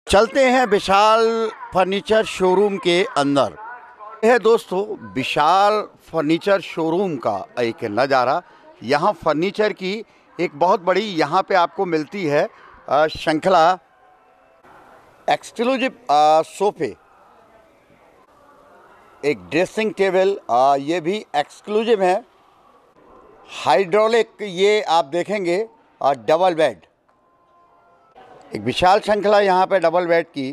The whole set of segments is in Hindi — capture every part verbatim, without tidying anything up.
चलते हैं विशाल फर्नीचर शोरूम के अंदर। है दोस्तों, विशाल फर्नीचर शोरूम का एक नज़ारा। यहाँ फर्नीचर की एक बहुत बड़ी यहाँ पे आपको मिलती है श्रृंखला। एक्सक्लूसिव सोफ़े, एक ड्रेसिंग टेबल, आ, ये भी एक्सक्लूसिव है। हाइड्रोलिक, ये आप देखेंगे आ, डबल बेड, एक विशाल श्रृंखला यहाँ पे डबल बेड की।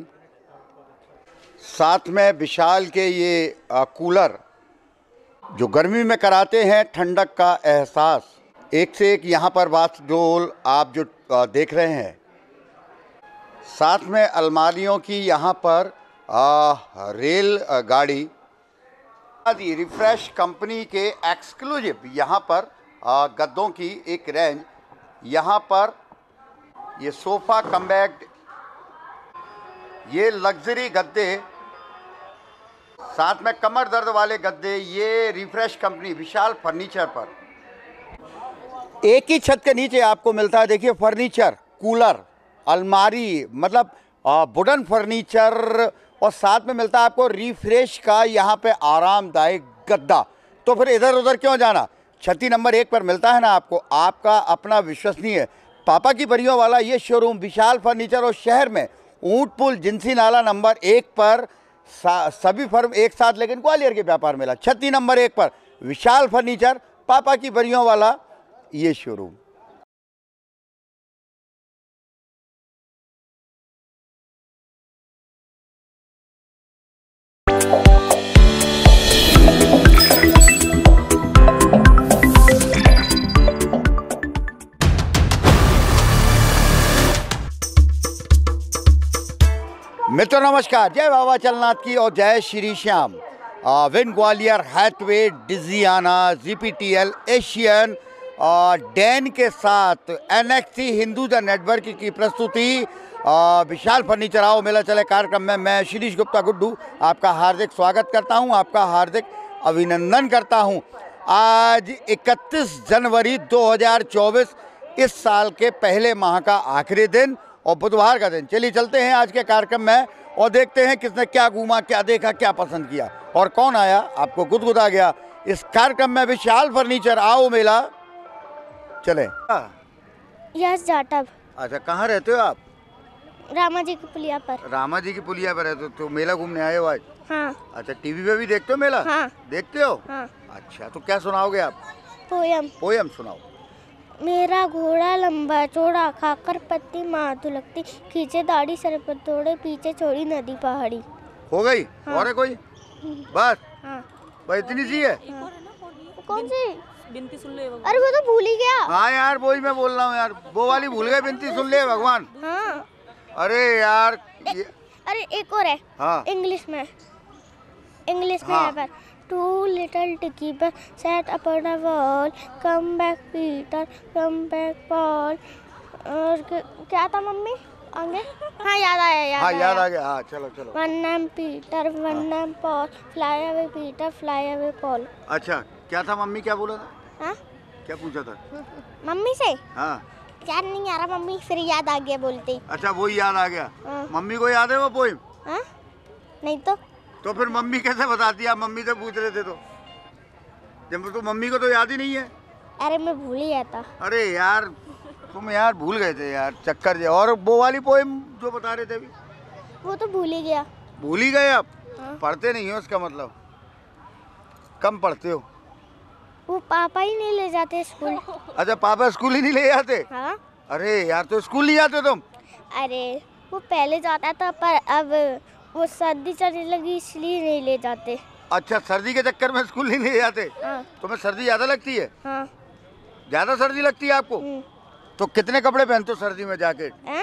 साथ में विशाल के ये आ, कूलर जो गर्मी में कराते हैं ठंडक का एहसास। एक से एक यहाँ पर बाथडोल आप जो आ, देख रहे हैं। साथ में अलमारियों की यहाँ पर आ, रेल आ, गाड़ी। रिफ्रेश कंपनी के एक्सक्लूसिव यहाँ पर आ, गद्दों की एक रेंज। यहाँ पर ये सोफ़ा कम्बैक्ट, ये लग्जरी गद्दे, साथ में कमर दर्द वाले गद्दे, ये रिफ्रेश कंपनी विशाल फर्नीचर पर। एक ही छत के नीचे आपको मिलता है, देखिए, फर्नीचर, कूलर, अलमारी, मतलब वुडन फर्नीचर, और साथ में मिलता है आपको रिफ्रेश का यहाँ पे आरामदायक गद्दा। तो फिर इधर उधर क्यों जाना, छती नंबर एक पर मिलता है ना आपको, आपका अपना विश्वसनीय पापा की परियों वाला ये शोरूम विशाल फर्नीचर। और शहर में ऊंट पुल जिंसी नाला नंबर एक पर सभी फर्म एक साथ, लेकिन ग्वालियर के व्यापार मेला छत्ती नंबर एक पर विशाल फर्नीचर, पापा की परियों वाला ये शोरूम। मित्रों नमस्कार, जय बाबा चलनाथ की और जय Shri Shyam. Win Gwalior, Hathway, Digiana, GTPL, Asian और डैन के साथ एनएक्सी हिंदुजा नेटवर्क की प्रस्तुति विशाल फर्नीचर आओ मेला चले कार्यक्रम में मैं शिरीष गुप्ता गुड्डू आपका हार्दिक स्वागत करता हूं, आपका हार्दिक अभिनंदन करता हूं। आज इकतीस जनवरी दो हज़ार चौबीस, इस साल के पहले माह का आखिरी दिन और बुधवार का दिन। चलिए चलते हैं आज के कार्यक्रम में और देखते हैं किसने क्या घूमा, क्या देखा, क्या पसंद किया और कौन आया आपको गुदगुदा गया। इस कार्यक्रम में विशाल फर्नीचर आओ मेला चले। यस जाटव। अच्छा, कहाँ रहते हो आप? रामा जी की पुलिया पर। रामा जी की पुलिया पर रहते हो, तो मेला घूमने आए हो आज? हाँ। अच्छा, टीवी पे भी देखते हो मेला? हाँ। देखते हो? हाँ। अच्छा, तो क्या सुनाओगे आप? पोयम। पोयम सुनाओ। मेरा घोड़ा लंबा चौड़ा, खाकर पत्ती माथु लगती, खींचे दाढ़ी सर पर तोड़े, पीछे छोड़ी नदी पहाड़ी। हो गई? हाँ। और है कोई? बस? हाँ। बस इतनी सी है? हाँ। कौन सी? बिनती सुन ले। अरे वो तो भूल ही गया। हाँ यार, वही मैं बोल रहा हूँ यार, वो वाली भूल गए, बिनती सुन ले भगवान। हाँ। अरे यार ए, अरे एक और है। हाँ। इंग्लिश में, इंग्लिश में हाँ। है पर Two little dicky birds sat upon a wall. Come back, Peter. Come back, Paul. और क्या था मम्मी आगे? हाँ याद आया, याद हाँ, आया। याद आ गया। हाँ, चलो चलो। One name Peter, one name Paul. Fly away, Peter. Fly away, Paul. अच्छा, क्या था मम्मी, क्या बोला था? हाँ? क्या पूछा था? मम्मी से? हाँ। याद नहीं आ रहा मम्मी, फिर याद आ गया बोलते ही। अच्छा, वो याद आ गया। हाँ। मम्मी को याद है वो पोइम? हाँ? नहीं तो? तो फिर मम्मी कैसे बताती है? आप मम्मी से पूछ रहे थे तो, जब तो मम्मी को तो याद ही नहीं है। अरे मैं भूल ही जाता। अरे यार तुम यार भूल गए थे यार, चक्कर जे। और वो वाली पोइम जो बता रहे थे अभी? वो तो भूल ही गया। भूल ही गए आप? हाँ। पढ़ते नहीं हो इसका मतलब, कम पढ़ते हो। वो पापा ही नहीं ले जाते स्कूल। अच्छा, पापा स्कूल ही नहीं ले जाते? हाँ। अरे यार, तो स्कूल नहीं जाते तुम? अरे वो पहले जाता था, पर अब वो सर्दी चलने लगी इसलिए नहीं ले जाते। अच्छा, सर्दी के चक्कर में स्कूल नहीं ले जाते? हाँ। तुम्हें सर्दी ज़्यादा लगती है? हाँ। ज़्यादा सर्दी लगती है आपको? तो कितने कपड़े पहनते हो सर्दी में? जैकेट? आ?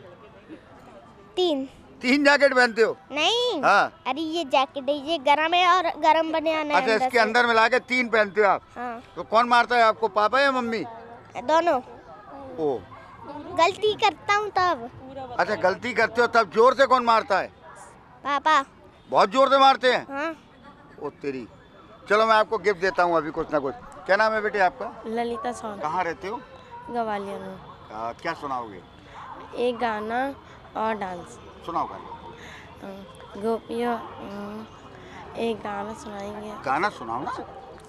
तीन। तीन जैकेट पहनते हो? नहीं। हाँ। अरे ये जैकेट है, ये गरम है और गरम बनियान है। अच्छा, इसके अंदर मिला के तीन पहनते हो आप? हाँ। तो कौन मारता है आपको, पापा या मम्मी? दोनों। ओ, गलती करता हूँ तब। अच्छा, गलती करते हो तब जोर से कौन मारता है? पापा। बहुत जोर से मारते हैं? हाँ। ओ तेरी। चलो मैं आपको गिफ्ट देता हूँ अभी कुछ ना कुछ। क्या नाम है बेटे आपका? ललिता सोन। कहाँ रहते हो? ग्वालियर में। आ, क्या सुनाओगे? एक गाना और डांस। सुनाओ गाना। गोपियों एक गाना सुनाएंगे। गाना सुनाओ ना।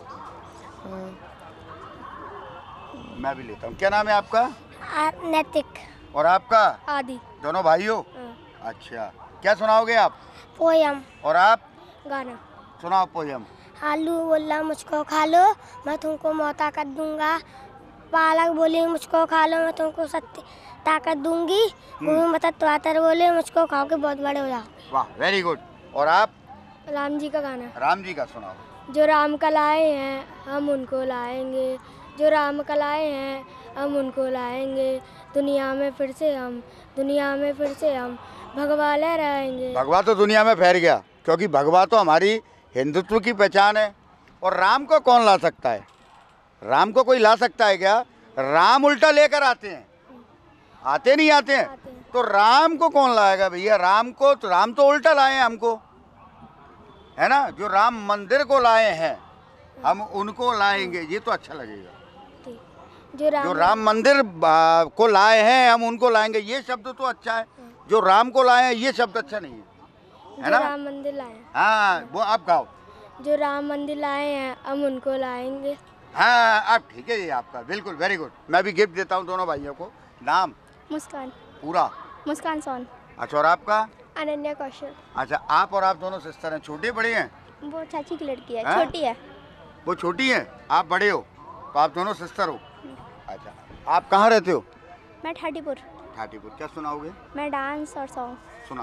मैं भी लेता हूँ। क्या नाम है आपका? नैतिक। और आपका? आदि। दोनों भाई हो? अच्छा, क्या सुनाओगे आप? पोयम। और आप? गाना। सुनाओ पोयम। आलू बोला मुझको खा लो, मैं तुमको मौत ताकत दूंगा। पालक बोली मुझको खा लो, मैं तुमको सत्य ताकत दूंगी। मतलब त्वातर बोले मुझको खाओ के बहुत बड़े हो जाओ। वाह, वेरी गुड। और आप? राम जी का गाना। राम जी का सुनाओ। जो राम का लाए हैं हम उनको लाएंगे, जो राम का लाए हैं हम उनको लाएंगे। दुनिया में फिर से हम दुनिया में फिर से हम भगवा लहराएंगे। भगवा तो दुनिया में फैल गया, क्योंकि भगवा तो हमारी हिंदुत्व की पहचान है। और राम को कौन ला सकता है? राम को कोई ला सकता है क्या? राम उल्टा लेकर आते हैं, आते नहीं आते हैं? आते हैं। तो राम को कौन लाएगा भैया? राम को तो राम तो उल्टा लाए हैं हमको, है ना। जो राम मंदिर को लाए हैं हम उनको लाएंगे, ये तो अच्छा लगेगा। जो राम, जो राम मंदिर आ, को लाए हैं हम उनको लाएंगे, ये शब्द तो अच्छा है। जो राम को लाए हैं ये शब्द अच्छा नहीं है, है ना। राम मंदिर लाए हैं। हाँ, वो आप गाओ। जो राम मंदिर लाए हैं हम उनको लाएंगे। हाँ, आप ठीक है, ये आपका बिल्कुल वेरी गुड। मैं भी गिफ्ट देता हूँ दोनों भाइयों को। नाम? मुस्कान। पूरा? मुस्कान सोन। अच्छा, और आपका? अनन्या कौशल। अच्छा, आप और आप दोनों सिस्टर हैं, छोटे बड़े हैं? वो चाची की लड़की है, हाँ? छोटी है। वो छोटी है, आप बड़े हो, तो आप दोनों सिस्टर हो। अच्छा, आप कहाँ रहते हो? मैं ठाटीपुर। ठाटीपुर। क्या सुनाओगे? मैं डांस और सॉन्ग। सुनाओ।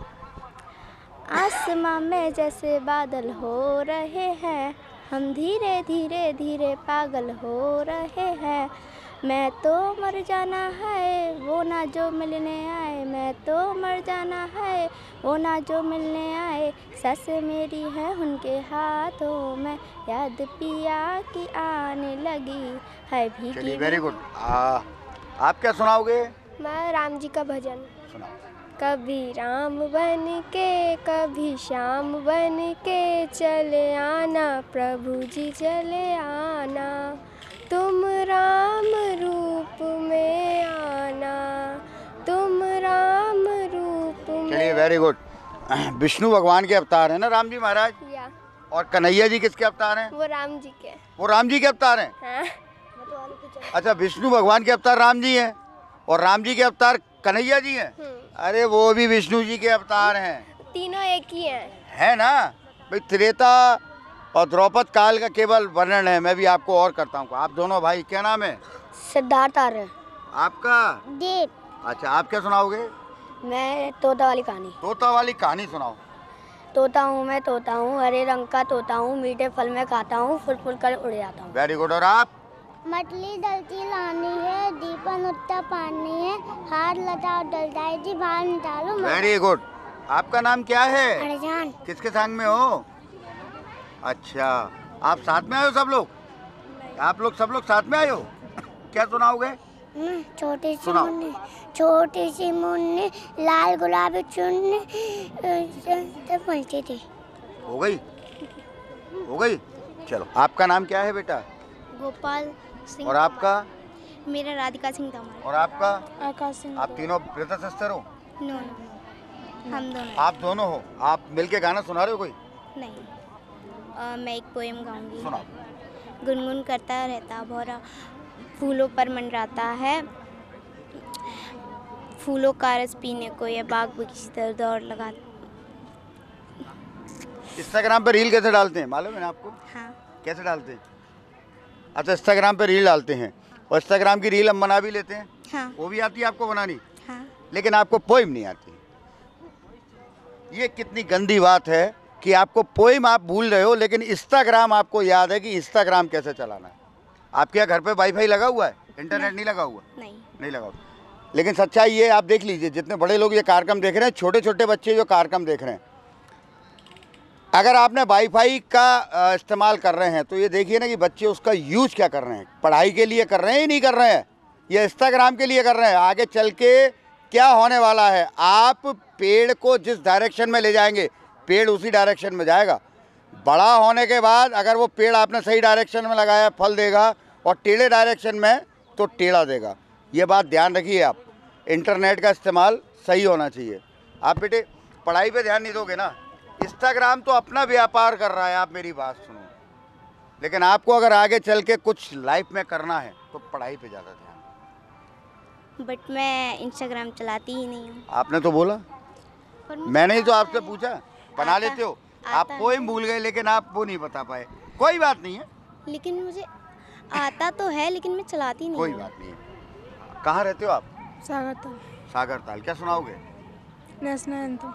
आसमां में जैसे बादल हो रहे हैं, हम धीरे धीरे धीरे पागल हो रहे हैं। मैं तो मर जाना है वो ना जो मिलने आए, मैं तो मर जाना है वो ना जो मिलने आए। सस मेरी है उनके हाथों में, याद पिया की आने लगी है भीगी। चलिए, वेरी गुड। आप क्या सुनाओगे? मैं राम जी का भजन। सुनाओ। कभी राम बन के कभी श्याम बन के चले आना, प्रभु जी चले आना। तुम राम रूप में आना, तुम राम रूप में। चलिए, वेरी गुड। विष्णु भगवान के अवतार हैं ना राम जी महाराज? या और कन्हैया जी किसके अवतार हैं? वो राम जी के। वो राम जी के अवतार हैं। हाँ। अच्छा, विष्णु भगवान के अवतार राम जी हैं और राम जी के अवतार कन्हैया जी हैं। अरे वो भी विष्णु जी के अवतार हैं। तीनों एक ही हैं। है ना भाई। त्रेता और द्रौपद काल का केवल वर्णन है। मैं भी आपको और करता हूँ। आप दोनों भाई, क्या नाम है? सिद्धार्थ आर्य। आपका? देव। अच्छा, आप क्या सुनाओगे? मैं तोता वाली कहानी। तोता वाली कहानी सुनाओ। तोता हूँ मैं तोता हूँ, हरे रंग का तोता हूँ, मीठे फल में खाता हूँ, फुल फुल कर उड़ जाता हूँ। Very good. और आप? मटली डलती लानी है, दीपन उत्ता पानी है, हाथ लगाओ डल जाए जी, बाहर निकालो। Very good. आपका नाम क्या है? अरजान। किसके संग में हो? अच्छा, आप साथ में आए हो सब लोग? आप लोग सब लोग साथ में आए हो? क्या सुनाओगे? छोटी सी सुनाओ। मुन्नी, छोटी सी मुन्नी, लाल गुलाबी चुन्नी पहुंची थी। हो गई? हो गई। चलो, आपका नाम क्या है बेटा? गोपाल सिंह। और आपका? मेरा राधिका सिंह तमार। और आपका? आकाश सिंह। आप तीनों ब्रदर सिस्टर हो? नो, हम दोनों। आप दोनों हो। आप मिलके गाना सुना रहे हो कोई? नहीं। आ, मैं एक पोएम गाऊंगी। सुनाओ। गुनगुन करता रहता भौरा, फूलों पर मंडराता है, फूलों का रस पीने को यह बाग बगीचे दौड़ लगा। इंस्टाग्राम पे रील कैसे डालते हैं मालूम है ना आपको? हाँ। कैसे डालते हैं? अच्छा, इंस्टाग्राम पे रील डालते हैं और इंस्टाग्राम की रील हम बना भी लेते हैं। हाँ। वो भी आती है आपको बनानी? हाँ। लेकिन आपको पोइम नहीं आती। ये कितनी गंदी बात है कि आपको पोइम आप भूल रहे हो, लेकिन इंस्टाग्राम आपको याद है कि इंस्टाग्राम कैसे चलाना है। आपके यहाँ घर पे वाईफाई लगा हुआ है? इंटरनेट नहीं लगा हुआ? नहीं। नहीं लगा हुआ। लेकिन सच्चाई ये, आप देख लीजिए, जितने बड़े लोग ये कार्यक्रम देख रहे हैं, छोटे छोटे बच्चे जो कार्यक्रम देख रहे हैं, अगर आपने वाईफाई का इस्तेमाल कर रहे हैं तो ये देखिए ना कि बच्चे उसका यूज क्या कर रहे हैं। पढ़ाई के लिए कर रहे हैं या नहीं कर रहे हैं? ये इंस्टाग्राम के लिए कर रहे हैं। आगे चल के क्या होने वाला है, आप पेड़ को जिस डायरेक्शन में ले जाएंगे पेड़ उसी डायरेक्शन में जाएगा। बड़ा होने के बाद अगर वो पेड़ आपने सही डायरेक्शन में लगाया फल देगा, और टेढ़े डायरेक्शन में तो टेढ़ा देगा। ये बात ध्यान रखिए आप। इंटरनेट का इस्तेमाल सही होना चाहिए। आप बेटे पढ़ाई पे ध्यान नहीं दोगे ना। इंस्टाग्राम तो अपना व्यापार कर रहा है, आप मेरी बात सुनो, लेकिन आपको अगर आगे चल के कुछ लाइफ में करना है तो पढ़ाई पे ज़्यादा ध्यान। बट मैं इंस्टाग्राम चलाती ही नहीं हूँ। आपने तो बोला, पर मुझे मैंने ही तो आता आपसे है। पूछा। बना आता- लेते हो आता आप, पोएम भूल गए लेकिन आप वो नहीं बता पाए। कोई बात नहीं है, लेकिन मुझे आता तो है, लेकिन मैं चलाती नहीं कोई हूँ। बात नहीं है। कहाँ रहते हो आप? सागर तो सागर ताल। क्या सुनाओगे? National anthem.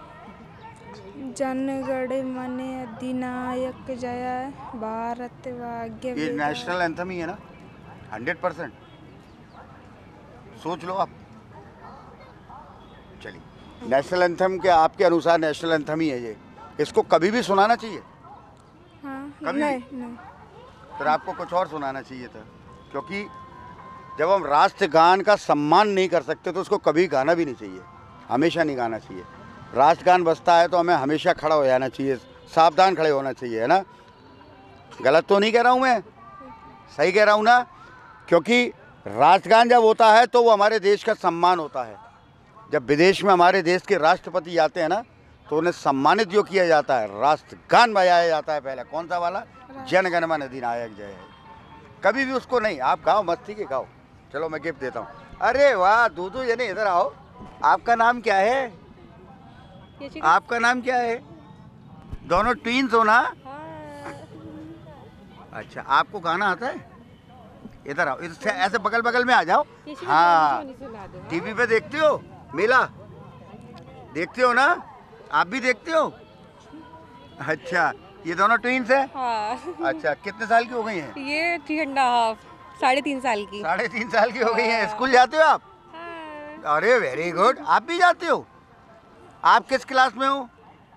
जनगण मन अधिनायक जय भारत भाग्य ये विधाता। नेशनल एंथम ही है ना, हंड्रेड परसेंट। सोच लो आप। चलिए, नेशनल एंथम के आपके अनुसार नेशनल एंथम ही है ये, इसको कभी भी सुनाना चाहिए? हाँ कभी नहीं भी? नहीं फिर आपको कुछ और सुनाना चाहिए था, क्योंकि जब हम राष्ट्रगान का सम्मान नहीं कर सकते तो उसको कभी गाना भी नहीं चाहिए, हमेशा नहीं गाना चाहिए। राष्ट्रगान बजता है तो हमें हमेशा खड़ा हो जाना चाहिए, सावधान खड़े होना चाहिए, है ना। गलत तो नहीं कह रहा हूँ मैं, सही कह रहा हूँ ना? क्योंकि राष्ट्रगान जब होता है तो वो हमारे देश का सम्मान होता है। जब विदेश में हमारे देश के राष्ट्रपति आते हैं ना तो उन्हें सम्मानित जो किया जाता है, राष्ट्रगान बजाया जाता है पहले। कौन सा वाला? जन गण मन अधिनायक जय है। कभी भी उसको नहीं, आप गाओ, मस्ती के गाओ। चलो मैं गिफ्ट देता हूँ। अरे वाह दूधू जने, इधर आओ। आपका नाम क्या है? आपका नाम क्या है? दोनों ट्विंस हो ना? अच्छा, आपको गाना आता है? इधर आओ, इधर ऐसे बगल बगल में आ जाओ। हाँ, टीवी पे देखते हो मेला? देखते हो ना? आप भी देखते हो? अच्छा, ये दोनों ट्विंस हैं? हाँ। अच्छा, कितने साल की हो गई हैं? ये थ्री एंड हाफ, साढ़े तीन साल की। साढ़े तीन साल की हो गई हैं। स्कूल जाते हो आप? हाँ। अरे वेरी गुड। आप भी जाते हो? आप किस क्लास में हो?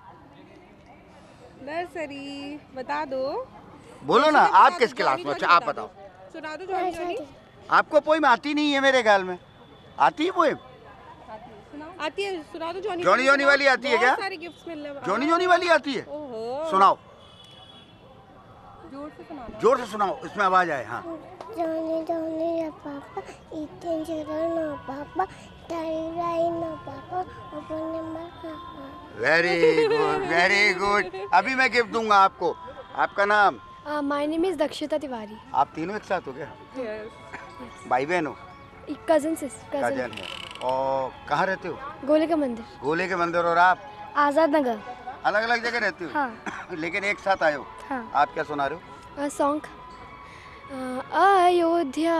नर्सरी। बता दो। बोलो ना, बता आप दो, किस क्लास जॉनी, में? अच्छा जॉनी आप बता बताओ। दो। सुना दो जॉनी जॉनी। आपको पोइम आती नहीं है मेरे ख्याल में। आती है पोइम? आती है, सुना दो जॉनी जॉनी जॉनी वाली आती है क्या? बहुत सारे गिफ्ट्स मिल रहे हैं। जॉनी जॉनी वाली आती है? ओहो। सुनाओ, जोर से सुनाना। जोर से सुनाओ, इसमें आवाज आए। हाँ। Johnny, Johnny, ya papa, eating children, no papa, tie rai, no papa, open the very good, very good. अभी मैं गिफ्ट दूंगा आपको। आपका नाम? My name is Dakshita Tiwari. आप तीनों एक साथ हो गया? Yes. भाई बहन हो? कजन सिस कजन कजन है। और कहाँ रहते हो? गोले का मंदिर, गोले के मंदिर। और आप? आज़ाद नगर। अलग अलग जगह रहते हो? हाँ लेकिन एक साथ आए हो। हाँ। आप क्या सुना रहे हो? सॉन्ग अयोध्या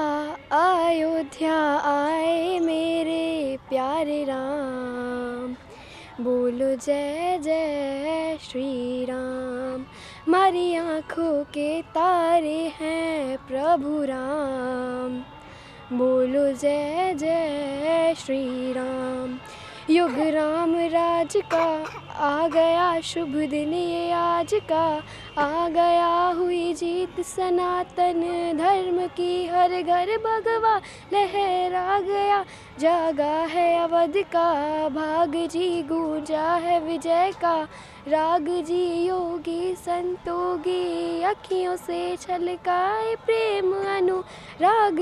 अयोध्या आए मेरे प्यारे राम, बोलो जय जय श्री राम, हमारी आँखों के तारे हैं प्रभु राम, बोलो जय जय श्री राम। युग राम राज का आ गया शुभ दिन ये आज का, आ गया हुई जीत सनातन धर्म की, हर घर भगवा लहरा गया, जागा है अवध का भाग जी, गूंजा है विजय का राग जी, योगी संतोगी अखियों से छलकाए प्रेम अनुराग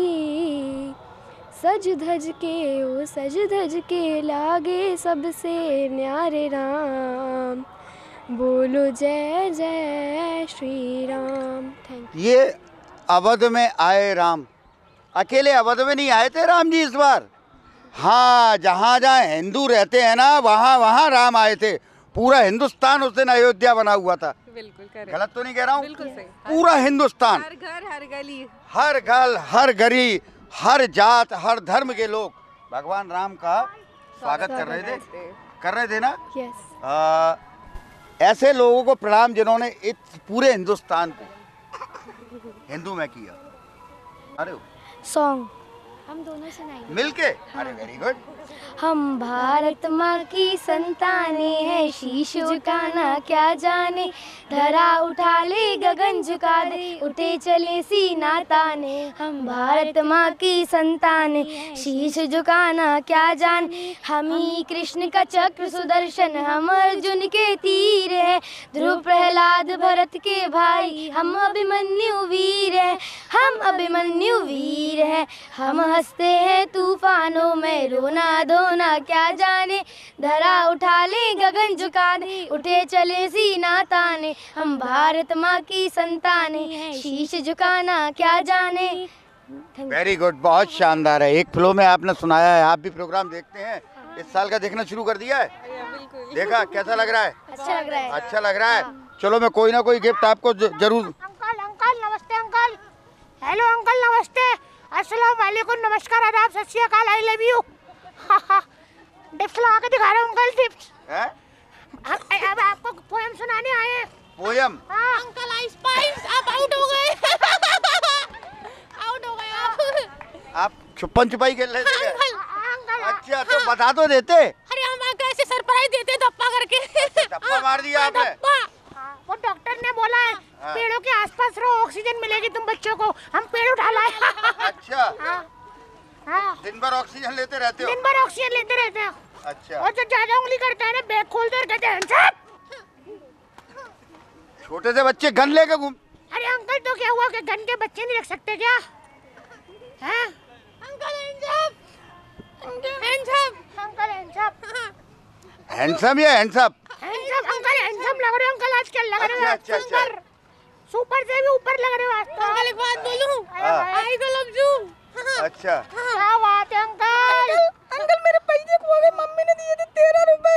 जी, सज धज के ओ सज धज के लागे सबसे न्यारे राम, बोलो जय जय श्री राम। Thank you. ये अवध में आए राम, अकेले अवध में नहीं आए थे राम जी इस बार। हाँ, जहाँ जहाँ हिंदू रहते हैं ना वहाँ वहाँ राम आए थे। पूरा हिंदुस्तान उस दिन अयोध्या बना हुआ था। बिल्कुल करेक्ट। गलत तो नहीं कह रहा हूँ? बिल्कुल सही। पूरा हिंदुस्तान, हर घर हर गली। हर घर हर गली, हर जात हर धर्म के लोग भगवान राम का स्वागत कर रहे थे, कर रहे थे ना। यस। आ, ऐसे लोगों को प्रणाम जिन्होंने इस पूरे हिंदुस्तान को हिंदू में किया। अरे हो, सॉन्ग हम दोनों सुनाएंगे मिलके। अरे वेरी गुड। हम भारत माँ की संताने हैं, शीश झुकाना क्या जाने, धरा उठा ले गगन झुका दे, उठे चले सीना ताने, हम भारत माँ की संताने, शीश झुकाना क्या जाने, हम ही कृष्ण का चक्र सुदर्शन, हम अर्जुन के तीर है, ध्रुव प्रहलाद भरत के भाई, हम अभिमन्यु वीर है, हम अभिमन्यु वीर है, हम हंसते हैं तूफानों में, रोना धोना क्या जाने, धरा उठा ले गगन झुका दे, उठे चले सीना ताने, हम भारत माँ की संतानें हैं, शीश झुकाना क्या जाने। वेरी गुड, बहुत शानदार है। एक फ्लो में आपने सुनाया है। आप भी प्रोग्राम देखते हैं? इस साल का देखना शुरू कर दिया है? देखा, कैसा लग रहा है? अच्छा लग रहा है। अच्छा लग रहा है। चलो मैं कोई ना कोई गिफ्ट आपको ज- जरूर। अंकल अंकल नमस्ते अंकल। हेलो अंकल नमस्ते, अस्सलाम वालेकुम, नमस्कार, आदाब, सत श्री अकाल, आई लव यू। डिप्स लगा के दिखा रहा हूँ अंकल, डिप्स। हैं? अब अब आपको पोएम सुनाने आए हैं। पोयम? हाँ अंकल, आई स्पाइस, आप आउट हो गए। आउट हो गए आप। आप छुपन छुपाई खेल रहे थे क्या? अंकल अच्छा, तो बता तो देते। अरे हम कैसे सरप्राइज देते धप्पा करके। धप्पा मार दिया आपने? हाँ, वो डॉक्टर ने बोला है हाँ। पेड़ों के आसपास रहो, ऑक्सीजन मिलेगी तुम बच्चों को। हम पेड़ उठा लाए। अच्छा, हाँ हाँ, दिन भर ऑक्सीजन लेते रहते हो? दिन भर ऑक्सीजन लेते रहते हैं। अच्छा, और जो ज्यादा उंगली करता है ना, बैग खोलते और कहते हैं "हैंड्स अप"। छोटे से बच्चे गन लेके घूम। अरे अंकल, तो क्या हुआ कि गन के बच्चे नहीं रख सकते क्या? हैं? Uncle hands up, hands up, uncle hands up, handsome या handsome? Hands up, uncle handsome लग रहे हो अंकल, आजकल लग रहे हो अच्छा, अच्छा, सुपर, सुपर से भी ऊपर लग रहे हो आज तो। अंकल एक बात बोलूं, हाँ। I love you. अच्छा, क्या बात है अंकल? अंकल मेरे पैसे खो गए, मम्मी ने दिए थे तेरह रुपए।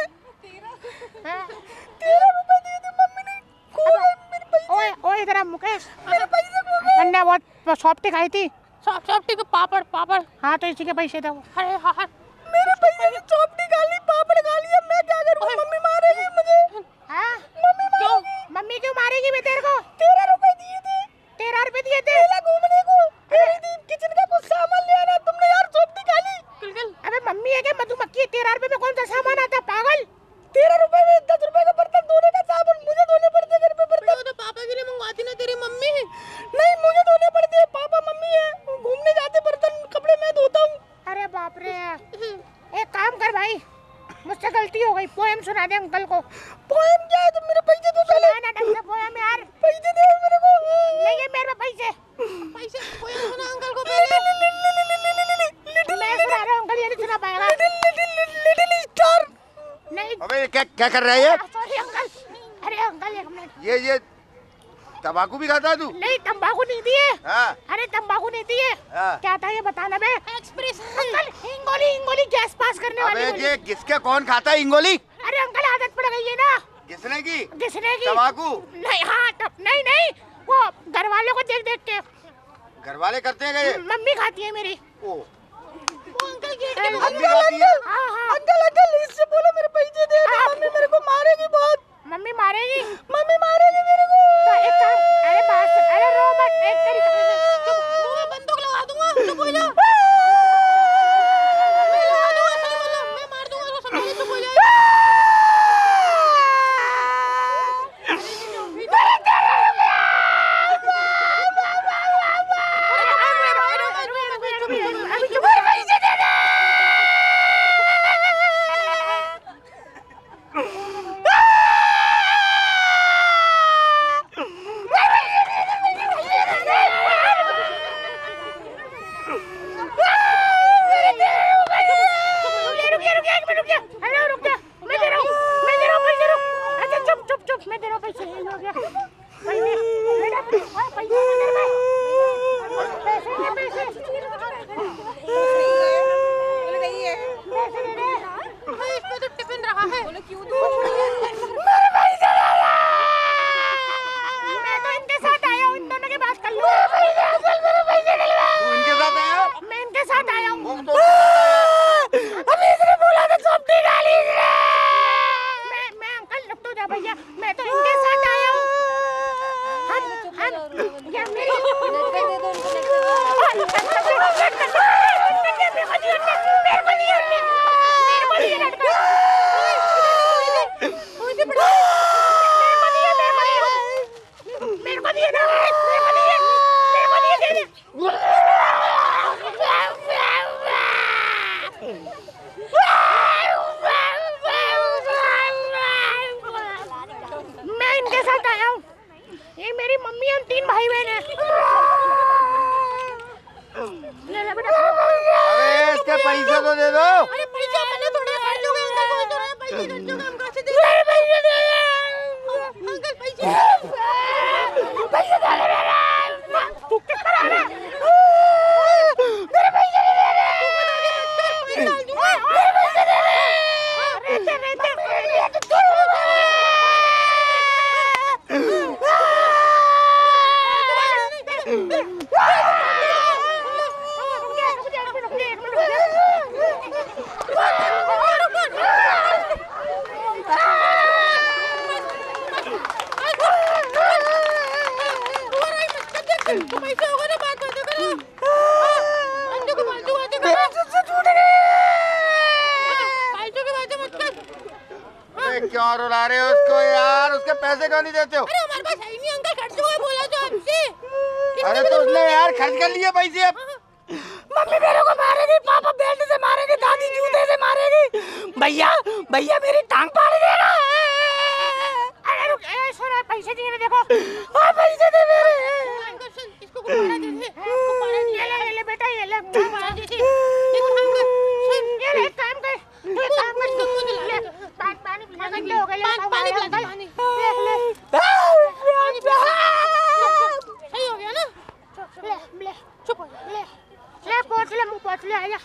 तेरह रुपए दिए थे मम्मी ने, खो गए मेरे पैसे। ओए ओए इधर आ मुकेश, मेरे पैसे खो गए। मैंने बहुत सॉफ्टी खाई थी, सॉफ्टी पे पापड़ पापड़। हाँ तो इसी के पैसे थे वो। अरे हाँ, मेरे पैसे की सॉफ्टी खा ली, पापड़ खा लिया, मैं क्या करूँ? मम्मी मारेगी मुझे। हाँ मम्मी मारेगी। मम्मी क्यों मारेगी बे तेरे को? तेरह रुपए दिए थे। तेरह रुपए दिए थे घूमने को, किचन का कुछ सामान ले आना, तुमने यार सॉफ्टी खा ली। अबे मम्मी है क्या मधुमक्खी है? तेरह रुपए में कौन सा सामान आता पागल? तेरह रुपए में दस रुपए का बर्तन धोने का साबुन मुझे धोने पड़ते घर पे बर्तन। तो पापा के लिए मंगवाती ना तेरी मम्मी। नहीं मुझे धोने पड़ते, पापा मम्मी है, घूमने जाते बर्तन कपड़े मैं धोता हूँ। अरे बाप रे, एक काम कर भाई, मुझसे गलती हो गई, पोएम सुना दे अंकल को। पोएम क्या है? तुम मेरे पैसे तो सुना ना ढंग से पोएम यार। पैसे दे मेरे को। नहीं है मेरे पैसे। पैसे पोएम सुना अंकल को पहले। मैं सुना रहा हूँ अंकल, ये नहीं सुना पाएगा। Little star. नहीं अबे क्या क्या कर रहा है ये? Sorry uncle. अरे अंकल एक मिनट। ये ये तंबाकू भी खाता है तू? नहीं तंबाकू नहीं दिए। हाँ। अरे तंबाकू नहीं दिए। हाँ। क्या था ये बताना बे। एक्सप्रेस अंकल, इंगोली इंगोली गैस पास करने वाली अबे गोली। ये किसके कौन खाता है इंगोली? अरे अंकल आदत पड़ गई है ना। किसने की? किसने की? तंबाकू? नहीं हाँ तब नहीं नहीं, वो घर वालों को देख देख के। घर वाले करते हैं क्या ये? मम्मी खाती है मेरी। ओ, वो अंकल गेट के मम्मी खाती है? हाँ हाँ अंकल अंकल इससे बोलो मेरे पैसे दे दो, मम्मी मेरे को मारेगी बहुत। मम्मी मारेगी? मम्मी मारेगी मेरे को। तो एक काम, अरे बात सुन, अरे रो मत, एक तरीके से चुप, मुंह में बंदूक लगा दूंगा, चुप हो जा। मैं लगा दूंगा, सही बोलो, मैं मार दूंगा तो समझ, चुप हो जा। अभी चुप हो, पैसे दे दे। पैसे तो दे दो। अरे पैसे अपने थोड़े खर्च हो गए, अंकल बोल तो रहे हैं पैसे खर्च हो गए, हम कहाँ से देंगे? अंकल पैसे पैसे दे दे मेरे, तू क्या करा रहा है? मेरे पैसे दे दे, मेरे पैसे दे दे, रहते रहते पैसे होगा ना, बात बात करो। अंधे को फालतू बातें करो, पैसे छूट गए, फालतू की बातें मत कर। क्यों रुला रहे हो उसको यार? उसके पैसे क्यों नहीं देते हो? अरे हमारे पास है ही नहीं अंकल, खर्च हुआ बोला तो आपसे। अरे तो उसने यार खर्च कर लिए पैसे। अब मम्मी मेरे को मारेगी, पापा बेल्ट से मारेगी, दादी जूते से मारेगी, भैया भैया मेरी टांग फाड़ देगा। अरे रुक, ए सुनो, पैसे दिए ना, देखो। हाँ पैसे दे मेरे। अंकल सुन, इसको गुब्बारा दे दे, गुब्बारा दे ये ले, ये ले बेटा, ये ले। गुब्बारा दे दे। एक काम कर, सुन, ये ले, एक काम कर, तू एक काम कर, इसको मुंह दिला। ले, पानी पानी पिला दे, हो गया, ले, पानी पानी पिला दे, पानी। ले ले। सही हो गया ना? ले ले, चुप हो जा, ले ले, पोंछ ले, मुंह पोंछ ले, आया।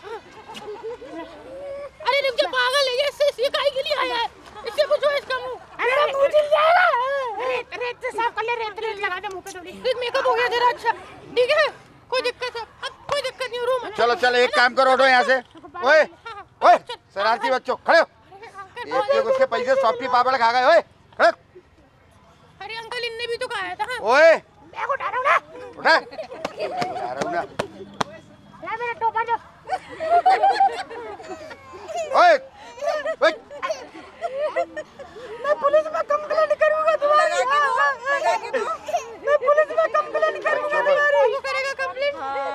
अरे रुक जा पागल है ये, इससे इसके काहे के लिए आया है? इससे पूछो इसका मुंह। अरे मुंह जल जाएगा। रेत रेत से साफ कर ले, रेत रेत लगा दे मुंह पे थोड़ी। फिर मेकअप हो गया तेरा, अच्छा ठीक है, कोई दिक्कत है, अब कोई दिक्कत नहीं, रूम है। चलो चलो एक काम करो, उठो यहाँ से। ओए ओए शरारती बच्चों, खड़े हो। एक एक उसके पैसे सॉफ्टी पापड़ खा गए। ओए खड़े। अरे अंकल इनने भी तो खाया था। ओए मैं उठा रहा हूँ ना, उठा उठा रहा हूँ ना। ले मेरा टोपा दो। ओए ओए मैं पुलिस में कंप्लेंट करूंगा तुम्हारी। लगा के दो, मैं पुलिस में कंप्लेंट करूंगा तुम्हारी। वो करेगा कंप्लेंट?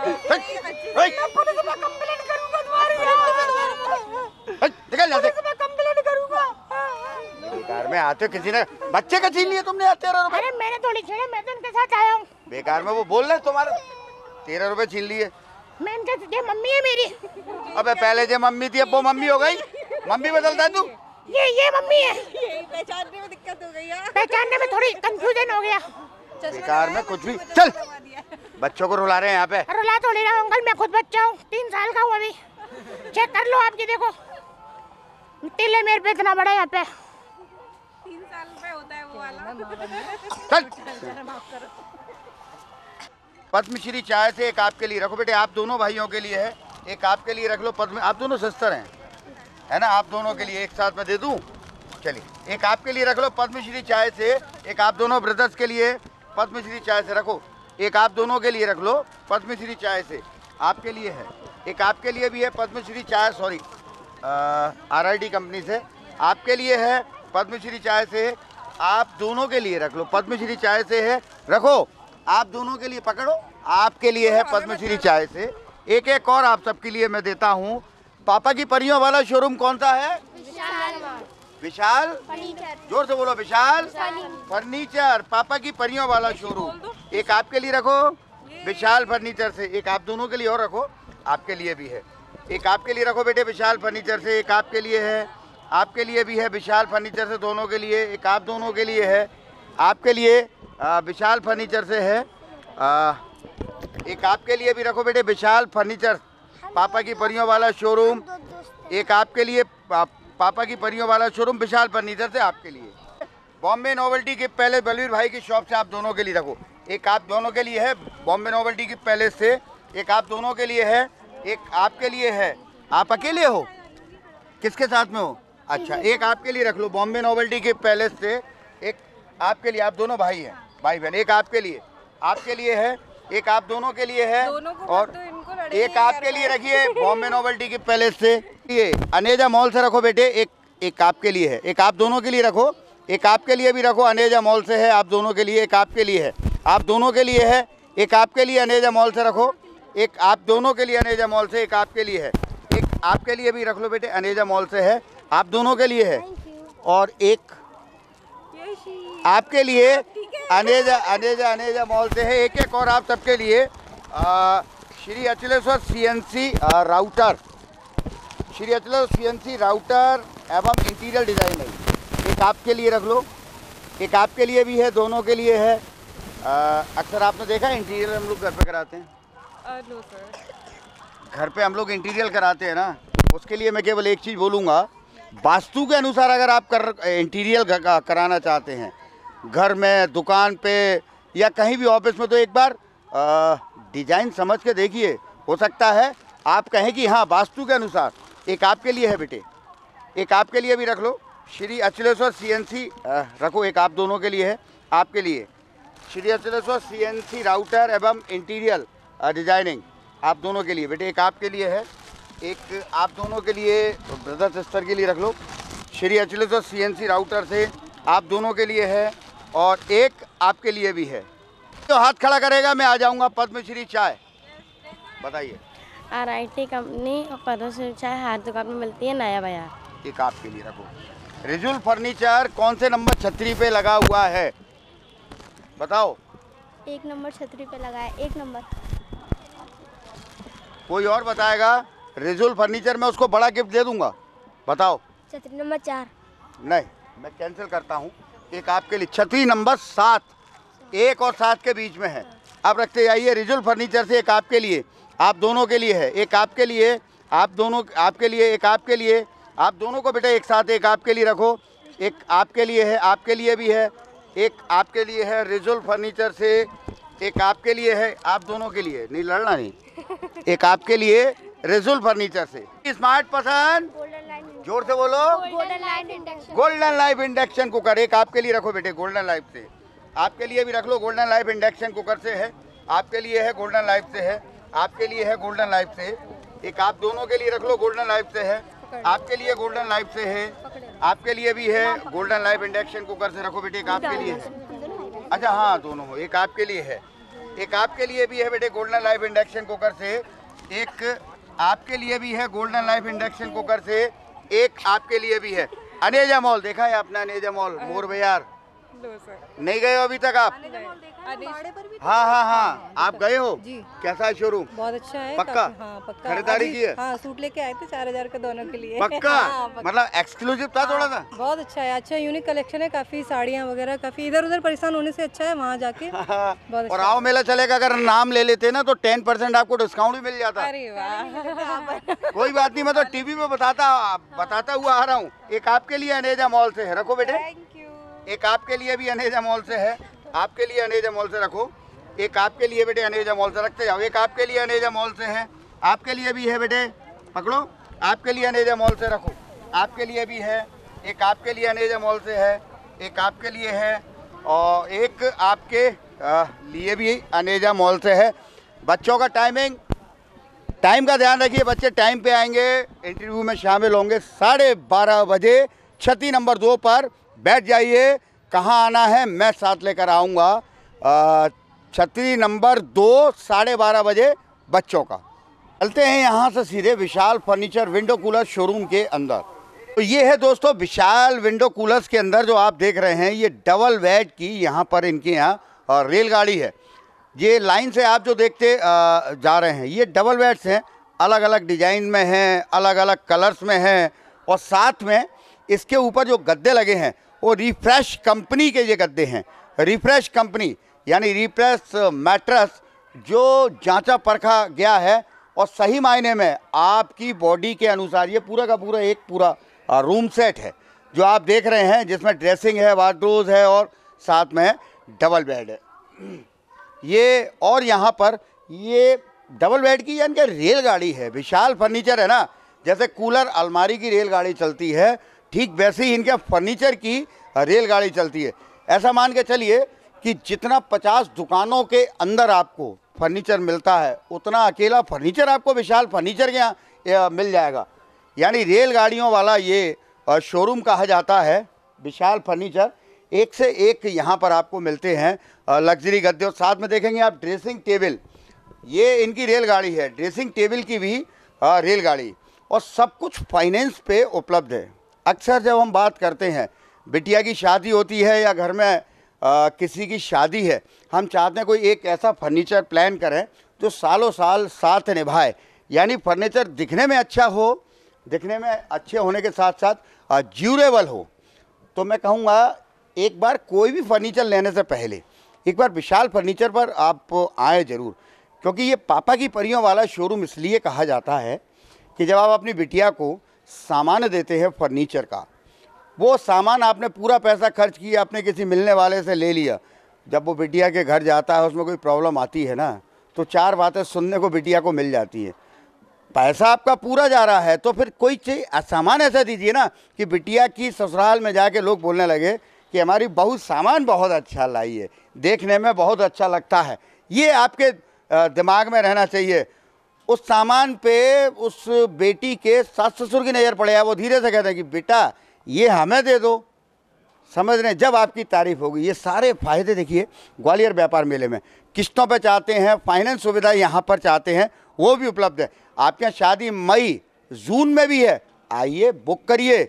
ओए मैं पुलिस में कंप्लेंट करूंगा तुम्हारी। निकल यहाँ से। पुलिस में कंप्लेंट करूंगा। बेकार में आते हो, किसी ने बच्चे का छीन लिए तुमने तेरह रुपए। अरे मैंने थोड़ी छेड़े, मैं तो इनके साथ आया हूँ। बेकार में वो बोल रहे तुम्हारे तेरह रुपए छीन लिए। मैं इनके, ये मम्मी है मेरी। अबे पहले जो मम्मी थी अब वो मम्मी हो गई। मम्मी बदलता है तू। ये ये मम्मी है। पहचानने में दिक्कत हो गई है। पहचानने में थोड़ी कंफ्यूजन हो गया। बेकार में कुछ भी। चल बच्चों को रुला रहे हैं यहाँ पे। रुला थोड़ी रहा हूँ अंकल, मैं खुद बच्चा हूँ, तीन साल का हूँ अभी। चेक कर लो आप, ये देखो टिल्ले मेरे पे इतना बड़ा यहाँ पे। तीन साल पे होता है वो वाला। चल पद्मश्री चाय से एक आपके लिए रखो बेटे, आप दोनों भाइयों के लिए है। एक आपके लिए रख लो पद्म, आप दोनों सिस्टर हैं है ना, आप दोनों के लिए एक साथ में दे दूं। चलिए एक आपके लिए रख लो पद्मश्री चाय से, एक आप दोनों ब्रदर्स के लिए पद्मश्री चाय से रखो। एक आप दोनों के लिए रख लो पद्मश्री चाय से, आपके लिए है। एक आपके लिए भी है पद्मश्री चाय, sorry R I D company से आपके लिए है पद्मश्री चाय से। आप दोनों के लिए रख लो पद्मश्री चाय से है, रखो आप दोनों के लिए, पकड़ो आपके लिए है पद्मश्री चाय से। एक एक और आप सबके लिए मैं देता हूँ। पापा की परियों वाला शोरूम कौन सा है? विशाल, जोर से बोलो, विशाल फर्नीचर, पापा की परियों वाला शोरूम। एक आपके लिए रखो विशाल फर्नीचर से, एक आप दोनों के लिए और रखो, आपके लिए भी है। एक आपके लिए रखो बेटे विशाल फर्नीचर से, एक आपके लिए है, आपके लिए भी है विशाल फर्नीचर से, दोनों के लिए। एक आप दोनों के लिए है, आपके लिए आ, विशाल फर्नीचर से है। आ, एक आपके लिए भी रखो बेटे विशाल फर्नीचर, पापा की परियों वाला शोरूम। एक आपके लिए पा, पापा की परियों वाला शोरूम विशाल फर्नीचर से आपके लिए। Bombay novelty gift palace Balvir भाई की शॉप से आप दोनों के लिए रखो। एक आप दोनों के लिए है बॉम्बे नोवेल्टी गिफ्ट पैलेस से, एक आप दोनों के लिए है, एक आपके लिए है। आप अकेले हो, किसके साथ में हो? अच्छा, एक आपके लिए रख लो बॉम्बे नोवेल्टी गिफ्ट पैलेस से, एक आपके लिए, आप दोनों भाई हैं, भाई बहन। एक आपके लिए, आपके लिए है, एक आप दोनों के लिए है, और एक आपके लिए रखिए बॉम्बे नोवेल्टी गिफ्ट पैलेस से। ये अनेजा मॉल से रखो बेटे, एक एक आपके लिए है, एक आप दोनों के लिए रखो, एक आपके लिए भी रखो, अनेजा मॉल से है, आप दोनों के लिए। एक आपके लिए है, आप दोनों के लिए है, एक आपके लिए अनेजा मॉल से रखो, एक आप दोनों के लिए अनेजा मॉल से, एक आपके लिए है, एक आपके लिए भी रख लो बेटे, अनेजा मॉल से है, आप दोनों के लिए है, और एक आपके लिए अनेजा अनेजा अनेजा मॉल से है। एक एक और आप सबके लिए आ, Shri Achleshwar C N C router, Shri Achleshwar CNC router एवं इंटीरियर डिजाइनिंग, एक आपके लिए रख लो, एक आपके लिए भी है, दोनों के लिए है। आ, अक्सर आपने देखा है इंटीरियर हम लोग घर पे कराते हैं? No sir. घर पे हम लोग इंटीरियर कराते हैं ना, उसके लिए मैं केवल एक चीज़ बोलूँगा, वास्तु के अनुसार अगर आप कर इंटीरियर कराना चाहते हैं घर में, दुकान पे या कहीं भी ऑफिस में, तो एक बार डिजाइन समझ के देखिए। हो सकता है आप कहें कि हाँ वास्तु के अनुसार। एक आपके लिए है बेटे, एक आपके लिए भी रख लो, श्री अचलेश्वर सीएनसी रखो, एक आप दोनों के लिए है, आपके लिए श्री अचलेश्वर सीएनसी राउटर एवं इंटीरियर डिजाइनिंग, आप दोनों के लिए बेटे, एक आपके लिए है, एक आप दोनों के लिए, ब्रदर सिस्टर के लिए रख लो, श्री अचलेश्वर सीएनसी राउटर से आप दोनों के लिए है, और एक आपके लिए भी है। तो हाथ खड़ा करेगा मैं आ जाऊंगा। पद्मश्री चाय बताइए। आर आई टी कंपनी और पद्मश्री चाय हर दुकान में मिलती है, नया बाजार। एक आपके लिए रखो। रिजुल फर्नीचर कौन से नंबर छतरी पे लगा हुआ है बताओ? एक नंबर छतरी पे लगा है, एक नंबर। कोई और बताएगा? रिजुल फर्नीचर में उसको बड़ा गिफ्ट दे दूंगा, बताओ। छतरी नंबर चार। नहीं, मैं कैंसिल करता हूँ। एक आपके लिए छतरी नंबर सात, एक और सात के बीच में है। आप रखते जाइए। रिजुल फर्नीचर से एक आपके लिए, आप दोनों के लिए है, एक आपके लिए, आप दोनों आपके लिए, एक आपके लिए, आप दोनों को बेटा एक साथ, एक आपके लिए रखो, एक आपके लिए है, आपके लिए भी है, एक आपके लिए है। रिजुल फर्नीचर से एक आपके लिए है, आप दोनों के लिए, नहीं लड़ना नहीं, एक आपके लिए रिजुल फर्नीचर से। स्मार्ट पसंद, जोर से बोलो। Golden life induction. Golden life induction cooker एक आपके लिए रखो बेटे, गोल्डन लाइफ से। आपके लिए भी रख लो, गोल्डन लाइफ इंडक्शन कुकर से है, आपके लिए है, गोल्डन लाइफ से है, आपके लिए है, गोल्डन लाइफ से। एक आप दोनों के लिए रख लो, गोल्डन लाइफ से है, आपके लिए गोल्डन लाइफ से है, आपके लिए भी है, गोल्डन लाइफ इंडक्शन कुकर से रखो बेटे, एक आपके लिए है। अच्छा हाँ, दोनों हो, एक आपके लिए है, एक आपके लिए भी है बेटे, गोल्डन लाइफ इंडक्शन कुकर से। एक आपके लिए भी है, गोल्डन लाइफ इंडक्शन कुकर से, एक आपके लिए भी है। अनेजा मॉल देखा है आपने? अनेजा मॉल मोर बाजार नहीं गए हो अभी तक आप? हाँ हाँ हाँ, आप गए हो जी? कैसा है शोरूम? बहुत अच्छा है। पक्का? हाँ पक्का। खरीदारी की है? हाँ, सूट लेके आए थे चार हजार का दोनों के लिए। पक्का? हाँ, पक्का। मतलब एक्सक्लूसिव था थोड़ा सा? बहुत अच्छा है, अच्छा यूनिक कलेक्शन है, काफी साड़ियाँ वगैरह, काफी इधर उधर परेशान होने से अच्छा है वहाँ जाके। बहुत और आओ मेला चलेगा, अगर नाम ले लेते ना तो टेन परसेंट आपको डिस्काउंट भी मिल जाता। अरे वाह। कोई बात नहीं, मैं तो टीवी पे बताता बताता हुआ आ रहा हूँ। एक आपके लिए अनेजा मॉल से है, रखो बेटे। एक आपके लिए भी अनेजा मॉल से है, आपके लिए अनेजा मॉल से रखो। एक आपके लिए बेटे अनेजा मॉल से रखते जाओ। एक आपके लिए अनेजा मॉल से है, आपके लिए भी है बेटे, पकड़ो। आपके लिए अनेजा मॉल से रखो, आपके लिए भी है। एक आपके लिए अनेजा मॉल से है, एक आपके लिए है, और एक आपके आ, लिए भी अनेजा मॉल से है। बच्चों का टाइमिंग, टाइम का ध्यान रखिए, बच्चे टाइम पे आएंगे, इंटरव्यू में शामिल होंगे साढ़े बारह बजे। छतरी नंबर दो पर बैठ जाइए। कहाँ आना है मैं साथ लेकर आऊँगा। छतरी नंबर दो, साढ़े बारह बजे बच्चों का। चलते हैं यहाँ से सीधे Vishal furniture window cooler showroom के अंदर। तो ये है दोस्तों विशाल विंडो कूलर्स के अंदर जो आप देख रहे हैं, ये डबल बेड की यहाँ पर इनके यहाँ और रेलगाड़ी है। ये लाइन से आप जो देखते जा रहे हैं, ये डबल बेड्स हैं, अलग अलग डिजाइन में हैं, अलग अलग कलर्स में हैं, और साथ में इसके ऊपर जो गद्दे लगे हैं वो रिफ्रेश कंपनी के ये गद्दे हैं। रिफ्रेश कंपनी यानी रिफ्रेश मैट्रेस, जो जांचा परखा गया है और सही मायने में आपकी बॉडी के अनुसार ये पूरा का पूरा एक पूरा रूम सेट है जो आप देख रहे हैं, जिसमें ड्रेसिंग है, वार्डरोब है और साथ में डबल बेड है ये। और यहाँ पर ये डबल बेड की यानी कि रेलगाड़ी है। विशाल फर्नीचर है ना, जैसे कूलर अलमारी की रेलगाड़ी चलती है, ठीक वैसे ही इनके फर्नीचर की रेलगाड़ी चलती है। ऐसा मान के चलिए कि जितना पचास दुकानों के अंदर आपको फर्नीचर मिलता है, उतना अकेला फर्नीचर आपको विशाल फर्नीचर के यहाँ मिल जाएगा। यानी रेलगाड़ियों वाला ये शोरूम कहा जाता है विशाल फर्नीचर। एक से एक यहाँ पर आपको मिलते हैं लग्जरी गद्दे, और साथ में देखेंगे आप ड्रेसिंग टेबल, ये इनकी रेलगाड़ी है, ड्रेसिंग टेबल की भी रेलगाड़ी, और सब कुछ फाइनेंस पे उपलब्ध है। अक्सर जब हम बात करते हैं, बिटिया की शादी होती है या घर में आ, किसी की शादी है, हम चाहते हैं कोई एक ऐसा फर्नीचर प्लान करें जो सालों साल साथ निभाए। यानी फर्नीचर दिखने में अच्छा हो, दिखने में अच्छे होने के साथ साथ ड्यूरेबल हो, तो मैं कहूँगा एक बार कोई भी फर्नीचर लेने से पहले एक बार विशाल फर्नीचर पर आप आए ज़रूर, क्योंकि ये पापा की परियों वाला शोरूम इसलिए कहा जाता है कि जब आप अपनी बिटिया को सामान देते हैं फर्नीचर का, वो सामान आपने पूरा पैसा खर्च किया, आपने किसी मिलने वाले से ले लिया, जब वो बिटिया के घर जाता है उसमें कोई प्रॉब्लम आती है ना, तो चार बातें सुनने को बिटिया को मिल जाती है। पैसा आपका पूरा जा रहा है तो फिर कोई चीज सामान ऐसा दीजिए ना कि बिटिया की ससुराल में जाके लोग बोलने लगे कि हमारी बहू सामान बहुत अच्छा लाई है, देखने में बहुत अच्छा लगता है। ये आपके दिमाग में रहना चाहिए। उस सामान पे उस बेटी के सास ससुर की नज़र पड़े, वो धीरे से कहते हैं कि बेटा ये हमें दे दो, समझ रहे हैं, जब आपकी तारीफ होगी। ये सारे फायदे देखिए ग्वालियर व्यापार मेले में। किस्तों पे चाहते हैं, फाइनेंस सुविधा यहाँ पर चाहते हैं, वो भी उपलब्ध है। आपके यहाँ शादी मई जून में भी है, आइए बुक करिए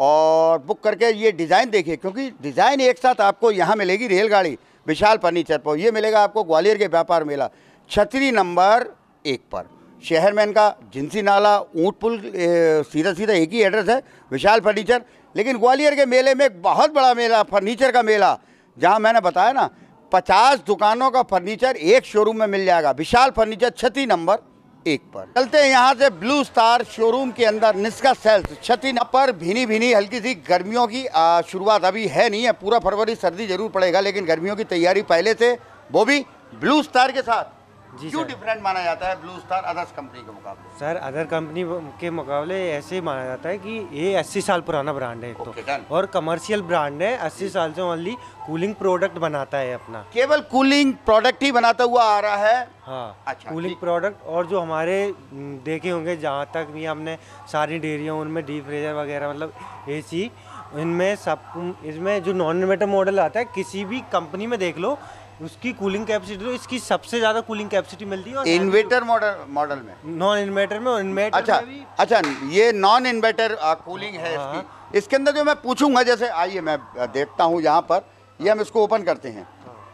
और बुक करके ये डिज़ाइन देखिए, क्योंकि डिज़ाइन एक साथ आपको यहाँ मिलेगी रेलगाड़ी विशाल फर्नीचर पर। ये मिलेगा आपको ग्वालियर के व्यापार मेला छतरी नंबर एक पर। शहर में इनका जिंसी नाला ऊँट पुल सीधा सीधा एक ही एड्रेस है विशाल फर्नीचर। लेकिन ग्वालियर के मेले में एक बहुत बड़ा मेला, फर्नीचर का मेला, जहाँ मैंने बताया ना पचास दुकानों का फर्नीचर एक शोरूम में मिल जाएगा, विशाल फर्नीचर छतरी नंबर एक पर। चलते हैं यहाँ से ब्लू स्टार शोरूम के अंदर, निष्का सेल्स छतरी पर। भीनी भीनी हल्की सी गर्मियों की शुरुआत अभी है नहीं है, पूरा फरवरी सर्दी जरूर पड़ेगा, लेकिन गर्मियों की तैयारी पहले से, वो भी ब्लू स्टार के साथ। जी क्यों सर। डिफरेंट माना जाता है ब्लू स्टार अदर्स कंपनी के मुकाबले? सर अदर कंपनी के मुकाबले ऐसे ही माना जाता है कि ये अस्सी साल पुराना ब्रांड है एक Okay, तो, done. और कमर्शियल ब्रांड है। अस्सी साल से ओनली कूलिंग प्रोडक्ट बनाता है अपना। केवल कूलिंग प्रोडक्ट ही बनाता हुआ आ रहा है। हाँ, अच्छा, कूलिंग ठीक। प्रोडक्ट। और जो हमारे म, देखे होंगे जहाँ तक भी हमने सारी डेयरियाँ, उनमें डीप फ्रीजर वगैरह, मतलब एसी, इनमें सब, इसमें जो नॉन इन्वर्टर मॉडल आता है किसी भी कंपनी में देख लो, उसकी कूलिंग कैपेसिटी, तो इसकी सबसे ज़्यादा कूलिंग कैपेसिटी मिलती है। और इन्वर्टर मॉडल मॉडल में, नॉन इन्वर्टर में, और इन्वर्टर अच्छा में भी। अच्छा, ये नॉन इन्वर्टर कूलिंग है हाँ। इसकी। इसके अंदर जो मैं पूछूंगा, जैसे आइए मैं देखता हूँ यहाँ पर, ये हम इसको ओपन करते हैं।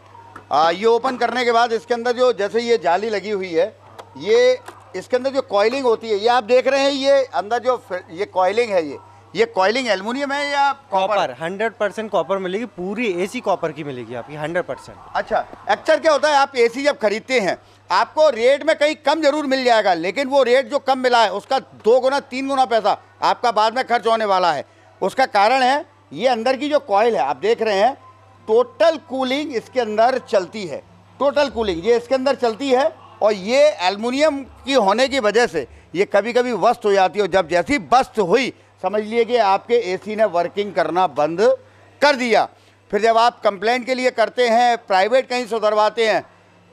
आ, ये ओपन करने के बाद इसके अंदर जो जैसे ये जाली लगी हुई है, ये इसके अंदर जो कॉइलिंग होती है, ये आप देख रहे हैं, ये अंदर जो ये कॉइलिंग है, ये ये कॉइलिंग एल्युमिनियम है या कॉपर? हंड्रेड परसेंट कॉपर मिलेगी, पूरी एसी कॉपर की मिलेगी आपकी हंड्रेड परसेंट। अच्छा, अक्सर क्या होता है, आप एसी जब खरीदते हैं आपको रेट में कहीं कम जरूर मिल जाएगा, लेकिन वो रेट जो कम मिला है उसका दो गुना तीन गुना पैसा आपका बाद में खर्च होने वाला है। उसका कारण है ये अंदर की जो कॉइल है, आप देख रहे हैं, टोटल कूलिंग इसके अंदर चलती है। टोटल कूलिंग ये इसके अंदर चलती है, और ये एल्युमिनियम की होने की वजह से ये कभी कभी बस्ट हो जाती है। और जब जैसी बस्ट हुई, समझ लिए कि आपके एसी ने वर्किंग करना बंद कर दिया। फिर जब आप कंप्लेंट के लिए करते हैं, प्राइवेट कहीं से उधरवाते हैं,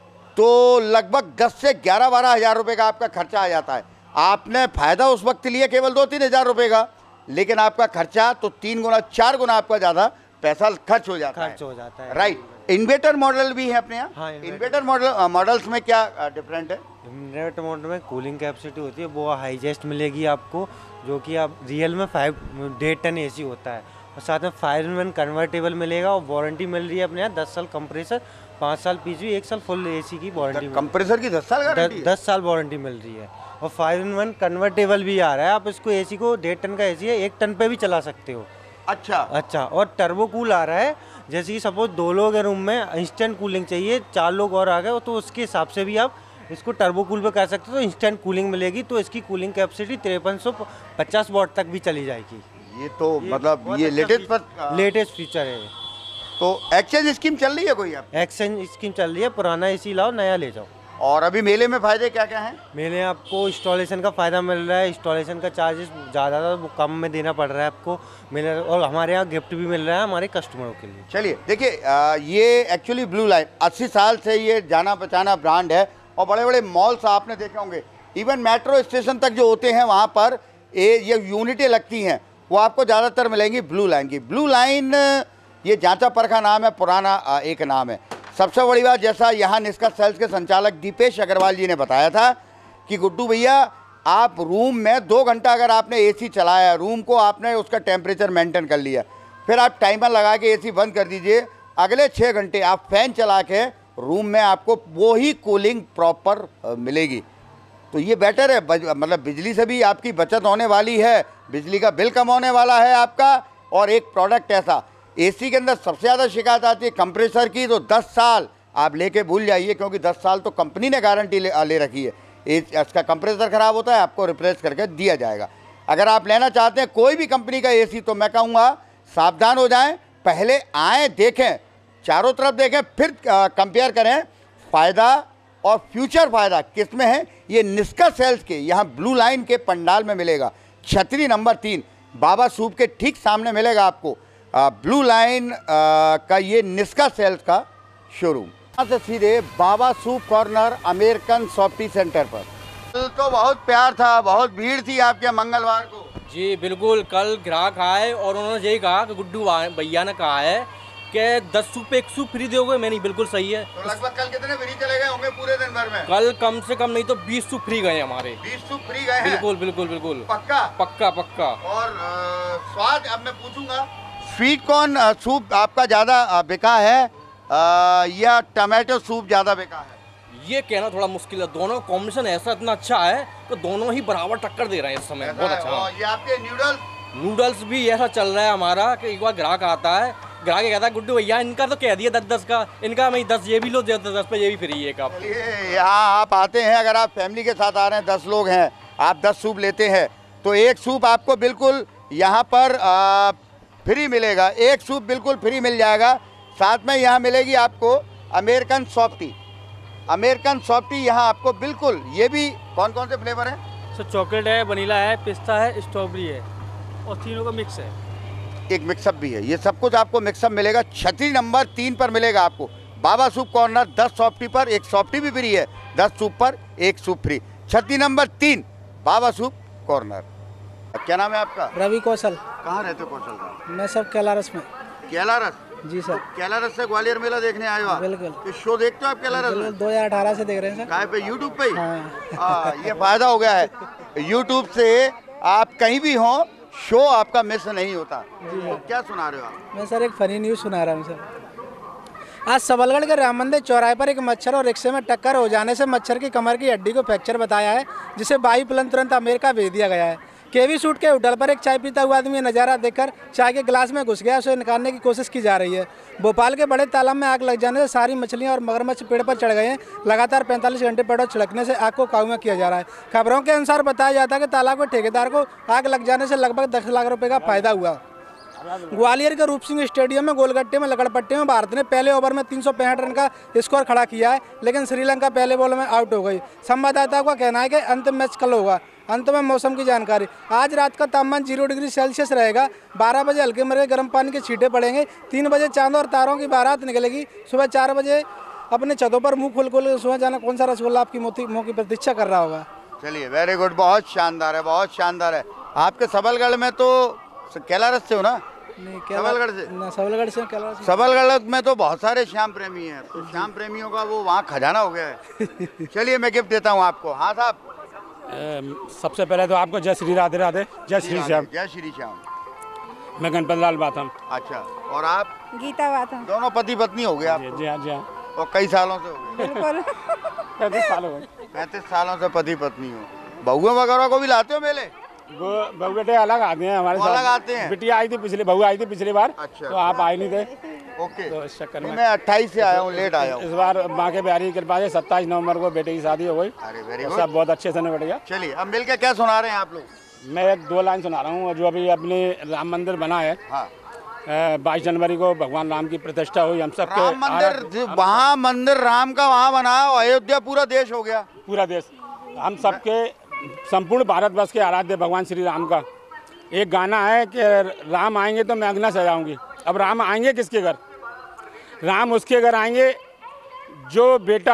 तो लगभग दस से ग्यारह बारह हज़ार रुपये का आपका खर्चा आ जाता है। आपने फ़ायदा उस वक्त लिया केवल दो तीन हज़ार रुपये का, लेकिन आपका खर्चा तो तीन गुना चार गुना आपका ज़्यादा पैसा खर्च हो जाता है। खर्च हो जाता है, राइट। इन्वर्टर मॉडल भी है अपने यहाँ। हाँ, इन्वर्टर मॉडल मॉडल्स में क्या डिफरेंट है? इन्वर्टर मॉडल में कूलिंग कैपेसिटी होती है वो हाईजेस्ट मिलेगी आपको, जो कि आप रियल में फाइव डेढ़ टन एसी होता है। और साथ में फाइव इन वन कन्वर्टेबल मिलेगा, और वारंटी मिल रही है अपने यहाँ दस साल कंप्रेसर, पाँच साल पीछी, एक साल फुल एसी की वारंटी। कंप्रेसर की दस साल गारंटी? दस साल वारंटी मिल रही है। और फाइव इन वन कन्वर्टेबल भी आ रहा है, आप इसको एसी को डेढ़ टन का एसी है, एक टन पे भी चला सकते हो। अच्छा अच्छा, और टर्बो कूल आ रहा है, जैसे कि सपोज दो लोग हैं रूम में, इंस्टेंट कूलिंग चाहिए, चार लोग और आ गए तो उसके हिसाब से भी आप इसको टर्बो कूल पे कर सकते हो, तो इंस्टेंट कूलिंग मिलेगी। तो इसकी कूलिंग कैपेसिटी तिरपन सौ पचास वॉट तक भी चली जाएगी। ये तो ये मतलब बहुत ये अच्छा लेटेस्ट पर फीचर- लेटेस्ट फीचर है। तो एक्सचेंज स्कीम चल रही है कोई अब? एक्सचेंज स्कीम चल रही है, पुराना एसी लाओ, नया ले जाओ। और अभी मेले में फायदे क्या क्या हैं? मेले आपको इंस्टॉलेशन का फ़ायदा मिल रहा है, इंस्टॉलेशन का चार्जेस ज़्यादा था वो कम में देना पड़ रहा है आपको मेले, और हमारे यहाँ गिफ्ट भी मिल रहा है हमारे कस्टमरों के लिए। चलिए देखिए, आ, ये एक्चुअली ब्लू लाइन अस्सी साल से ये जाना पहचाना ब्रांड है, और बड़े बड़े मॉल्स आपने देखे होंगे, इवन मेट्रो स्टेशन तक जो होते हैं वहाँ पर ये ये यूनिटें लगती हैं, वो आपको ज़्यादातर मिलेंगी ब्लू लाइन की। ब्लू लाइन ये जांचा परखा नाम है, पुराना आ, एक नाम है। सबसे बड़ी बात, जैसा यहाँ निष्का सेल्स के संचालक दीपेश अग्रवाल जी ने बताया था कि गुड्डू भैया, आप रूम में दो घंटा अगर आपने एसी चलाया, रूम को आपने उसका टेम्परेचर मेंटेन कर लिया, फिर आप टाइमर लगा के एसी बंद कर दीजिए, अगले छः घंटे आप फैन चला के रूम में आपको वो ही कूलिंग प्रॉपर मिलेगी। तो ये बेटर है, मतलब बिजली से भी आपकी बचत होने वाली है, बिजली का बिल कम होने वाला है आपका। और एक प्रोडक्ट ऐसा, एसी के अंदर सबसे ज़्यादा शिकायत आती है कंप्रेसर की, तो दस साल आप लेके भूल जाइए, क्योंकि दस साल तो कंपनी ने गारंटी ले, ले रखी है। इसका कंप्रेसर ख़राब होता है, आपको रिप्लेस करके दिया जाएगा। अगर आप लेना चाहते हैं कोई भी कंपनी का एसी, तो मैं कहूँगा सावधान हो जाएं, पहले आएँ, देखें, चारों तरफ देखें, फिर कंपेयर करें फ़ायदा और फ्यूचर फ़ायदा किस में है। ये निष्का सेल्स के यहाँ ब्लू लाइन के पंडाल में मिलेगा, छतरी नंबर तीन, बाबा सूप के ठीक सामने मिलेगा आपको आ, ब्लू लाइन आ, का ये निष्का सेल्स का शोरूम। यहाँ से सीधे Baba soup corner American softy centre पर। कल तो बहुत प्यार था, बहुत भीड़ थी आपके मंगलवार को। जी बिल्कुल, कल ग्राहक आए और उन्होंने यही कहा कि गुड्डू भैया ने कहा है कि दस सूप पे एक सूप फ्री दोगे। मैंने बिल्कुल सही है। तो लगभग कल कितने फ्री चले गए होंगे पूरे दिन भर में? कल कम से कम नहीं तो बीस सूप फ्री गए हमारे। बीस सूप फ्री गए हैं? बिल्कुल बिल्कुल बिल्कुल पक्का पक्का पक्का। और आ, स्वाद अब मैं पूछूंगा, स्वीट कॉर्न सूप आपका ज़्यादा बिका है आ, या टमाटो सूप ज़्यादा बिका है? ये कहना थोड़ा मुश्किल है, दोनों कॉम्बिनेशन ऐसा इतना अच्छा है कि दोनों ही बराबर टक्कर दे रहे हैं इस समय। बहुत अच्छा। ये आपके नूडल्स नूडल्स भी ऐसा चल रहा है हमारा कि एक बार ग्राहक आता है, ग्राहक कहता है गुड्डू भैया इनका तो कह दिया दस दस का, इनका मैं दस ये भी लो, दस दस पे ये भी फ्री है का। यहाँ आप आते हैं, अगर आप फैमिली के साथ आ रहे हैं, दस लोग हैं, आप दस सूप लेते हैं, तो एक सूप आपको बिल्कुल यहाँ पर आ, फ्री मिलेगा। एक सूप बिल्कुल फ्री मिल जाएगा। साथ में यहाँ मिलेगी आपको अमेरिकन सॉफ्टी। अमेरिकन सॉफ्टी यहाँ आपको बिल्कुल, ये भी कौन कौन से फ्लेवर हैं? सर चॉकलेट है, वनीला है, पिस्ता है, स्ट्रॉबेरी है और तीनों का मिक्स है। एक मिक्सअप भी है। ये सब कुछ आपको मिक्सअप मिलेगा। छतरी नंबर तीन पर मिलेगा आपको बाबा सूप कॉर्नर। दस सॉफ्टी पर एक सॉफ्टी भी फ्री है, दस सूप पर एक सूप फ्री। छतरी नंबर तीन बाबा सूप कॉर्नर। क्या नाम है आपका? रवि कौशल। कहाँ रहते हो कौशल साहब? मैं सब कैलारस में। कैलारस? जी सर। कैलारस से ग्वालियर मेला देखने आए हो आप? बिल्कुल। तो शो देखते हो आप कैलारस में? दो हजार अठारह से देख रहे हैं सर। कहाँ पे? यूट्यूब पे ही? हाँ। आ, ये फायदा हो गया है, यूट्यूब से आप कहीं भी हो, शो आपका मिस नहीं होता। तो क्या सुना रहे हो आप? मैं सर एक फनी न्यूज़ सुना रहा हूँ सर। आज सबलगढ़ के राम मंदिर चौराहे पर एक मच्छर और रिक्शे में टक्कर हो जाने से मच्छर की कमर की हड्डी को फ्रैक्चर बताया है, जिसे वायु प्लन तुरंत अमेरिका भेज दिया गया है। केवी सूट के होटल पर एक चाय पीता हुआ आदमी नज़ारा देखकर चाय के गिलास में घुस गया, उसे निकालने की कोशिश की जा रही है। भोपाल के बड़े तालाब में आग लग जाने से सारी मछलियां और मगरमच्छ पेड़ पर चढ़ गए हैं। लगातार पैंतालीस घंटे पेड़ों छिड़कने से आग को काबू में किया जा रहा है। खबरों के अनुसार बताया जाता है कि तालाब के ठेकेदार को आग लग जाने से लगभग दस लाख रुपये का फायदा हुआ। ग्वालियर के रूप सिंह स्टेडियम में गोलगट्टे में लगड़पट्टे में भारत ने पहले ओवर में तीन सौ पैंसठ रन का स्कोर खड़ा किया है, लेकिन श्रीलंका पहले बॉल में आउट हो गई। संवाददाताओं का कहना है कि अंतिम मैच कल होगा। अंत में मौसम की जानकारी। आज रात का तापमान जीरो डिग्री सेल्सियस रहेगा। बारह बजे हल्के मरे गर्म पानी के छींटे पड़ेंगे। तीन बजे चांद और तारों की बारात निकलेगी। सुबह चार बजे अपने छतों पर मुंह खोल खोल सुबह जाना कौन सा रसगुल्ला आपकी मुँह की प्रतीक्षा कर रहा होगा। चलिए, वेरी गुड, बहुत शानदार है, बहुत शानदार है। आपके सबलगढ़ में तो कैलारस से हो ना? नहीं, सबलगढ़ से ना, सबलगढ़ से कैलारस। सबलगढ़ में तो बहुत सारे श्याम प्रेमी हैं, तो श्याम प्रेमियों का वो वहाँ खजाना हो गया है। चलिए, मैं गिफ्ट देता हूँ आपको। हाँ साहब। सबसे पहले तो आपको जय श्री राधे राधे, जय श्री श्याम। जय श्री श्याम। मैं गणपत लाल बाथम। अच्छा, और आप? गीता बाथम। दोनों पति पत्नी हो गए आप? जी हाँ, जी हाँ। और कई सालों से हो गए? बिल्कुल। पैंतीस साल हो गए। पैंतीस सालों से पति पत्नी हो। बहुओं वगैरह को भी लाते हो मेले? वो बहू बेटे अलग आते हैं हमारे साथ। अलग आते हैं? बिटिया आई थी पिछले, बहू आई थी पिछली बार। अच्छा। तो आप आए नहीं थे। ओके। तो इस चक्कर में मैं अट्ठाईस से आया हूँ, लेट आया हूँ। इस बार माँ के प्यारी की कृपा से सत्ताईस नवंबर को बेटे की शादी हो गई। अरे वेरी तो गुड। सब बहुत अच्छे से निपट गया। चलिए, अब मिलकर क्या सुना रहे हैं आप लोग? मैं एक दो लाइन सुना रहा हूँ। जो अभी अपने राम मंदिर बना है, बाईस जनवरी को भगवान राम की प्रतिष्ठा हुई। हम सब राम मंदिर, वहाँ मंदिर राम का वहाँ बना, अयोध्या पूरा देश हो गया। पूरा देश, हम सबके संपूर्ण भारतवर्ष के आराध्य भगवान श्री राम का एक गाना है कि राम आएंगे तो मैं अंगना सजाऊंगी। अब राम आएंगे किसके घर? राम उसके घर आएंगे जो बेटा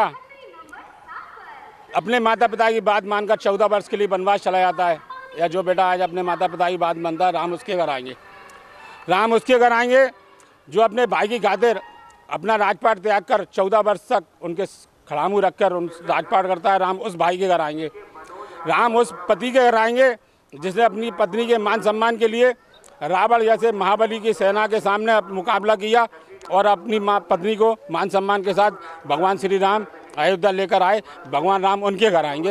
अपने माता पिता की बात मानकर चौदह वर्ष के लिए वनवास चला जाता है, या जो बेटा आज अपने माता पिता की बात मानता है, राम उसके घर आएंगे। राम उसके घर आएंगे जो अपने भाई की खातिर अपना राजपाट त्याग कर चौदह वर्ष तक उनके खड़ामू रखकर उन राजपाट करता है। राम उस भाई के घर आएंगे। राम उस पति के घर आएंगे जिसने अपनी पत्नी के मान सम्मान के लिए रावण जैसे महाबली की सेना के सामने मुकाबला किया और अपनी माँ पत्नी को मान सम्मान के साथ भगवान श्री राम अयोध्या लेकर आए। भगवान राम उनके घर आएंगे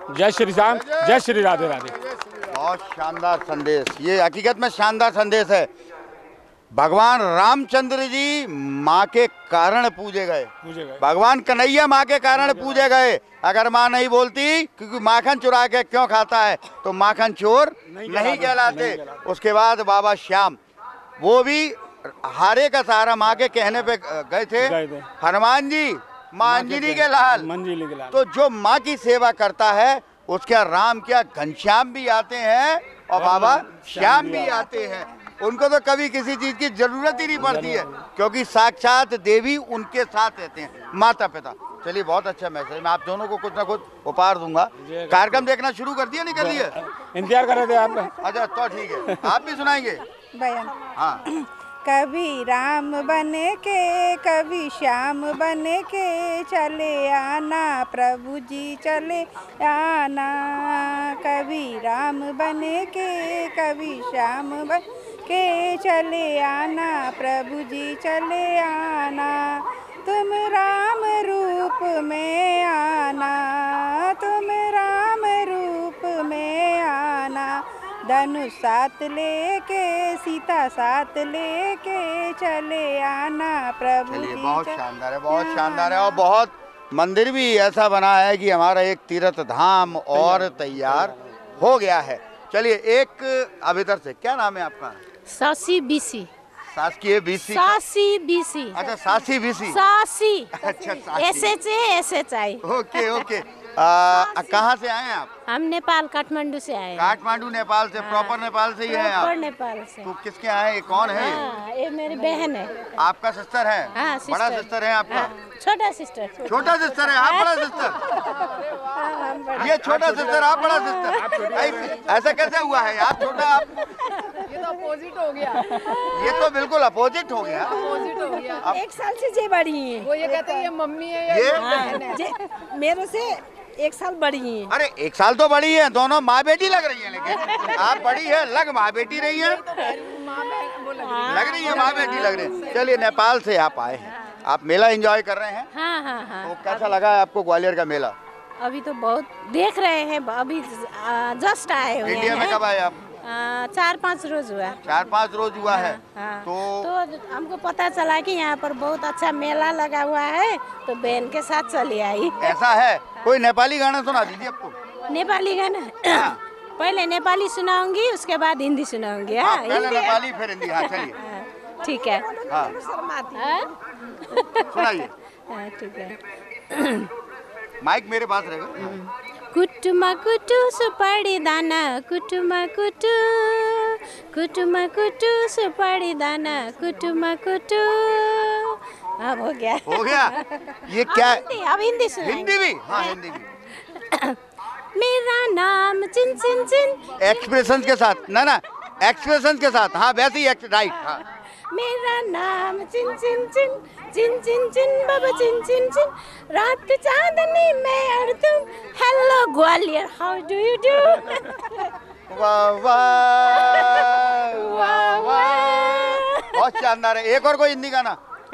जय श्री राम, जय श्री राधे राधे। बहुत शानदार संदेश, ये हकीकत में शानदार संदेश है। भगवान रामचंद्र जी माँ के कारण पूजे गए, भगवान कन्हैया माँ के कारण पूजे गए। अगर माँ नहीं बोलती, क्योंकि माखन चुरा के क्यों खाता है, तो माखन चोर नहीं कहलाते। उसके बाद बाबा श्याम, वो भी हारे का सहारा माँ के कहने पे गए थे। हनुमान जी माँ अंजनी के लाल, तो जो माँ की सेवा करता है उसके राम क्या घनश्याम भी आते हैं और बाबा श्याम भी आते हैं। उनको तो कभी किसी चीज की जरूरत ही नहीं पड़ती है, क्योंकि साक्षात देवी उनके साथ रहते हैं, माता पिता। चलिए बहुत अच्छा मैसेज, मैं आप दोनों को कुछ ना कुछ उपहार दूंगा। कार्यक्रम देखना शुरू कर दिया, नहीं कर दिया? इंतजार कर रहे थे आप? अच्छा तो ठीक है, आप भी सुनाएंगे बयान। हाँ। कभी राम बने के कभी श्याम बने के चले आना प्रभु जी चले आना। कभी राम बने के कभी श्याम बन के चले आना प्रभु जी चले आना। तुम राम रूप में आना, तुम राम रूप में आना। धनुष साथ लेके सीता साथ लेके चले आना प्रभु जी। बहुत शानदार है, बहुत शानदार है। और बहुत मंदिर भी ऐसा बना है कि हमारा एक तीर्थ धाम और तैयार हो गया है। चलिए एक अब इधर से, क्या नाम है आपका? सासी बीसी। सासकी बीसी। सासी बीसी। अच्छा सासी बीसी। सासी। अच्छा Shashi. S H A S H I. Okay okay. कहाँ से आए हैं आप? हम नेपाल काठमांडू से आए हैं। काठमांडू नेपाल से? प्रॉपर नेपाल से ही हैं आप? प्रॉपर नेपाल से। तो किसके आए, ये कौन है? हाँ, ये मेरी बहन है। आपका सिस्टर है? हाँ, बड़ा सिस्टर है आपका? हाँ, छोटा सिस्टर। छोटा सिस्टर है आप, बड़ा सिस्टर? ये छोटा सिस्टर आप, बड़ा सिस्टर? ऐसा कैसे हुआ है आप? छोटा आप, ये तो अपोजिट हो गया। ये तो बिल्कुल अपोजिट हो गया। अपोजिट हो गया। अब एक साल से जे बड़ी है, वो ये कहते हैं ये मम्मी है ये बहन है। जे मेरे से एक साल बड़ी है। अरे एक साल तो बड़ी है, दोनों माँ बेटी लग रही है, लेकिन आप बड़ी है, लग माँ बेटी रही है, लग रही है माँ बेटी लग रही है। चलिए नेपाल से आप आए हैं, आप मेला एंजॉय कर रहे हैं? हाँ हाँ हाँ। तो कैसा लगा है आपको ग्वालियर का मेला? अभी तो बहुत देख रहे हैं, अभी जस्ट आए हुए हैं। इंडिया में कब आए आप? आ, चार पाँच रोज हुआ। चार पाँच रोज हुआ हाँ, है। हाँ। तो तो हमको पता चला कि यहाँ पर बहुत अच्छा मेला लगा हुआ है, तो बहन के साथ चली आई। ऐसा है? कोई नेपाली गाना सुना दीजिए आपको। नेपाली गाना? पहले नेपाली सुनाऊंगी, उसके बाद हिंदी सुनाऊंगी। हाँ, पहले नेपाली फिर हिंदी। हाँ चलिए ठीक है। हाँ सुनाइए। हाँ ठीक है। माइक मेरे पास रहेगा। कुटुमा कुटु सुपारी दाना, कुटुमा कुटु, कुटुमा कुटु सुपारी दाना, कुटुमा कुटु। अब हो गया। हो गया। ये क्या? अब हिंदी सुनाएंगे। हिंदी भी? हाँ हिंदी भी। मेरा नाम चिन चिन चिन। एक्सप्रेशन के साथ ना ना, एक्सप्रेशन के साथ। हाँ वैसे ही, राइट। हाँ मेरा नाम चिन चिन चिन, चिन चिन चिन बाबा चिन चिन चिन, रात चांदनी में और तुम। Hello Gwalior, how do you do? वाह वाह वाह वाह, बहुत शानदार है। एक और कोई हिंदी गाना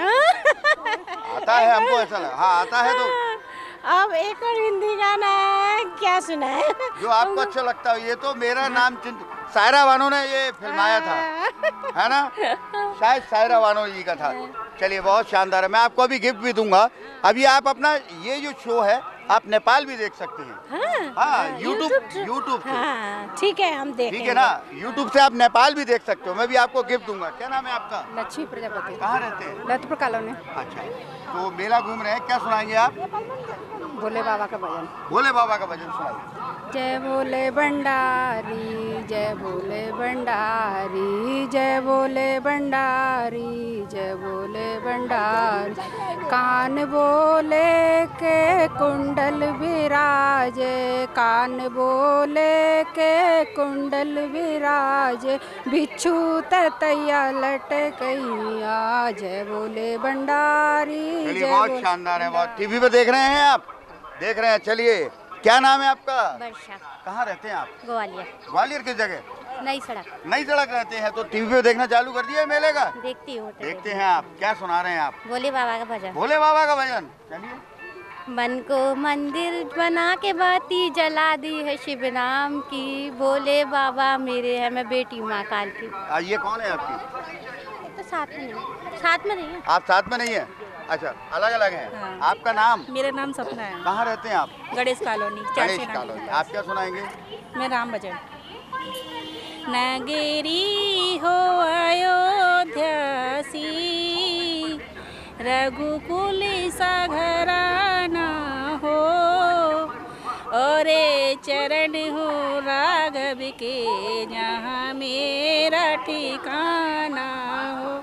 आता है हमको, ऐसा लगा। हाँ आता है। तो अब एक और हिंदी गाना क्या सुना है जो आपको अच्छा लगता है? ये तो मेरा नाम चिंत, सायरा बानो ने ये फिल्माया था, है ना? शायद सायरा बानो जी का था। चलिए बहुत शानदार है। मैं आपको अभी गिफ्ट भी दूंगा। अभी आप अपना ये जो शो है आप नेपाल भी देख सकते हैं। हाँ, हाँ यूट्यूब यूट्यूब से। हाँ ठीक है, हम देखेंगे। ठीक है ना, यूट्यूब से आप नेपाल भी देख सकते हो। मैं भी आपको गिफ्ट दूंगा। क्या नाम है आपका? लक्ष्मी प्रजापति। कहाँ रहते हैं? ललितपुर कॉलोनी। अच्छा, तो मेला घूम रहे हैं, क्या सुनाएंगे आप? भोले बाबा का भजन। भोले बाबा का भजन सुनाइए। जय भोले भंडारी, जय भोले भंडारी, जय भोले भंडारी, जय भोले भंडारी। कान बोले के कुंडल विराजे, कान बोले के कुंडल विराजे, बिच्छू ततैया लटकैया, जय भोले भंडारी। चलिए बहुत शानदार है। बहुत टीवी पे देख रहे हैं आप? देख रहे हैं। चलिए क्या नाम है आपका? वर्षा। कहाँ रहते हैं आप? ग्वालियर। ग्वालियर किस जगह? नई सड़क। नई सड़क रहते हैं। तो टीवी पे देखना चालू कर दिया है मेले का? देखती हूँ। देखते हैं। आप क्या सुना रहे हैं आप? भोले बाबा का भजन। भोले बाबा का भजन। चलिए मन को मंदिर बना के बाती जला दी है शिव नाम की, भोले बाबा मेरे है, मैं बेटी माँ काल की। आ, ये कौन है आपकी? तो साथ में नहीं, साथ में नहीं है। आप साथ में नहीं है? अच्छा, अलग अलग हैं। हाँ। आपका नाम? मेरा नाम सपना है। कहाँ रहते हैं आप? Ganesh colony, Ganesh colony. आप क्या सुनाएंगे? मैं राम भजन। नगरी हो अयोध्या सी, रघुकुल सा घराना हो, और चरण हो राघव के जहाँ मेरा ठिकाना हो,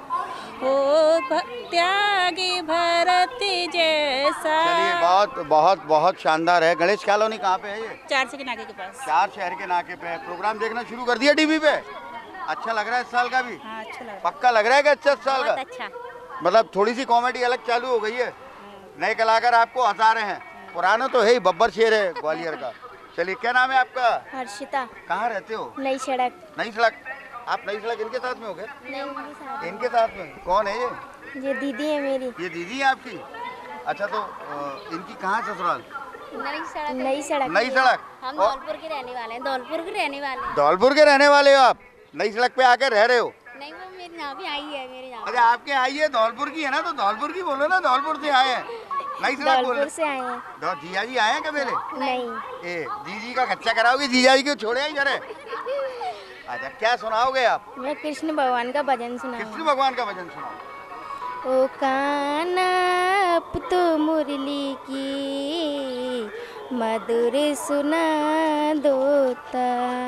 हो त्यागी भरत जैसा। चलिए, बहुत बहुत बहुत शानदार है। गणेश कॉलोनी कहाँ पे है ये? चार शहर के नाके के पास। चार शहर के नाके पे है। प्रोग्राम देखना शुरू कर दिया टीवी पे? अच्छा लग रहा है इस साल का भी? हाँ, अच्छा लग रहा है। पक्का लग रहा है कि अच्छा इस साल का? बहुत अच्छा। मतलब थोड़ी सी कॉमेडी अलग चालू हो गई है, नए कलाकार आपको हंसा रहे हैं। पुराना तो है ही, बब्बर शेर है ग्वालियर का। चलिए, क्या नाम है आपका? हर्षिता। कहाँ रहते हो? नई सड़क। नई सड़क। आप नई सड़क इनके साथ में हो गए? नहीं, इनके साथ में कौन है ये? ये दीदी है मेरी। ये दीदी है आपकी? अच्छा, तो अ, इनकी कहाँ ससुराल? नई सड़क। नई सड़क। नई सड़क। हम धौलपुर के रहने वाले हैं, धौलपुर के रहने वाले हैं। धौलपुर के रहने वाले हो आप? नई सड़क पे आकर रह रहे हो? नहीं, वो मेरी यहाँ भी आई है, मेरे यहाँ। अच्छा, आपके आई है, धौलपुर की है ना, तो धौलपुर की बोलो ना, धौलपुर से आए हैं। नई सड़क बोलो। से आए हैं। जीजा जी आए हैं क्या पहले? नहीं। ए, जीजी का खच्चा कराओगे? जीजा जी को छोड़े ही करे। अच्छा, क्या सुनाओगे आप? मैं कृष्ण भगवान का भजन सुनाऊंगी। कृष्ण भगवान का भजन सुनाओ। ओ काना अब तो मुरली की मधुर सुना दोता,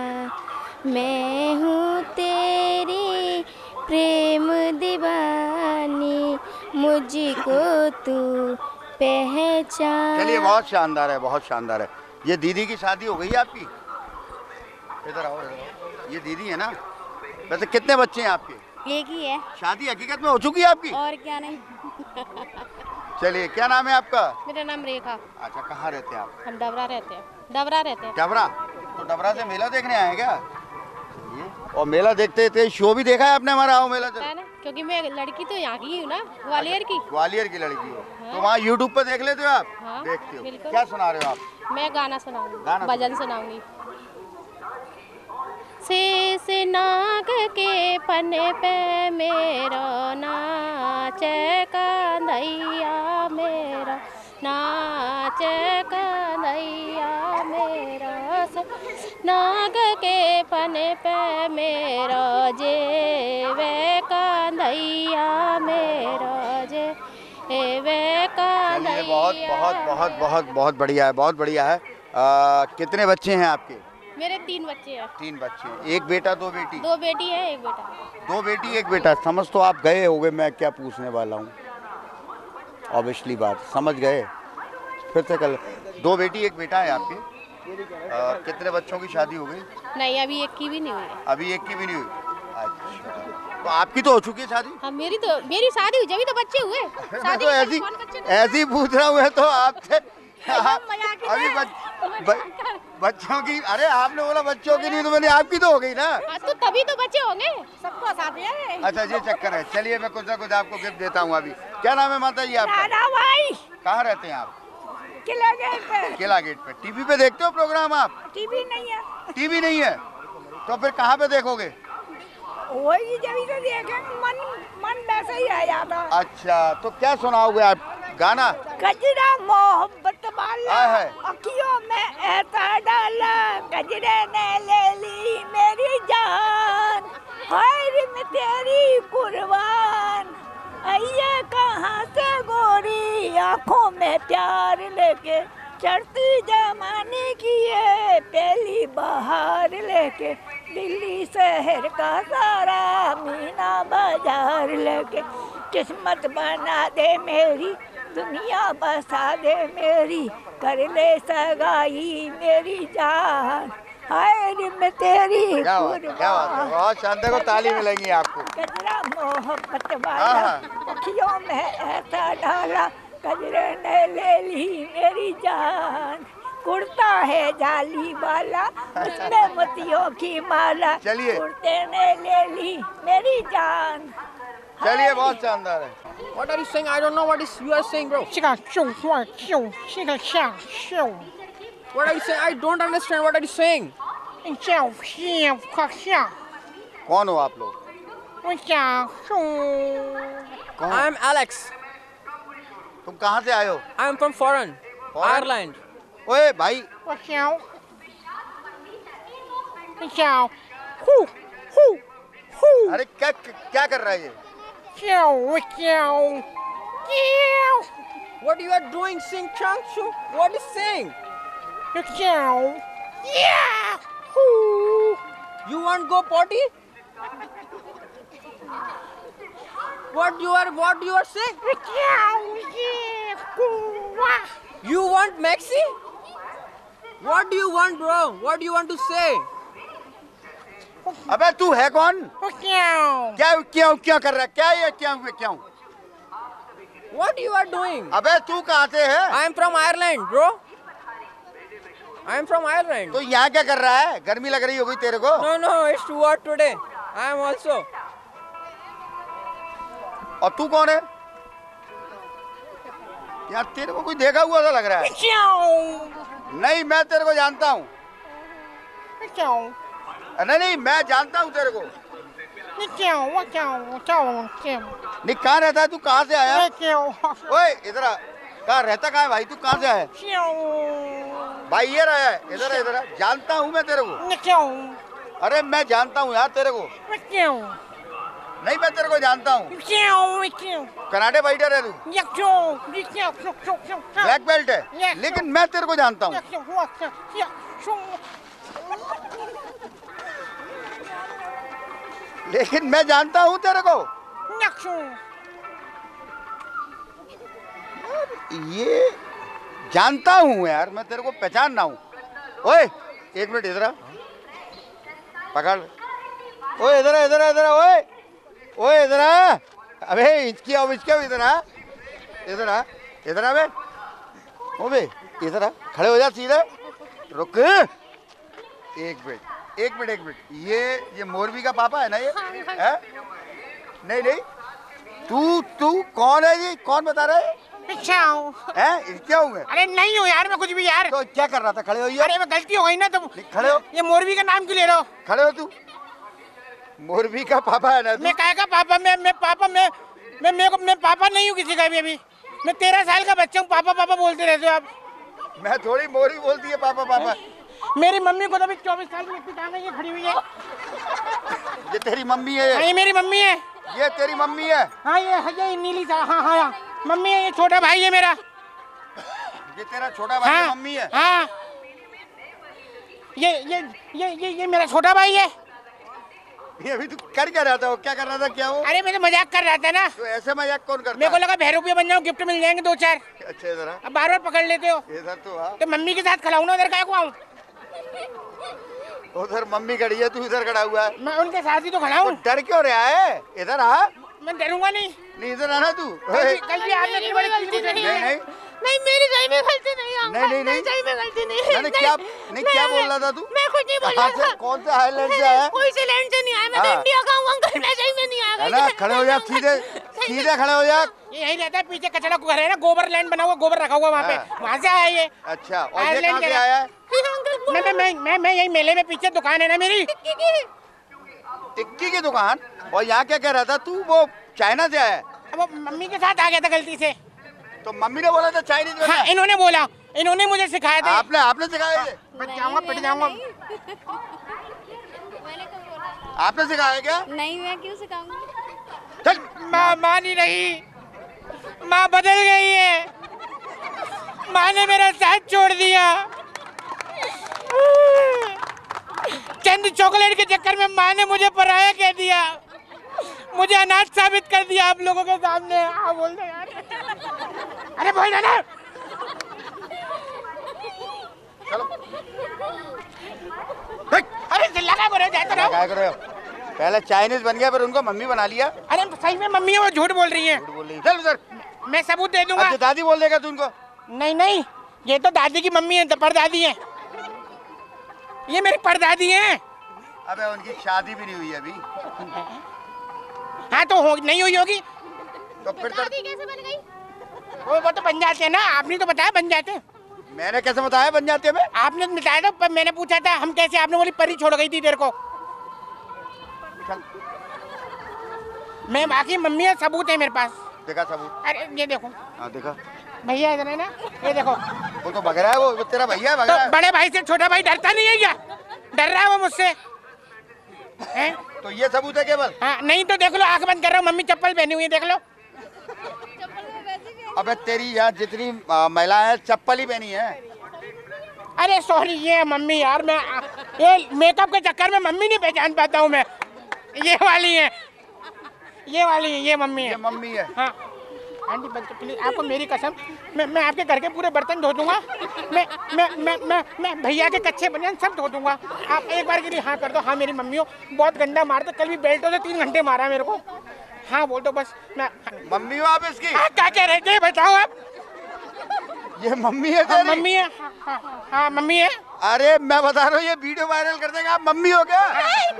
मैं हूँ तेरी प्रेम दीवानी, मुझको तू पहचान। चलिए, बहुत शानदार है, बहुत शानदार है। ये दीदी की शादी हो गई है आपकी? इधर आओ, इधर आओ। ये दीदी है ना? वैसे कितने बच्चे हैं आपके? एक ही है। शादी हकीकत में हो चुकी है आपकी? और क्या नहीं। चलिए, क्या नाम है आपका? मेरा नाम रेखा। अच्छा, कहाँ रहते हैं आप? हम डबरा रहते हैं। डबरा रहते हैं। डबरा? तो डबरा से मेला देखने आए हैं क्या? और मेला देखते थे, शो भी देखा है आपने हमारा? आओ मेला चल। क्योंकि मैं लड़की तो यहाँ की हूँ ना, ग्वालियर की। ग्वालियर की लड़की हो? हाँ। तो वहाँ यूट्यूब पर देख लेते हो आप? हाँ, देखते हो। बिल्कुल। क्या सुना रहे हो आप? मैं गाना सुनाऊंगी, गाना भजन सुनाऊंगी। शेष नाग के पन पे मेरा नाच कन्हैया, मेरा नाच कन्हैया, मेरा नाग के पन पे मेरा जेवे कन्हैया, मेरा जेवे कन्हैया। बहुत बहुत बहुत बहुत बहुत बढ़िया है, बहुत बढ़िया है। आ, कितने बच्चे हैं आपके? मेरे तीन बच्चे हैं। तीन बच्चे, एक बेटा दो बेटी? दो बेटी है, एक बेटा। दो बेटी एक बेटा। समझ तो आप गए होंगे मैं क्या पूछने वाला हूँ, ऑब्वियसली बात समझ गए। फिर से कल, दो बेटी एक बेटा है आपके। आ, कितने बच्चों की शादी हो गई? नहीं, अभी एक की भी नहीं हुई है। अभी एक की भी नहीं हुई? अच्छा, तो आपकी तो हो चुकी है शादी? हाँ, मेरी तो मेरी शादी हुई, जब तो बच्चे हुए। शादी तो ऐसी ऐसी पूछ रहा हूँ तो आपसे। अभी बच, ब, बच्चों की, अरे आपने बोला बच्चों की नहीं, तो मैंने आपकी तो हो गई ना। तो तभी तो बच्चे होंगे, सबको शादी है। अच्छा, ये चक्कर है। चलिए, मैं कुछ ना कुछ आपको गिफ्ट देता हूँ अभी। क्या नाम है माता जी आपका? भाई। कहाँ रहते हैं आप? किला गेट पे। किला गेट पे। टीवी पे देखते हो प्रोग्राम आप? टीवी नहीं है। टीवी नहीं है तो फिर कहाँ पे देखोगे? वही जब तो देखे, मन मन वैसे ही आ जाता। अच्छा, तो क्या सुनाओगे आप गाना? गजरा मोहब्बत वाला है। अखियों में ऐसा डाला, गजरे ने ले ली मेरी जान, हाय मैं तेरी कुर्बान, आइए कहाँ से गोरी, आँखों में प्यार लेके चढ़ती जमाने की है पहली बहार लेके, दिल्ली शहर का सारा मीना बाजार लेके, किस्मत बना दे मेरी, दुनिया बसा दे मेरी, कर ले सगाई मेरी जान, हाय रे मैं तेरी क्या बात है, क्या बात है, बहुत शानदार। को ताली मिलेंगी आपको। गजरा मोहब्बत वाला अखियों में ऐसा डाला, गजरे ने ले ली मेरी जान, कुर्ता है जाली वाला उसमें मोतियों की माला, चलिए, कुर्ते ने ले ली मेरी जान, चलिए बहुत शानदार है। What are you saying? I don't know what is you are saying, bro. What What are you saying? I don't understand. What are you saying? कौन हो आप लोग? I am Alex. तुम कहाँ से आए हो? I am from foreign, Foreign? Ireland. ओए भाई अरे क्या क्या कर रहा है ये? What you are doing, Sing Chang Chu? What is saying? You want go potty? What you are what you are saying? You want Maxi? What do you want, bro? What do you want to say? अबे तू है कौन? क्या क्यों क्या कर रहा है? क्या ये क्या क्यों? What you are doing? अबे तू कहाँ से है? I am from Ireland, bro. I am from Ireland. तो यहाँ क्या कर रहा है? गर्मी लग रही होगी तेरे को? No, no, it's too hot today. I am also. और तू कौन है? यार तेरे को कोई देखा हुआ सा लग रहा है। नहीं मैं तेरे को जानता हूँ। नहीं नहीं मैं जानता हूँ तेरे को। नहीं कहाँ रहता है तू? कहाँ से आया? ओए इधर आ। कहाँ रहता कहाँ है भाई? तू कहाँ से आया? भाई ये रहा है। इधर इधर जानता हूँ मैं तेरे को। अरे मैं जानता हूँ यार तेरे को। नहीं मैं तेरे को जानता हूँ। कराटे फाइटर है तू? ब्लैक बेल्ट है? लेकिन मैं तेरे को जानता हूँ। लेकिन मैं जानता हूँ तेरे को। ये जानता हूँ यार मैं तेरे को पहचान ना हूँ। ओए एक मिनट इधर आ। पकड़। ओए इधर आ इधर आ इधर आ। ओए ओए इधर आ। अबे इसकी अब इसके इधर आ। इधर आ इधर आ बे। ओ बे इधर आ। खड़े हो जा सीधे। रुक एक मिनट एक मिनट एक मिनट। ये ये मोरबी का पापा है ना ये? है? नहीं नहीं तू तू कौन है जी? कौन बता रहा है? हैं? क्या हूँ मैं? अरे नहीं हो यार मैं कुछ भी यार। तो क्या कर रहा था? खड़े हो यार। अरे मैं गलती हो गई ना। तुम खड़े हो। ये मोरबी का नाम क्यों ले रहे हो? खड़े हो तू। मोरबी का पापा है ना तू? मैं काय का पापा? मैं मैं पापा मैं मैं मैं, मैं पापा नहीं हूँ किसी का भी। अभी मैं तेरह साल का बच्चा हूँ। पापा पापा बोलते रहते हो आप। मैं थोड़ी मोरबी बोलती है पापा पापा। मेरी मम्मी को तो अभी चौबीस साल की व्यक्ति कहाँ गई है? खड़ी हुई है। ये तेरी मम्मी है? हाँ ये मेरी मम्मी है। ये तेरी मम्मी है? हाँ ये ये नीली सा। हाँ हाँ मम्मी है। ये छोटा भाई है मेरा। ये तेरा छोटा भाई हाँ, मम्मी है? हाँ ये ये ये ये ये मेरा छोटा भाई है। ये अभी तू कर क्या रहा था? क्या कर रहा था? क्या हो? अरे मैं तो मजाक कर रहा था ना। तो ऐसे मजाक कौन करता? मेरे को लगा बहर रुपये बन जाऊँ गिफ्ट मिल जाएंगे दो चार। अच्छा इधर आ। अब बार बार पकड़ लेते हो। इधर तो आ। तो मम्मी के साथ खड़ा हूँ ना। उधर काय को आऊँ? उधर मम्मी खड़ी है तू इधर खड़ा हुआ है। मैं उनके साथ ही तो खड़ा हूँ। डर क्यों रहा है? इधर आ। मैं डरूंगा नहीं। नहीं इधर आना तू। कल भी आपने इतनी बड़ी चीज़ नहीं नहीं नहीं मेरी सही में गलती नहीं है। नहीं नहीं नहीं सही में गलती नहीं है। मैंने क्या नहीं क्या बोल रहा था तू? मैं कुछ नहीं बोल रहा था। कौन से आइलैंड से आया? कोई से लैंड से नहीं आया। मैं तो इंडिया का हूँ अंकल। मैं सही में नहीं आया। ना खड़े हो जा सीधे सीधे खड़े हो जा। यही रहता है पीछे कचरा घर है ना। गोबर लैंड बना हुआ गोबर रखा हुआ वहाँ पे। वहाँ से आया ये। अच्छा और ये कहाँ से आया? मैं मैं मैं मैं मैं यही मेले में पीछे दुकान है ना मेरी। टिक्की की दुकान। और यहाँ क्या कह रहा था तू? वो चाइना से आया? वो मम्मी के साथ आ गया था गलती से। तो मम्मी ने बोला था चाइनीज में? हाँ इन्होंने बोला। इन्होंने मुझे सिखाया था। आपने आपने सिखाया ये? मैं जाऊंगा पिट जाऊंगा। आपने सिखाया क्या? नहीं मैं क्यों सिखाऊंगी? चल। माँ माँ नहीं रही। माँ बदल गई है। माँ ने मेरा साथ छोड़ दिया। चंद चॉकलेट के चक्कर में माँ ने मुझे पराया कह दिया। मुझे अनाथ साबित कर दिया आप लोगों के सामने। हाँ बोल दो यार। अरे बोल ना। चलो। अरे चिल्ला क्या कर रहे हो? क्या कर रहे हो? पहले चाइनीज बन गया फिर उनको मम्मी बना लिया। अरे सही में मम्मी है। वो झूठ बोल रही है। झूठ बोल रही है। चल उधर। मैं सबूत दे दूंगा। अब दादी बोल देगा तू उनको? नहीं नहीं ये तो दादी की मम्मी है। परदादी है। ये मेरी परदादी है। अबे उनकी शादी भी नहीं हुई अभी। हाँ तो हो, नहीं हुई होगी तो फिर तो कैसे बन गई? वो वो तो बन जाते हैं ना, आपने तो बताया बन जाते हैं। मैंने कैसे बताया बन जाते हैं? आपने तो बताया था, पर मैंने पूछा था हम कैसे, आपने बोली परी छोड़ गई थी तेरे को। मैं बाकी मम्मी है, सबूत है मेरे पास। देखा सबूत? अरे ये देखो। हाँ देखा। भैया इधर है ना, ये देखो। वो तो भग रहा है, वो, वो तेरा भैया भग तो रहा है। बड़े भाई से छोटा भाई डरता नहीं है क्या? डर रहा है वो मुझसे। हैं? तो ये सबूत है केवल? हाँ, नहीं तो देख लो, आंख बंद कर रहा हूँ, मम्मी चप्पल पहनी हुई है, देख लो। अबे तेरी यहाँ जितनी आ, महिलाएं हैं चप्पल ही पहनी है। अरे सॉरी, ये मम्मी यार, मैं ये मेकअप के चक्कर में मम्मी नहीं पहचान पाता हूँ मैं। ये वाली है, ये वाली है, ये मम्मी है। ये मम्मी है। हाँ आंटी प्लीज, आपको मेरी कसम, मैं मैं आपके घर के पूरे बर्तन धो दूंगा। मैं मैं मैं मैं मैं भैया के कच्चे बनियान सब धो दूंगा। आप एक बार के लिए हाँ कर दो। हाँ मेरी मम्मी हो, बहुत गंदा मारते, कल भी बेल्टों से तीन घंटे मारा मेरे को। हाँ बोल दो बस। मैं मम्मी हो आप इसकी? हाँ, क्या कह रहे थे बताओ आप? ये मम्मी है तेरी? मम्मी है। हाँ, हाँ, हाँ मम्मी है। अरे मैं बता रहा हूँ ये वीडियो वायरल कर देगा। आप मम्मी हो क्या?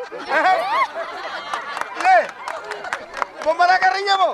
ले, वो मना कर रही है वो।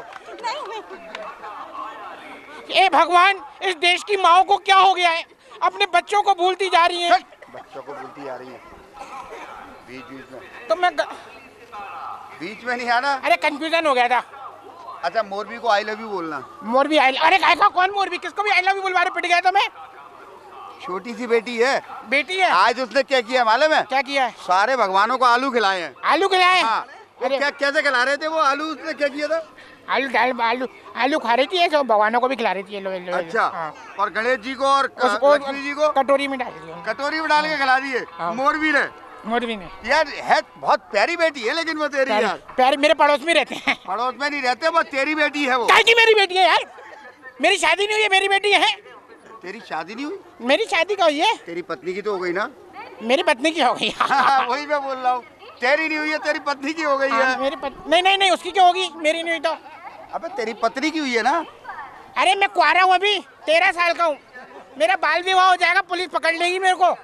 ए भगवान, इस देश की माओ को क्या हो गया है? अपने बच्चों को भूलती जा रही है। बच्चों को भूलती जा रही है बीच बीच में। तो मैं ग... बीच में नहीं आना। अरे कंफ्यूजन हो गया था। अच्छा मोरबी को आई लव यू बोलना। मोरबी आई, अरे ऐसा कौन मोरबी, किसको भी आई लव यू बुलवा रहे, पिट गया तो मैं। छोटी सी बेटी है। बेटी है? आज उसने क्या किया मालूम है? क्या किया है? सारे भगवानों को आलू खिलाए हैं। आलू खिलाए? हाँ। अरे क्या कैसे खिला रहे थे वो आलू? उसने क्या किया था? आलू डाल आलू आलू खा रही थी, ऐसे भगवानों को भी खिला रही थी। लो, लो, अच्छा। हाँ। और गणेश जी को और लक्ष्मी जी को कटोरी में डाल दिया। कटोरी में डाल के खिला दिए मोरबी ने। मोरबी ने यार है बहुत प्यारी बेटी है, लेकिन वो तेरी यार प्यारी, मेरे पड़ोस में रहते हैं। पड़ोस में नहीं रहते, वो तेरी बेटी है। वो की मेरी बेटी है यार, मेरी शादी नहीं हुई है, मेरी बेटी है। तेरी शादी नहीं हुई? मेरी शादी का हुई है। तेरी पत्नी की तो हो गई ना? मेरी पत्नी की हो गई। वही मैं बोल रहा हूँ, तेरी नहीं हुई है, तेरी पत्नी की हो गई है। मेरी पत्नी नहीं नहीं नहीं, उसकी क्यों होगी, मेरी नहीं हुई तो। अबे तेरी पत्नी की हुई है ना? अरे मैं कुआरा हूँ, अभी तेरह साल का हूँ। मेरा बाल विवाह हो जाएगा, पुलिस पकड़ लेगी मेरे को।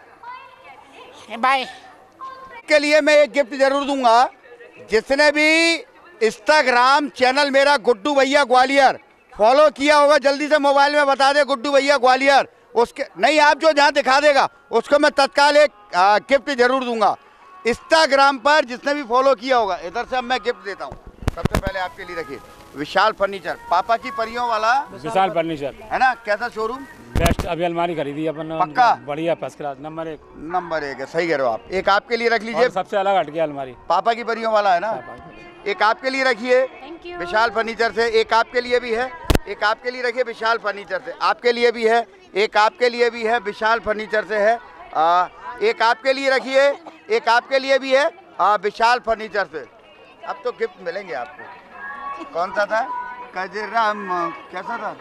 बाय। के लिए मैं एक गिफ्ट जरूर दूंगा। जिसने भी इंस्टाग्राम चैनल मेरा गुड्डू भैया ग्वालियर फॉलो किया होगा, जल्दी से मोबाइल में बता दे गुड्डू भैया ग्वालियर। उसके नहीं, आप जो जहाँ दिखा देगा उसको मैं तत्काल एक गिफ्ट जरूर दूंगा। इंस्टाग्राम पर जिसने भी फॉलो किया होगा, इधर से अब मैं गिफ्ट देता हूँ। सबसे पहले आपके लिए रखिए विशाल फर्नीचर, पापा की परियों वाला विशाल फर्नीचर है ना? कैसा शोरूम? बेस्ट। अभी अलमारी खरीदी अपन, पक्का बढ़िया फर्स्ट क्लास, नंबर एक। नंबर एक है, सही कह रहे हो आप। एक आपके लिए रख लीजिए, सबसे अलग हट गया अलमारी, पापा की परियों वाला है ना। एक आपके लिए रखिए विशाल फर्नीचर से, एक आपके लिए भी है, एक आपके लिए रखिए विशाल फर्नीचर से, आपके लिए भी है, एक आपके लिए भी है विशाल फर्नीचर से है। आ, एक आपके लिए रखिए, एक आपके लिए भी है आ, विशाल फर्नीचर से। अब तो गिफ्ट मिलेंगे आपको। कौन सा था? कजराम, कैसा था?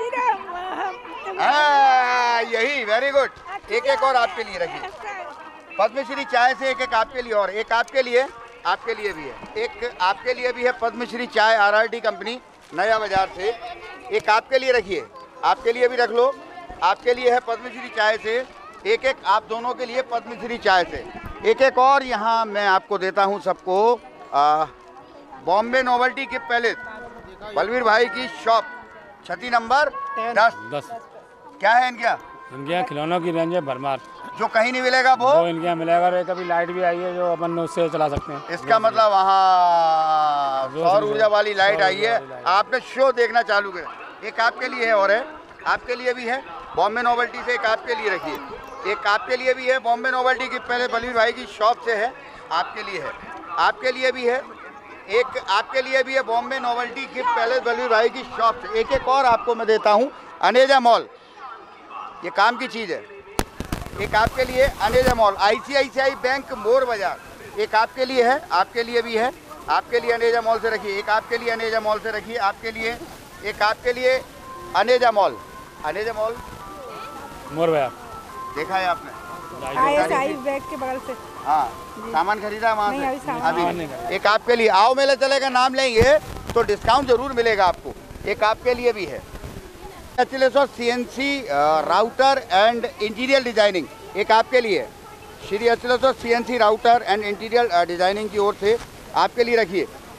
आ, यही, वेरी गुड। एक एक और आपके लिए रखिए, पद्मश्री चाय से एक एक आपके लिए, और एक आपके लिए, आपके लिए भी है, एक आपके लिए भी है पद्मश्री चाय आरआरटी कंपनी नया बाजार से। एक आपके लिए रखिए, आपके लिए भी रख लो, आपके लिए है पद्मश्री चाय से। एक एक आप दोनों के लिए पद्मश्री चाय से। एक एक और यहाँ मैं आपको देता हूँ सबको, Bombay novelty gift palace, Balvir भाई की शॉप, छठी नंबर दस। दस क्या है इनका? इनके यहाँ खिलौनों की रेंज है भरमार, जो कहीं नहीं मिलेगा वो, वो इनके यहाँ मिलेगा। कभी लाइट भी आई है जो अपन उससे चला सकते हैं। इसका मतलब वहाँ सौर ऊर्जा वाली लाइट आई है। आपने शो देखना चालू किया। एक आपके लिए है और है, आपके लिए भी है बॉम्बे नोवेल्टी से। एक आपके लिए रखिए, एक आपके लिए भी है बॉम्बे नोवेल्टी की, पहले बलवीर भाई की शॉप से है, आपके लिए है, आपके लिए भी है, एक आपके लिए भी है Bombay novelty gift palace Balvir भाई की शॉप से। एक एक और आपको मैं देता हूँ, अनेजा मॉल, ये काम की चीज़ है। एक आपके लिए Aneja mall, ICICI bank More बाजार, एक आपके लिए है, आपके लिए भी है, आपके लिए अनेजा मॉल से रखिए। एक आपके लिए अनेजा मॉल से रखिए, आपके लिए, एक आपके लिए Aneja mall, Aneja mall More बाजार देखा है आपने? आईएसआई बैग के बगल से। हाँ, सामान खरीदा वहाँ नहीं, से? अभी सामान अभी एक आपके लिए, आओ मेले चले का नाम लेंगे तो डिस्काउंट जरूर मिलेगा आपको। एक आपके लिए भी है CNC router and interior designing, एक आपके लिए Shri Achleshwar CNC router and interior designing की ओर से आपके लिए रखिए।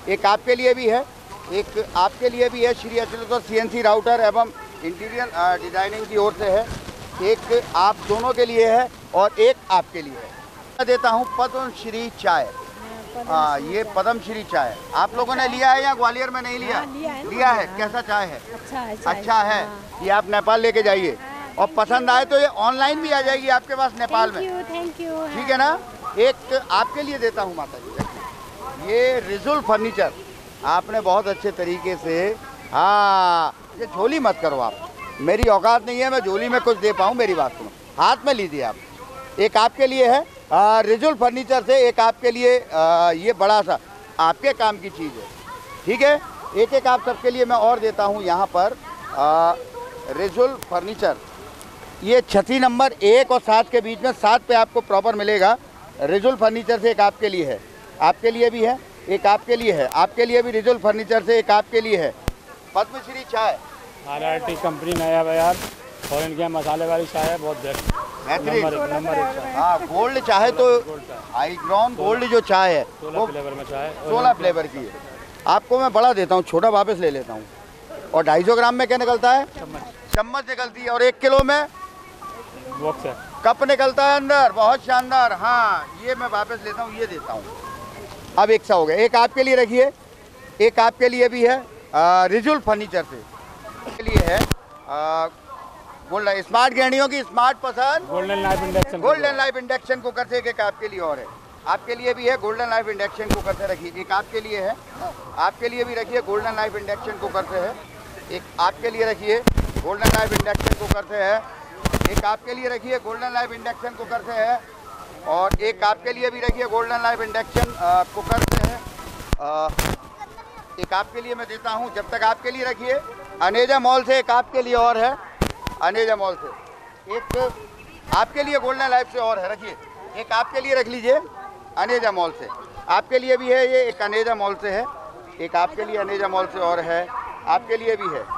एक आपके लिए भी है, एक आपके लिए भी है श्री अचलेश्वर सीएनसी राउटर एवं इंटीरियर डिजाइनिंग की ओर से है, एक आप दोनों के लिए है और एक आपके लिए है। मैं देता हूँ पद्मश्री चाय। हाँ, ये पद्मश्री चाय आप लोगों ने लिया है या ग्वालियर में नहीं लिया? हाँ, लिया है, लिया है। कैसा चाय है? अच्छा है, चाय। अच्छा है। ये आप नेपाल लेके जाइए और पसंद आए तो ये ऑनलाइन भी आ जाएगी आपके पास नेपाल में। Thank you. ठीक है ना। एक आपके लिए देता हूँ माता जी, ये रिजुल फर्नीचर आपने बहुत अच्छे तरीके से, हाँ ये झोली मत करो आप, मेरी औकात नहीं है मैं झोली में कुछ दे पाऊँ, मेरी बात सुनो, हाथ में लीजिए आप। एक आपके लिए है आ, रिजुल फर्नीचर से, एक आपके लिए आ, ये बड़ा सा आपके काम की चीज़ है। ठीक है, एक एक आप सबके लिए मैं और देता हूँ यहाँ पर आ, रिजुल फर्नीचर। ये छठी नंबर एक और सात के बीच में, सात पे आपको प्रॉपर मिलेगा। रिजुल फर्नीचर से एक आपके लिए है, आपके लिए भी है, एक आपके लिए है, आपके लिए भी रिजुल फर्नीचर से एक आपके लिए है। पद्मश्री चाय आर आर टी कंपनी नया बाजार और इनके मसाले वाली चाय है, बहुत बेस्ट नंबर एक नंबर एक चाय। हाँ, गोल्ड चाहे तो हाई ग्राउंड गोल्ड जो चाय है सोलह फ्लेवर में चाय, सोलह फ्लेवर की है। आपको मैं बड़ा देता हूँ, छोटा वापस ले लेता हूँ। और ढाई सौ ग्राम में क्या निकलता है? चम्मच निकलती है। और एक किलो में बॉक्स है, कप निकलता है अंदर, बहुत शानदार। हाँ, ये मैं वापस लेता हूँ, ये देता हूँ। अब एक सा हो गया। एक आपके लिए रखिए, एक आपके लिए भी है रिजुल फर्नीचर से, के लिए है गोल्डन स्मार्ट गहनियों की स्मार्ट पसंद, golden life induction golden life induction cooker से एक आपके लिए और है, आपके लिए भी है गोल्डन लाइफ इंडक्शन कुकर से रखिए। एक आपके लिए है, आपके लिए भी रखिए गोल्डन लाइफ इंडक्शन कुकर से है। एक आपके लिए रखिए गोल्डन लाइफ इंडक्शन कुकर से है, एक आपके लिए रखिए गोल्डन लाइफ इंडक्शन कुकर से है, और एक आपके लिए भी रखिए गोल्डन लाइफ इंडक्शन कुकर से है। आ, एक आपके लिए मैं देता हूँ, जब तक आपके लिए रखिए। अनेजा मॉल से एक आपके लिए और है, अनेजा मॉल से एक आपके लिए गोल्डन लाइफ से और है, रखिए। एक आपके लिए रख लीजिए अनेजा मॉल से, आपके लिए भी है ये, एक अनेजा मॉल से है, एक आपके लिए अनेजा मॉल से और है, आपके लिए भी है,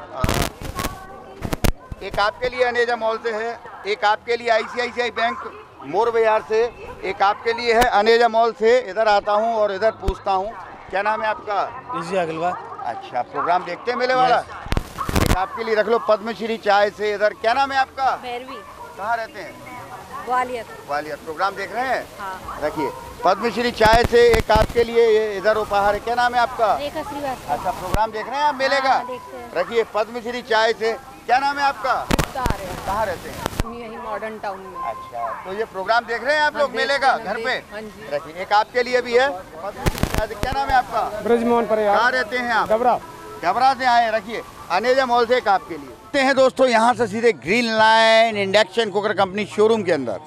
एक आपके लिए अनेजा मॉल से है, एक आपके लिए आईसीआईसीआई बैंक मोर बाजार से, एक आपके लिए है अनेजा मॉल से। इधर आता हूँ और इधर पूछता हूँ, क्या नाम है आपका? इजी अगलवा। अच्छा, प्रोग्राम देखते हैं मेले वाला। एक आपके लिए रख लो पद्मश्री चाय से। इधर क्या नाम है आपका? भैरवी। कहाँ रहते हैं? ग्वालियर। ग्वालियर। प्रोग्राम देख रहे हैं? हाँ। रखिए पद्मश्री चाय से एक आपके लिए, ये इधर उपहार है। क्या नाम है आपका? रेखा श्रीवास्तव। अच्छा, प्रोग्राम देख रहे हैं आप मेले का? रखिए पद्मश्री चाय से। क्या नाम है आपका? कहाँ रहते हैं? यही मॉडर्न टाउन में। अच्छा, तो ये प्रोग्राम देख रहे हैं आप लोग मेले का घर पे? रखिए। एक आपके लिए भी है पद्मश्री चाय से। क्या नाम है आपका? ब्रजमोहन पर। कहाँ रहते हैं आप? डबरा। डबरा से आए। रखिए अनेजा मॉल से एक आपके लिए हैं दोस्तों। यहाँ से सीधे green line induction cooker company showroom के अंदर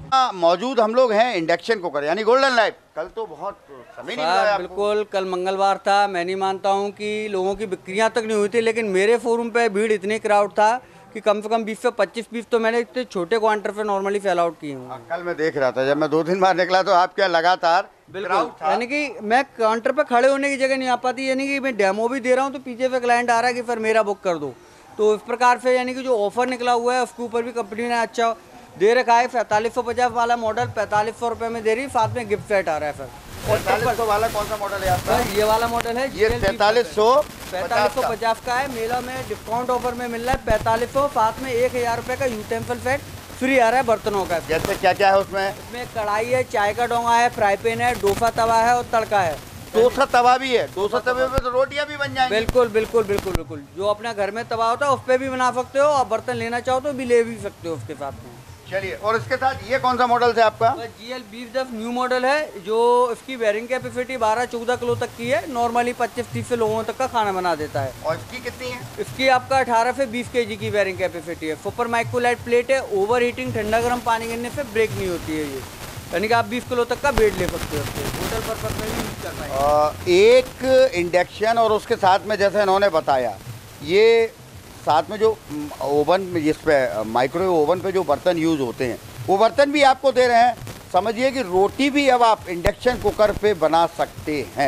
मौजूद हम लोग हैं। इंडक्शन कुकर यानी गोल्डन लाइफ। कल तो बहुत समय नहीं मिला आपको। बिल्कुल, कल मंगलवार था। मैं नहीं मानता हूँ कि लोगों की बिक्रियाँ तक नहीं हुई थी, लेकिन मेरे शोरूम पे भीड़ इतनी क्राउड था कि कम से कम बीस से पच्चीस पीस तो मैंने इतने छोटे क्वांटर पे नॉर्मली सेल आउट किए हूँ। कल मैं देख रहा था, जब मैं दो तीन बार निकला तो आप क्या लगातार बिल्कुल, यानी कि मैं काउंटर पे खड़े होने की जगह नहीं आ पाती, यानी कि मैं डेमो भी दे रहा हूँ तो पीछे से क्लाइंट आ रहा है कि फिर मेरा बुक कर दो। तो इस प्रकार से यानी कि जो ऑफर निकला हुआ है उसके ऊपर भी कंपनी ने अच्छा दे रखा है। पैंतालीस सौ पचास वाला मॉडल पैंतालीस सौ रुपये में दे रही, साथ में गिफ्ट सेट आ रहा है सर। पैंतालीस सौ वाला कौन सा मॉडल है आपका? ये वाला मॉडल है, ये पैंतालीस सौ पैंतालीस सौ पचास का है। मेला में डिस्काउंट ऑफर में मिल रहा है पैंतालीस सौ, साथ में एक हज़ार रुपये का यूटेंसिल सेट फ्री आ रहा है बर्तनों का। जैसे क्या क्या है उसमें? इसमें कढ़ाई है, चाय का डोंगा है, फ्राई पैन है, डोसा तवा है और तड़का है। डोसा तवा भी है? डोसा तवे पे तो रोटियां भी बन जाएंगी। बिल्कुल बिल्कुल बिल्कुल बिल्कुल, जो अपने घर में तवा होता है उस पर भी बना सकते हो, और बर्तन लेना चाहो तो भी ले भी सकते हो उसके साथ में। चलिए, और इसके साथ ये कौन सा मॉडल है आपका? जी एल बीस दस न्यू मॉडल है, जो इसकी बेयरिंग कैपेसिटी बारह चौदह किलो तक की है। नॉर्मली पच्चीस तीस से लोगों तक का खाना बना देता है। और इसकी कितनी है? इसकी आपका अठारह से बीस के जी की बेयरिंग कैपेसिटी है। सुपर माइक्रोलाइट प्लेट है, ओवर हीटिंग ठंडा गर्म पानी गिरने से ब्रेक नहीं होती है ये, यानी कि आप बीस किलो तक का बेड ले सकते हो उसके होटल पर्पज में भी यूज कर पाएंगे। एक इंडक्शन और उसके साथ में जैसे इन्होंने बताया, ये साथ में जो ओवन जिस पे माइक्रोवेव ओवन पे जो बर्तन यूज़ होते हैं वो बर्तन भी आपको दे रहे हैं। समझिए कि रोटी भी अब आप इंडक्शन कुकर पे बना सकते हैं,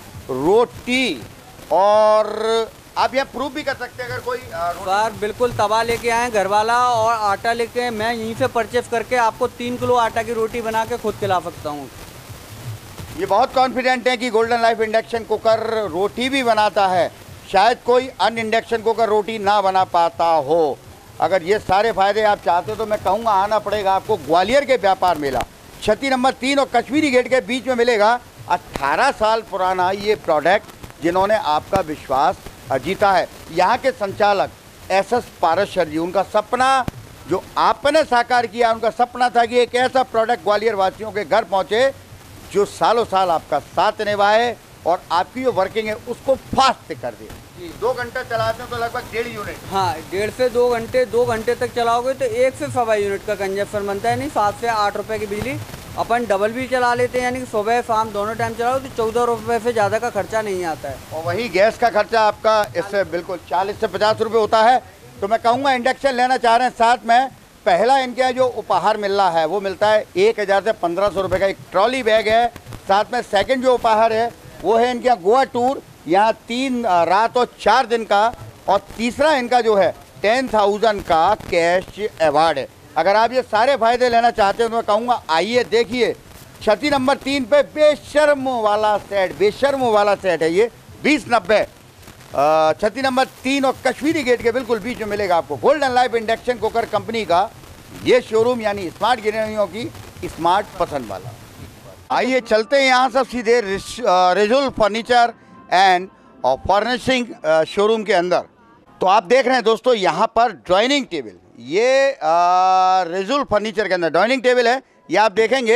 रोटी। और आप यह प्रूफ भी कर सकते हैं अगर कोई सर बिल्कुल तवा लेके आए घर वाला और आटा लेके, मैं यहीं से परचेस करके आपको तीन किलो आटा की रोटी बना के खुद खिला सकता हूँ। ये बहुत कॉन्फिडेंट हैं कि गोल्डन लाइफ इंडक्शन कुकर रोटी भी बनाता है, शायद कोई अन्य इंडक्शन कुकर रोटी ना बना पाता हो। अगर ये सारे फ़ायदे आप चाहते हो तो मैं कहूँगा आना पड़ेगा आपको ग्वालियर के व्यापार मेला, छत्ती नंबर तीन और कश्मीरी गेट के बीच में मिलेगा। अट्ठारह साल पुराना ये प्रोडक्ट जिन्होंने आपका विश्वास जीता है। यहाँ के संचालक एस एस पारस जी, उनका सपना जो आपने साकार किया, उनका सपना था कि एक ऐसा प्रोडक्ट ग्वालियर वासियों के घर पहुँचे जो सालों साल आपका साथ निभाए और आपकी जो वर्किंग है उसको फास्ट कर दे। दो घंटा चलाते हैं तो लगभग डेढ़ यूनिट। हाँ, डेढ़ से दो घंटे दो घंटे तक चलाओगे तो एक से सवा यूनिट का कंजप्शन बनता है। नहीं, सात से आठ रुपए की बिजली अपन डबल भी चला लेते हैं, यानी कि सुबह शाम दोनों टाइम चलाओ तो चौदह रुपये से ज़्यादा का खर्चा नहीं आता है। और वही गैस का खर्चा आपका इससे बिल्कुल चालीस से पचास रुपये होता है। तो मैं कहूँगा इंडक्शन लेना चाह रहे हैं, साथ में पहला इनके जो उपहार मिल रहा है वो मिलता है एक हज़ार से पंद्रह सौ रुपये का एक ट्रॉली बैग है। साथ में सेकंड जो उपहार है वो है इनके यहाँ गोवा टूर, यहाँ तीन रात और चार दिन का। और तीसरा इनका जो है टेन थाउजेंड का कैश अवार्ड है। अगर आप ये सारे फायदे लेना चाहते हो तो मैं कहूँगा आइए देखिए, छत्ती नंबर तीन पे बेशर्म वाला सेट, बेशर्म वाला सेट है ये बीस नब्बे, छत्ती नंबर तीन और कश्मीरी गेट के बिल्कुल बीच में मिलेगा आपको golden life induction cooker company का ये शोरूम, यानी स्मार्ट गृहिणियों की स्मार्ट पसंद वाला। आइए चलते हैं यहाँ सब सीधे रिजुल फर्नीचर एंड और फर्निशिंग शोरूम के अंदर। तो आप देख रहे हैं दोस्तों यहाँ पर डाइनिंग टेबल, ये रिजुल फर्नीचर के अंदर डाइनिंग टेबल है। ये आप देखेंगे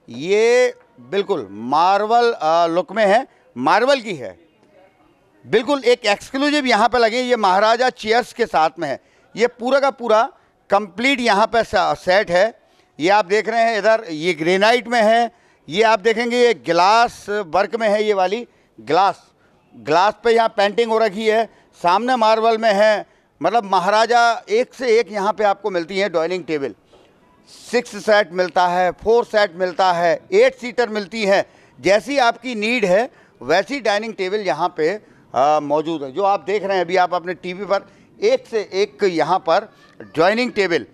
ये बिल्कुल मार्बल लुक में है, मार्बल की है, बिल्कुल एक एक्सक्लूसिव यहाँ पे लगे। ये महाराजा चेयर्स के साथ में है, ये पूरा का पूरा कंप्लीट यहाँ पे सेट है। ये आप देख रहे हैं इधर ये ग्रेनाइट में है, ये आप देखेंगे ये ग्लास वर्क में है, ये वाली ग्लास ग्लास पे यहाँ पेंटिंग हो रखी है, सामने मार्बल में है। मतलब महाराजा एक से एक यहाँ पे आपको मिलती है डाइनिंग टेबल। सिक्स सेट मिलता है, फोर सेट मिलता है, एट सीटर मिलती है, जैसी आपकी नीड है वैसी डाइनिंग टेबल यहाँ पे मौजूद है। जो आप देख रहे हैं अभी आप अपने टीवी पर, एक से एक यहाँ पर डाइनिंग टेबल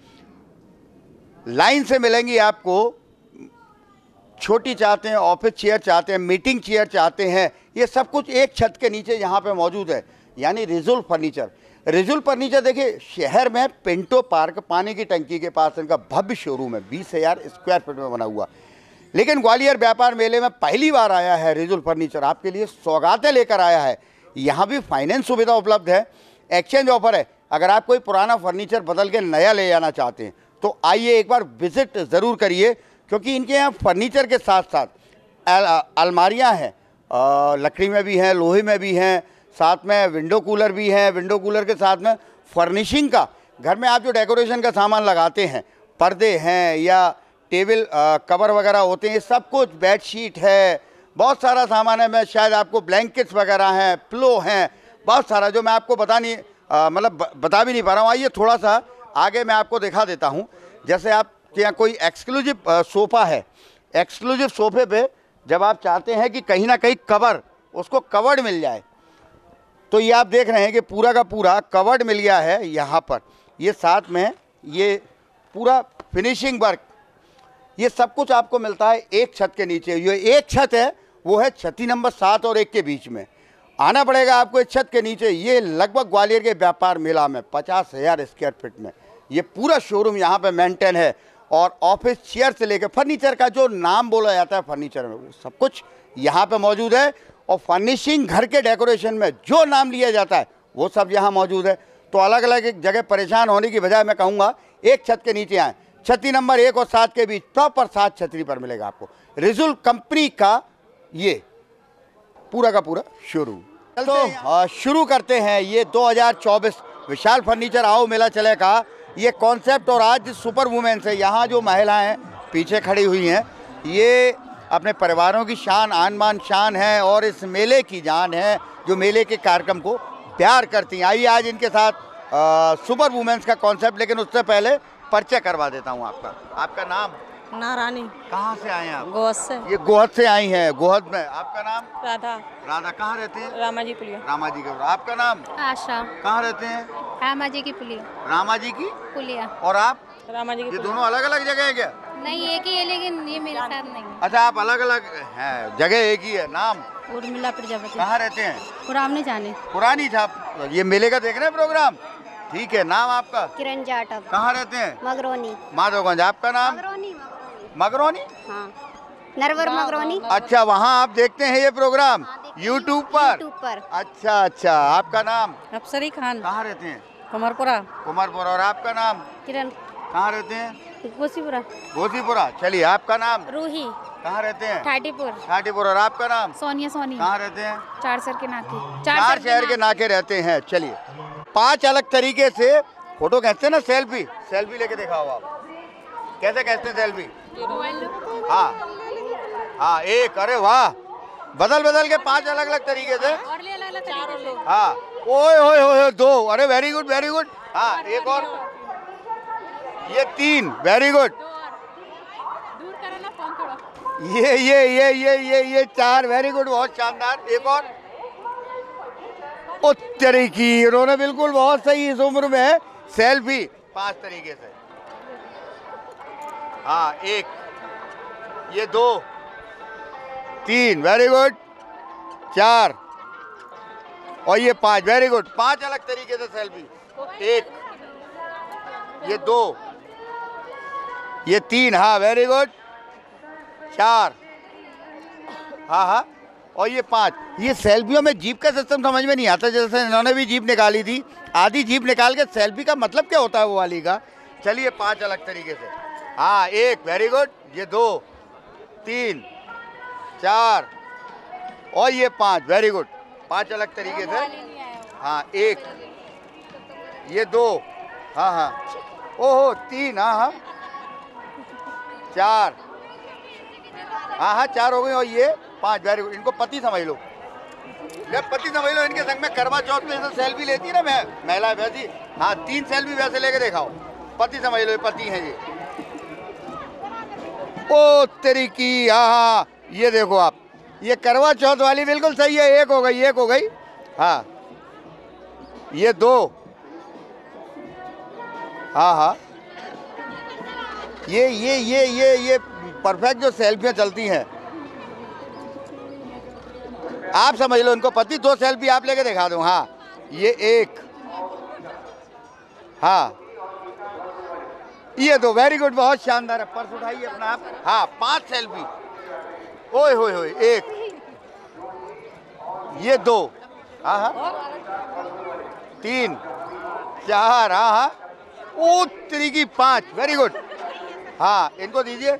लाइन से मिलेंगी आपको। छोटी चाहते हैं, ऑफिस चेयर चाहते हैं, मीटिंग चेयर चाहते हैं, ये सब कुछ एक छत के नीचे यहाँ पे मौजूद है, यानी रिजुल फर्नीचर। रिजुल फर्नीचर देखिए शहर में पिंटो पार्क पानी की टंकी के पास इनका भव्य शोरूम है, बीस हज़ार स्क्वायर फीट में बना हुआ। लेकिन ग्वालियर व्यापार मेले में पहली बार आया है रिजुल फर्नीचर, आपके लिए सौगातें लेकर आया है। यहाँ भी फाइनेंस सुविधा उपलब्ध है, एक्सचेंज ऑफर है। अगर आप कोई पुराना फर्नीचर बदल के नया ले जाना चाहते हैं तो आइए एक बार विजिट ज़रूर करिए, क्योंकि इनके यहाँ फर्नीचर के साथ साथ अल, अलमारियाँ हैं, लकड़ी में भी हैं, लोहे में भी हैं, साथ में विंडो कूलर भी हैं। विंडो कूलर के साथ में फर्निशिंग का, घर में आप जो डेकोरेशन का सामान लगाते हैं, पर्दे हैं या टेबल कवर वगैरह होते हैं, ये सब कुछ, बेडशीट है, बहुत सारा सामान है। मैं शायद आपको ब्लैंकेट्स वगैरह हैं, पिलो हैं, बहुत सारा जो मैं आपको बता नहीं मतलब बता भी नहीं पा रहा हूँ। आइए थोड़ा सा आगे मैं आपको दिखा देता हूँ। जैसे आपके यहाँ कोई एक्सक्लूसिव सोफ़ा है, एक्सक्लूसिव सोफ़े पे जब आप चाहते हैं कि कहीं ना कहीं कवर, उसको कवर्ड मिल जाए, तो ये आप देख रहे हैं कि पूरा का पूरा कवर्ड मिल गया है यहाँ पर। ये साथ में ये पूरा फिनिशिंग वर्क, ये सब कुछ आपको मिलता है एक छत के नीचे। ये एक छत है वो है छत्ती नंबर सात और एक के बीच में। आना पड़ेगा आपको इस छत के नीचे। ये लगभग ग्वालियर के व्यापार मेला में पचास हज़ार स्क्वायर फीट में ये पूरा शोरूम यहाँ पे मेंटेन है। और ऑफिस चेयर से लेकर फर्नीचर का जो नाम बोला जाता है फर्नीचर में, वो सब कुछ यहाँ पे मौजूद है। और फर्निशिंग, घर के डेकोरेशन में जो नाम लिया जाता है वो सब यहाँ मौजूद है। तो अलग अलग एक जगह परेशान होने की बजाय मैं कहूँगा एक छत के नीचे आएँ। छत्ती नंबर एक और सात के बीच प्रॉपर सात छतरी पर मिलेगा आपको रिजुल कंपनी का ये पूरा का पूरा शोरूम। तो शुरू करते हैं ये दो हज़ार चौबीस विशाल फर्नीचर आओ मेला चले का ये कॉन्सेप्ट। और आज सुपर वुमेन से यहाँ जो महिलाएं पीछे खड़ी हुई हैं, ये अपने परिवारों की शान, आन बान शान है और इस मेले की जान है, जो मेले के कार्यक्रम को प्यार करती हैं। आइए आज इनके साथ आ, सुपर वुमेन्स का कॉन्सेप्ट, लेकिन उससे पहले परिचय करवा देता हूँ आपका। आपका नाम? नारानी। कहाँ से आए हैं आप? गोहद से। ये गोहद से आई हैं, गोहद में। आपका नाम? राधा। राधा कहाँ रहते हैं? रामा जी पुलिया। रामा जी के। आपका नाम? आशा। कहाँ रहते हैं? रामा जी की पुलिया। रामा जी की पुलिया। और आप? रामा जी की। ये दोनों अलग अलग जगह है क्या? नहीं एक ही है, लेकिन ये मेरे साथ नहीं। अच्छा, आप अलग अलग हैं, जगह एक ही है। नाम? उर्मिला प्रजापति। कहाँ रहते हैं? पुराने जाने। पुरानी छाप। ये मेले का देख रहे हैं प्रोग्राम? ठीक है। नाम आपका? किरण जाटव। कहाँ रहते हैं? मगरोनी। माधवगंज। आपका नाम? मगरोनी। मगरोनी? हाँ, नरवर मगरोनी। अच्छा, वहाँ आप देखते हैं ये प्रोग्राम यूट्यूब पर? यूट्यूब पर। अच्छा अच्छा, आपका नाम? अफसरी खान। कहाँ रहते हैं? कुमारपुरा। कुमारपुरा। और आपका नाम? किरण। कहाँ रहते हैं? गोसीपुरा। गोसीपुरा। चलिए, आपका नाम? रूही। कहाँ रहते हैं? ठाटीपुर। ठाटीपुर। और आपका नाम? सोनिया सोनी। कहाँ रहते हैं? चार शहर के नाके। चार शहर के नाके रहते हैं। चलिए, पांच अलग तरीके से फोटो खींचते हैं ना, सेल्फी। सेल्फी लेके दिखाओ आप, कैसे खींचते हैं सेल्फी? हाँ हाँ, एक। अरे वाह, बदल बदल के पांच अलग अलग तरीके से। हाँ, ओए ओए ओए, दो। अरे वेरी गुड वेरी गुड। हाँ, एक और। ये तीन। Very good. ये ये ये ये ये ये चार। वेरी गुड, बहुत शानदार। एक और। ओ तेरी की, उन्होंने बिल्कुल बहुत सही इस उम्र में सेल्फी। पांच तरीके से। हाँ, एक। ये दो। तीन। Very good. चार। और ये पांच। Very good. पांच अलग तरीके से सेल्फी। एक। ये दो। ये तीन। हाँ, वेरी गुड। चार। हाँ हाँ, और ये पांच। ये सेल्फियों में जीप का सिस्टम समझ में नहीं आता। जैसे इन्होंने भी जीप निकाली थी, आधी जीप निकाल के सेल्फी का मतलब क्या होता है वो वाली का। चलिए, पांच अलग तरीके से। हाँ, एक। Very good. ये दो। तीन। चार। और ये पांच। Very good. पांच अलग तरीके से। हाँ, एक। ये दो। हाँ हाँ, ओहो, तीन। हाँ हाँ, चार। हाँ हाँ, चार हो गई। और ये पांच। Very good. इनको पति समझ लो, जब पति समझ लो। इनके संग में करवा चौथ में जैसे सेल्फी लेती है ना मैं महिला वैसी। हाँ, तीन सेल्फी वैसे लेके दिखाओ। पति समझ लो, ये पति हैं ये। ओ तेरी की। हाँ हाँ, ये देखो आप, ये करवा चौथ वाली बिल्कुल सही है। एक हो गई, एक हो गई। हाँ, ये दो। हाँ हाँ, ये ये ये ये ये परफेक्ट जो सेल्फियाँ चलती हैं, आप समझ लो इनको पति। दो सेल्फी आप लेके दिखा दो। हाँ, ये एक। हाँ, ये दो। वेरी गुड, बहुत शानदार है। पर्स उठाइए अपना आप। हाँ, पांच सेल्फी। ओए होए होए, एक। ये दो। हाँ हाँ, तीन। चार। हाँ हाँ, ओ तेरी की, पांच। Very good. हाँ, इनको दीजिए।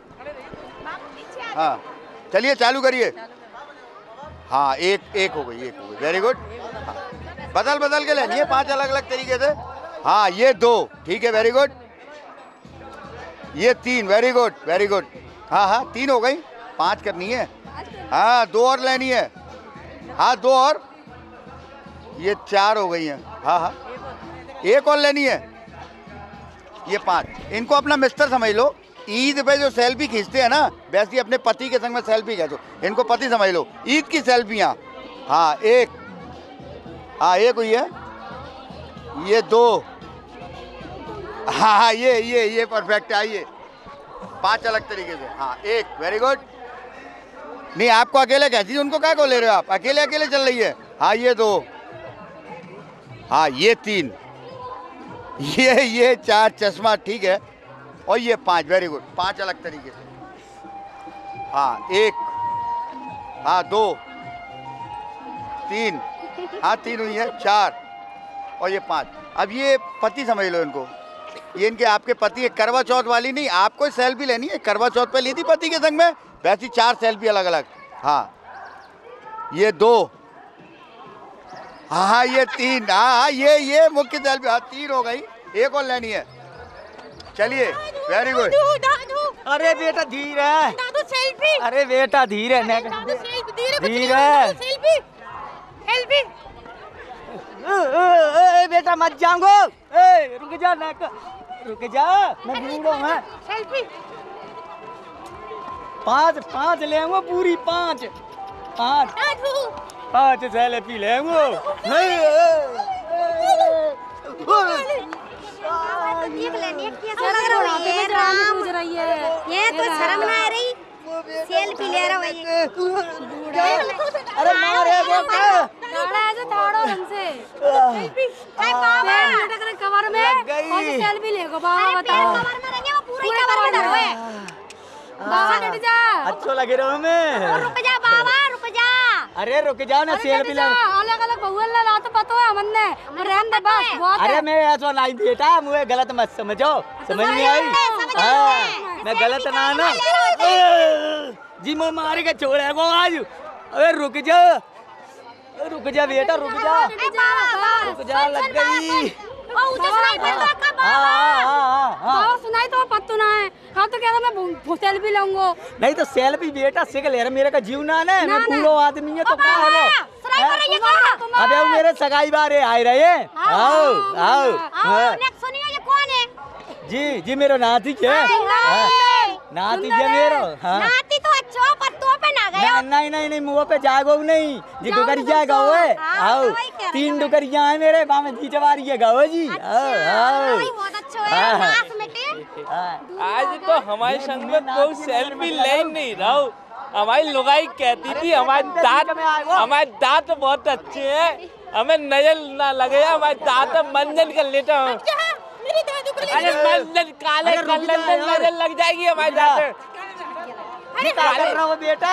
हाँ, चलिए चालू करिए। हाँ, एक एक हो गई, एक हो गई। Very good. हाँ, बदल बदल के लेनी है पांच अलग अलग तरीके से। हाँ, ये दो। ठीक है, वेरी गुड। ये तीन। Very good very good. हाँ हाँ, तीन हो गई। पांच करनी है। हाँ, दो और लेनी है। हाँ, दो और। ये चार हो गई हैं। हाँ हाँ, एक और लेनी है। ये पांच। इनको अपना मिस्टर समझ लो। ईद पे जो सेल्फी खींचते हैं ना, वैसे ही अपने पति के संग में सेल्फी खींचो। इनको पति समझ लो। ईद की सेल्फियाँ। हाँ, एक। हाँ, एक हुई है। ये दो। हाँ हाँ, ये ये ये परफेक्ट। आइए, पांच अलग तरीके से। हाँ, एक। Very good. नहीं, आपको अकेले कैसी, उनको क्या को ले रहे हो आप? अकेले अकेले चल रही है। हाँ, ये दो। हाँ, ये तीन। ये ये चार। चश्मा। ठीक है। और ये पांच। Very good. पांच अलग तरीके से। हाँ, एक। हाँ, दो। तीन। हाँ, तीन हुई है। चार। और ये पांच। अब ये पति समझ लो इनको। ये इनके आपके पति है। करवा चौथ वाली नहीं, आपको सेल्फी लेनी है। करवा चौथ पे ली थी पति के संग में, वैसी चार सेल्फी अलग अलग। हाँ, ये दो। हाँ हाँ, ये तीन। हाँ हाँ, ये ये मुख्य सेल्फी। हाँ, तीन हो गई। एक और लेनी है। चलिए, वेरी गुड। अरे बेटा धीरे। दादू सेल्फी। अरे बेटा धीरे। दादू सेल्फी धीरे। धीरे। Selfie selfie. ए बेटा मत जाओ। ए रुक जा, ना रुक जा, मैं बूढ़ा हूँ। सेल्फी। पांच पांच लेंगे, पूरी पांच। पांच पांच सेल्फी लेंगे। देख लेनी है कैसा लग रहा है। राम गुजर रही है। ये तो शर्म ना आ रही, सेल्फी ले रहा है ये। अरे मारे बेटा थाड़ा है जो थाड़ो हमसे काय बाबा टकरे कवर में और सेल्फी लेगो बाबा बताओ कवर में रहेंगे वो पूरी कवर में धरो है। बाबा हट जा अच्छो लगे रहो मैं। रुक जा बाबा रुक जा। अरे रुक जाओ ना सेल्फी ले। अलग अलग बहुल ला तो पता है हमने रहन दे बस बहुत अरे मैं ऐसा नहीं बेटा, मुझे गलत मत समझो, समझ नहीं आई। हाँ मैं गलत ना ना जी मैं मारे के छोड़े को आज। अरे रुक जा रुक जा बेटा रुक जा रुक जा लग गई। बाबा सुनाई तो पत्तू ना है हाँ तो क्या मैं सेल्फी लूंगा। नहीं तो सेल्फी बेटा सिख ले रहा, मेरे का जीव ना है, मैं बूढ़ो आदमी है तो क्या है वो। अबे वो मेरे सगाई बारे आए रहे। आओ आओ सुनियो ये कौन है? जी जी मेरा नाती है, नाती है मेरा। नाती तो अच्छो पर तो पे ना गया। नहीं नहीं नहीं मुँह पे जागो नहीं जी, डुकरिया गाओ है। आओ तीन डुकरिया है मेरे गाँव में, जी जवारी है गाओ जी। आओ आओ आज तो हमारे संग में कोई सेल्फी ले नहीं रहा हूँ। हमारी लुगाई कहती थी हमारे दांत हमारे दांत बहुत अच्छे हैं, हमें नजर ना लगे, हमारे दांत मंजन कर लेता हूँ। अरे मंजन काले कलर में नजर लग जाएगी हमारे दांत। बेटा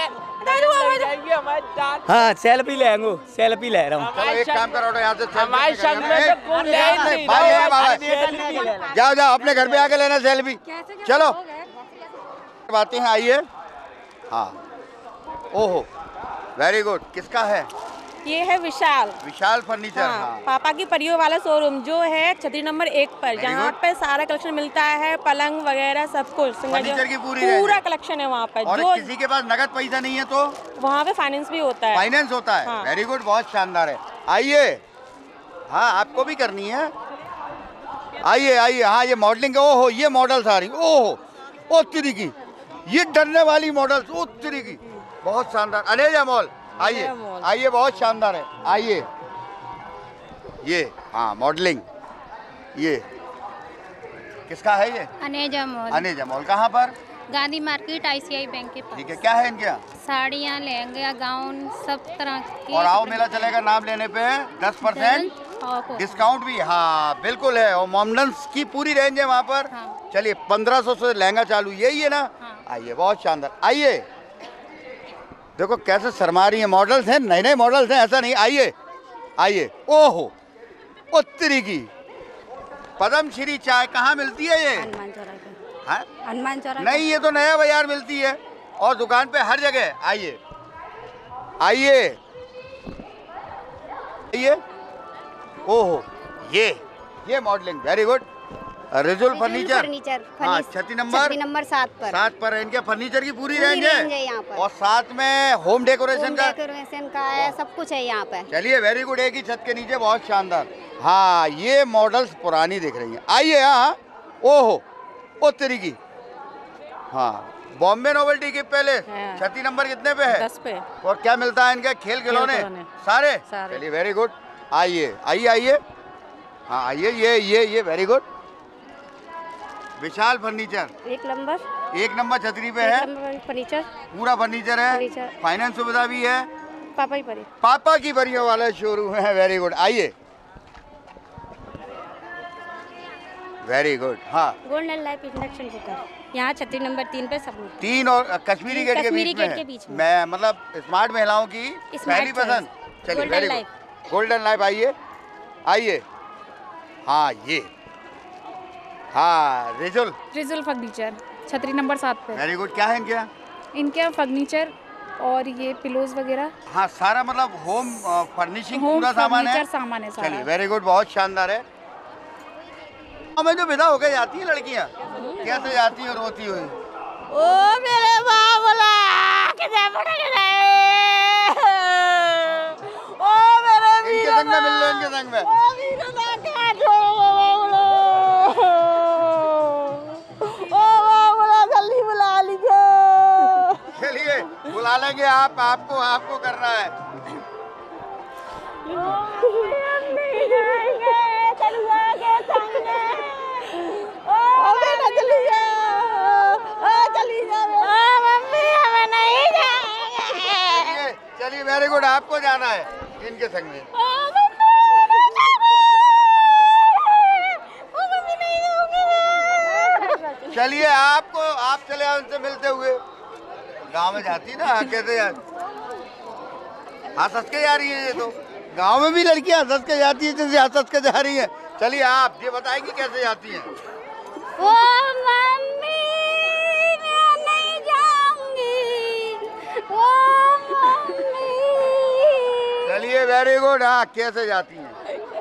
हाँ सेल्फी ले आऊँ, सेल्फी ले रहा हूँ। एक काम करो यहाँ से हमारे संग में कोई ले नहीं रहा। जाओ जाओ अपने घर पे आके लेना सेल्फी। चलो बातें हैं, आइए। हाँ ओहो वेरी गुड, किसका है? ये है विशाल विशाल फर्नीचर। हाँ, हाँ। पापा की परियों वाला शोरूम जो है छतरी नंबर एक पर, जहाँ पे सारा कलेक्शन मिलता है, पलंग वगैरह सब कुछ फर्नीचर की पूरी पूरा कलेक्शन है वहाँ पर। और जो किसी के पास नगद पैसा नहीं है तो वहाँ पे फाइनेंस भी होता है। फाइनेंस होता है। वेरी हाँ। गुड, बहुत शानदार है। आइए हाँ आपको भी करनी है, आइए आइए। हाँ ये मॉडलिंग, ओहो ये मॉडल्स आ रही, ओहो ओ तेरी की, ये डरने वाली मॉडल्स, ओ तेरी की बहुत शानदार। अनेजा मॉल आइए आइए, बहुत शानदार है। आइए ये हाँ मॉडलिंग, ये किसका है ये? अनेजा मॉल। अनेजा मॉल कहाँ पर? गांधी मार्केट आईसीआई बैंक के पास। ठीक है, क्या है इनके यहाँ? साड़ियाँ, लहंगा, गाउन सब तरह के। और आओ मेला चलेगा नाम लेने पे दस परसेंट डिस्काउंट भी। हाँ बिल्कुल है, और मॉडल्स की पूरी रेंज है वहाँ पर। हाँ। चलिए पंद्रह सौ से लहंगा चालू, यही है ना? हाँ। आइए बहुत शानदार, आइए। देखो कैसे शर्मा रही है, मॉडल्स हैं, नए नए मॉडल्स हैं, ऐसा नहीं। आइए आइए, ओहो उत्तरी की पद्म श्री चाय कहाँ मिलती है ये? हनुमान चौराहे पे। हाँ? हनुमान चौराहे नहीं ये तो नया बाजार मिलती है, और दुकान पे हर जगह। आइए आइए आइए, ओहो ये ये modelling very good. Rijul furniture furniture हाँ छठी नंबर छठी नंबर सात पर सात पर इनके फर्नीचर की पूरी पूरी रेंज रेंज है, है यहाँ पर। और साथ में होम डेकोरेशन का डेकोरेशन का है, सब कुछ है यहाँ पे। चलिए वेरी गुड, एक ही छत के नीचे बहुत शानदार। हाँ ये मॉडल्स पुरानी दिख रही हैं, आइए। हाँ ओहो ओ तेरी की, हाँ बॉम्बे नोवेल्टी के पहले छठी नंबर कितने पे है? दस पे। और क्या मिलता है इनके? खेल खिलौने सारे, सारे। चलिए वेरी गुड, आइए आइए आइए। हाँ आइए, ये ये ये वेरी गुड। विशाल फर्नीचर एक नंबर एक नंबर छतरी पे है, फर्नीचर पूरा फर्नीचर है, फर्नीचर। फाइनेंस सुविधा भी है। पापा ही परी पापा की परियों वाला शोरूम है, वेरी गुड। आइए वेरी गुड। हाँ गोल्डन लाइफ इंडक्शन कुकर यहाँ छतरी नंबर तीन पे सब मिलता है। तीन और कश्मीरी गेट के कश्मीरी बीच में, गेट के है। बीच में। मैं मतलब स्मार्ट महिलाओं की स्मार्ट पहली पसंद। चलिए golden very life. Good, golden life. आइए आइए, हाँ ये हाँ रिजुल रिजुल फर्नीचर छतरी नंबर सात पे। वेरी गुड, क्या है इनके यहाँ? इनके यहाँ फर्नीचर और ये पिलोज वगैरह, हाँ सारा मतलब होम फर्निशिंग होम पूरा सामान है। फर्नीचर सामान है सारा। चलिए वेरी गुड, बहुत शानदार है। हमें जो विदा होकर जाती हैं लड़कियाँ, कैसे जाती हैं रोती हुई? ओ मेरे बाबला किधर पड़ गए? ओ मेरे इनके संग में मिल लो, इनके संग में। ओ वीरो ना काटो बाबला, ओ बाबला जल्दी बुला लीजिए। चलिए बुला लेंगे, आप आपको आपको करना है। नहीं जाएंगे तलुआ के संग। ओ बेटा जल्दी आ। इनके संग में। चलिए आपको आप चले आओ उनसे मिलते हुए। गांव में जाती ना कैसे यार हंस हंस के जा रही है। ये तो गांव में भी लड़कियां हंस हंस के जाती है जैसे हंस हंस के जा रही है। चलिए आप ये बताएंगी कैसे जाती हैं। ओ मम्मी मैं नहीं जाऊंगी। ओ मम्मी। चलिए वेरी गुड। हाँ कैसे जाती हैं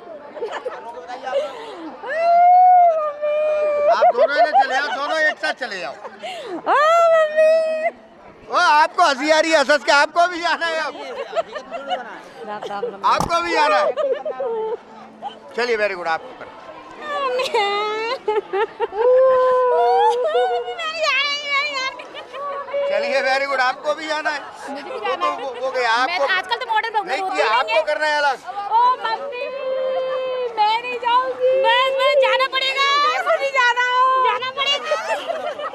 आप दोनों ने चले आओ दोनों एक साथ चले जाओ। ओ मम्मी। ओ आपको हंसी आ रही है हंस हंस के। आपको भी जाना है अब आपको भी जाना है। चलिए वेरी गुड आपको कर। चलिए वेरी गुड आपको भी जाना है। मुझे भी जाना है। वो, वो गया आपको। आजकल तो मॉडर्न हो गए नहीं किया आपको करना है अलग। ओ मम्मी मैं नहीं जाऊंगी। मैं मैं जाना पड़ेगा। मुझे जाना जाना पड़ेगा।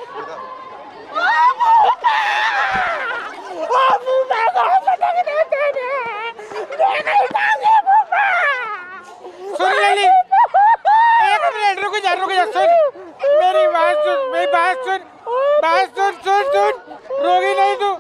सुन लेली एक मिनट रुक जा रुक जा सुन मेरी बात सुन मेरी बात सुन बात सुन सुन सुन रोगी नहीं तू।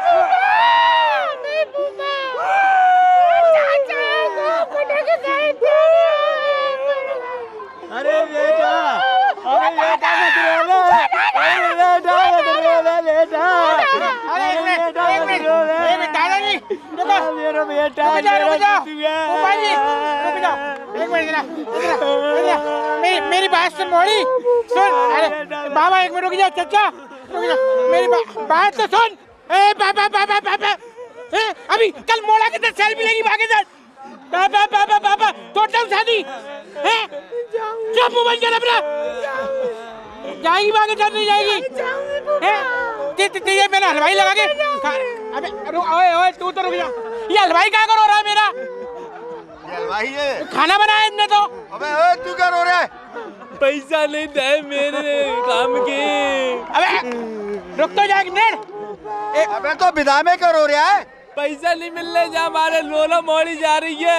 अरे बेटा अरे बेटा मत रो अरे बेटा मत रो बेटा अरे एक मिनट एक मिनट एक मिनट दादाजी रुको मेरा बेटा रुक जा रुक जा ऊपर जी रुक जा एक मिनट जरा जरा मेरी मेरी बात सुन मोड़ी सुन। अरे बाबा एक मिनट रुक जा चाचा रुक जा मेरी बा, बात तो सुन। ए बाबा बाबा बाबा ए अभी कल मोड़ा के साथ सेल्फी लेगी भागे साथ बाबा बाबा बाबा तोड़ता हूँ शादी है चुप मोबाइल चला अपना जाएगी भागे साथ नहीं जाएगी है ते मैंने हलवाई लगा के अबे ओए ओए तू तो रुक जा। ये हलवाई क्या कर रहा है मेरा ये हलवाई है खाना बनाया इसने तो। अबे ओए तू क्या रो रहा है। पैसा नहीं दे मेरे काम के। अबे रुक तो जा एक मिनट। अबे तो विदा में क्या रो रहा है। पैसा नहीं मिलने जा हमारे लोला मोड़ी जा रही है।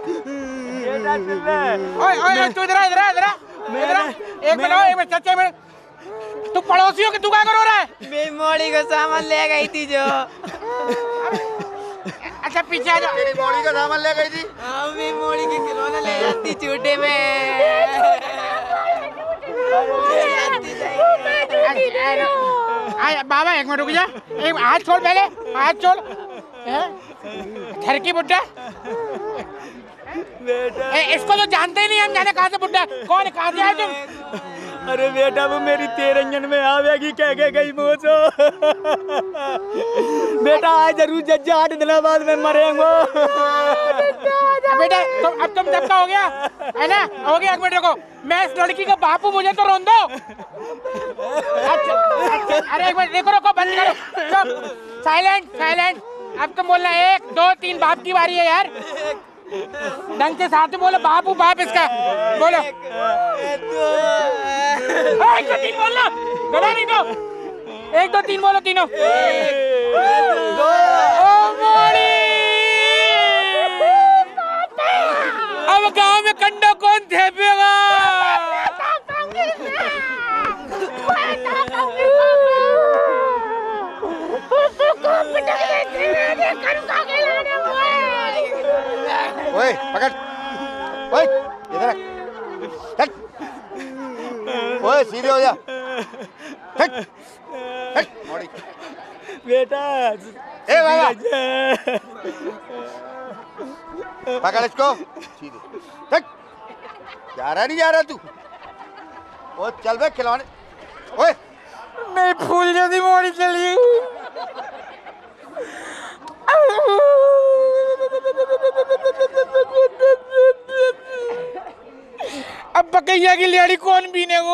ओए ओए तू इधर इधर इधर एक मिनट एक मिनट चाचा मिनट तू पड़ोसी हो कि तू क्या कर रहा है। मेरी मोड़ी का सामान ले गई थी जो। अच्छा पीछे आ जा। तेरी मोड़ी का सामान ले गई थी। हाँ मेरी मोड़ी के खिलौने ले जाती छूटे में। बाबा एक मिनट रुक जा एक हाथ छोड़ पहले हाथ छोड़ घर की बुड्ढा बेटा ए, इसको तो जानते ही नहीं हम जाने कहाँ से बुड्ढा कौन है कहाँ से आए तुम। अरे बेटा वो मेरी तेरंगन में आवेगी कह के गई मोचो। बेटा आज जरूर जज्जा आठ दिन बाद में मरेंगे। बेटा तो अब तुम सबका हो गया है ना हो गया। एक मिनट रुको मैं इस लड़की का बापू मुझे तो रोन दो। अच्छा, अच्छा, अरे एक मिनट देखो रुको बंद करो चुप साइलेंट साइलेंट। अब तुम बोलना एक दो तीन बाप की बारी है यार। ढंग के साथ में बोलो बापू बाप इसका बोलो। एक दो तीन बोलना गला नहीं दो एक दो तीन बोलो तीनों। अब गांव में कंडा कौन थेपेगा। ओए पकड़ ओए इधर हट ओए सीधे हो जा हट हट मोड़ी बेटा ए बाबा पकड़ इसको सीधे हट जा रहा नहीं जा रहा तू ओ चल बे खिलौने ओए मैं फूल जैसी मोड़ी चली। अब बकैया की लेड़ी कौन पीने को।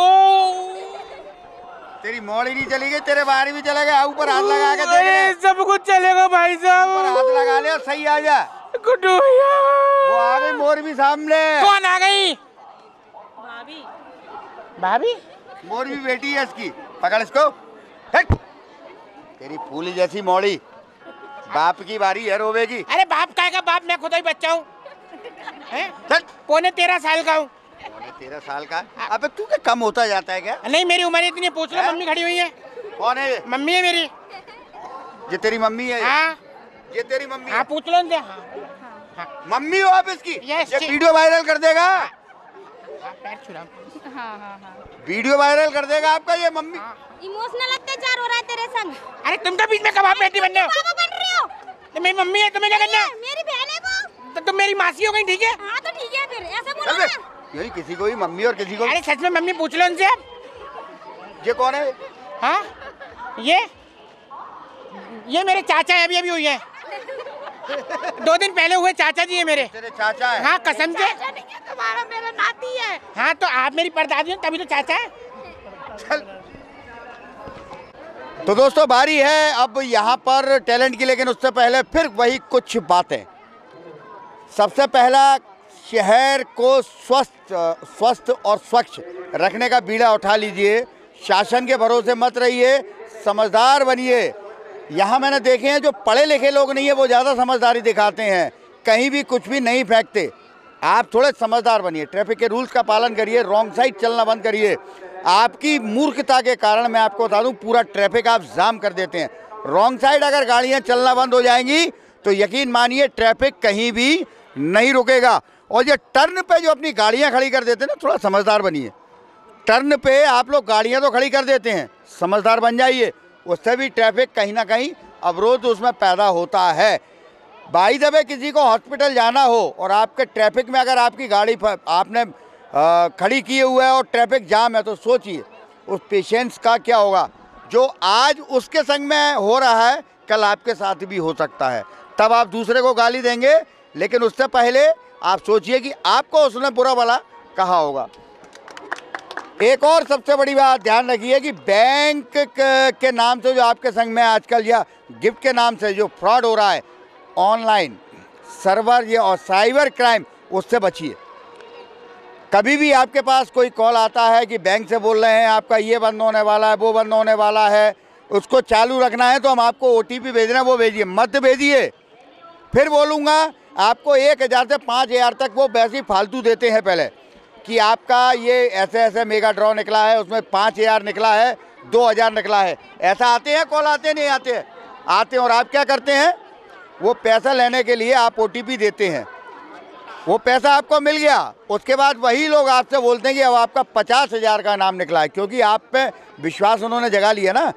तेरी मोड़ी नहीं चली गई तेरे बाहर भी चला गया ऊपर हाथ लगा के देख ले। सब कुछ चलेगा भाई साहब ऊपर हाथ लगा ले सही आ जा। गुड्डू भैया वो आ गई मोर भी सामने। कौन आ गई भाभी भाभी मोर भी बेटी है इसकी पकड़ इसको हट तेरी फूली जैसी मोड़ी बाप की बारी है रोवे की। अरे बाप का का बाप, मैं खुद ही बच्चा हूँ, पौने तेरह साल का हूँ। पौने तेरह साल का? अबे तू क्या कम होता जाता है क्या? नहीं मेरी उम्र इतनी, पूछ लो, मम्मी खड़ी हुई है। कौन है ये? मम्मी है मेरी। ये तेरी मम्मी है? हाँ ये तेरी मम्मी? हाँ पूछ लो इनसे। मम्मी हो आप इसकी? यस। ये वीडियो वायरल कर देगा। पैर छुड़ा। हाँ हाँ हाँ। वीडियो वायरल कर देगा आपका ये मम्मी। इमोशनल अत्याचार हो रहा है तेरे संग। अरे तुम तो बीच में कबाब बेटी बनने हो। पापा बन रहे हो। तो मेरी मम्मी है, तुम्हें क्या करना है? मेरी बहन है वो। तो तुम मेरी मासी हो गई, ठीक है? हाँ तो ठीक है फिर, ऐसे बोलो ना। यही किसी को ही मम्मी और किसी को। अरे सच में मम्मी पूछ लो उनसे आप। ये कौन है? हाँ ये ये मेरे चाचा है, अभी अभी हुई है, दो दिन पहले हुए चाचा जी है मेरे। तेरे चाचा है? हाँ कसम से। तुम्हारा मेरा नाती है। हाँ तो आप मेरी परदादी हो तभी तो चाचा है। चल। तो दोस्तों बारी है अब यहाँ पर टैलेंट की, लेकिन उससे पहले फिर वही कुछ बातें। सबसे पहला, शहर को स्वस्थ स्वस्थ और स्वच्छ रखने का बीड़ा उठा लीजिए। शासन के भरोसे मत रहिए, समझदार बनिए। यहाँ मैंने देखे हैं जो पढ़े लिखे लोग नहीं है वो ज़्यादा समझदारी दिखाते हैं, कहीं भी कुछ भी नहीं फेंकते। आप थोड़े समझदार बनिए, ट्रैफिक के रूल्स का पालन करिए, रॉन्ग साइड चलना बंद करिए। आपकी मूर्खता के कारण मैं आपको बता दूं पूरा ट्रैफिक आप जाम कर देते हैं। रॉन्ग साइड अगर गाड़ियाँ चलना बंद हो जाएंगी तो यकीन मानिए ट्रैफिक कहीं भी नहीं रुकेगा। और ये टर्न पे जो अपनी गाड़ियाँ खड़ी कर देते हैं ना, थोड़ा समझदार बनिए। टर्न पे आप लोग गाड़ियाँ तो खड़ी कर देते हैं, समझदार बन जाइए, उससे भी ट्रैफिक कहीं ना कहीं अवरोध उसमें पैदा होता है। बाई द वे किसी को हॉस्पिटल जाना हो और आपके ट्रैफिक में अगर आपकी गाड़ी आपने आ, खड़ी किए हुए है और ट्रैफिक जाम है तो सोचिए उस पेशेंट्स का क्या होगा। जो आज उसके संग में हो रहा है कल आपके साथ भी हो सकता है, तब आप दूसरे को गाली देंगे, लेकिन उससे पहले आप सोचिए कि आपको उसने बुरा भला कहा होगा। एक और सबसे बड़ी बात ध्यान रखिए कि बैंक के नाम से जो आपके संग में आजकल या गिफ्ट के नाम से जो फ्रॉड हो रहा है ऑनलाइन, सर्वर ये और साइबर क्राइम, उससे बचिए। कभी भी आपके पास कोई कॉल आता है कि बैंक से बोल रहे हैं आपका ये बंद होने वाला है, वो बंद होने वाला है, उसको चालू रखना है तो हम आपको ओ टी पी भेजना है, वो भेजिए, मत भेजिए। फिर बोलूँगा आपको एक हज़ार से पाँच हज़ार तक वो वैसे ही फालतू देते हैं पहले कि आपका ये ऐसे ऐसे मेगा ड्रॉ निकला है, उसमें पाँच हज़ार निकला है, दो हज़ार निकला है, ऐसा आते हैं कॉल, आते नहीं आते हैं, आते हैं। और आप क्या करते हैं, वो पैसा लेने के लिए आप ओ टी पी देते हैं, वो पैसा आपको मिल गया, उसके बाद वही लोग आपसे बोलते हैं कि अब आपका पचास हज़ार का नाम निकला है, क्योंकि आप पे विश्वास उन्होंने जगा लिया ना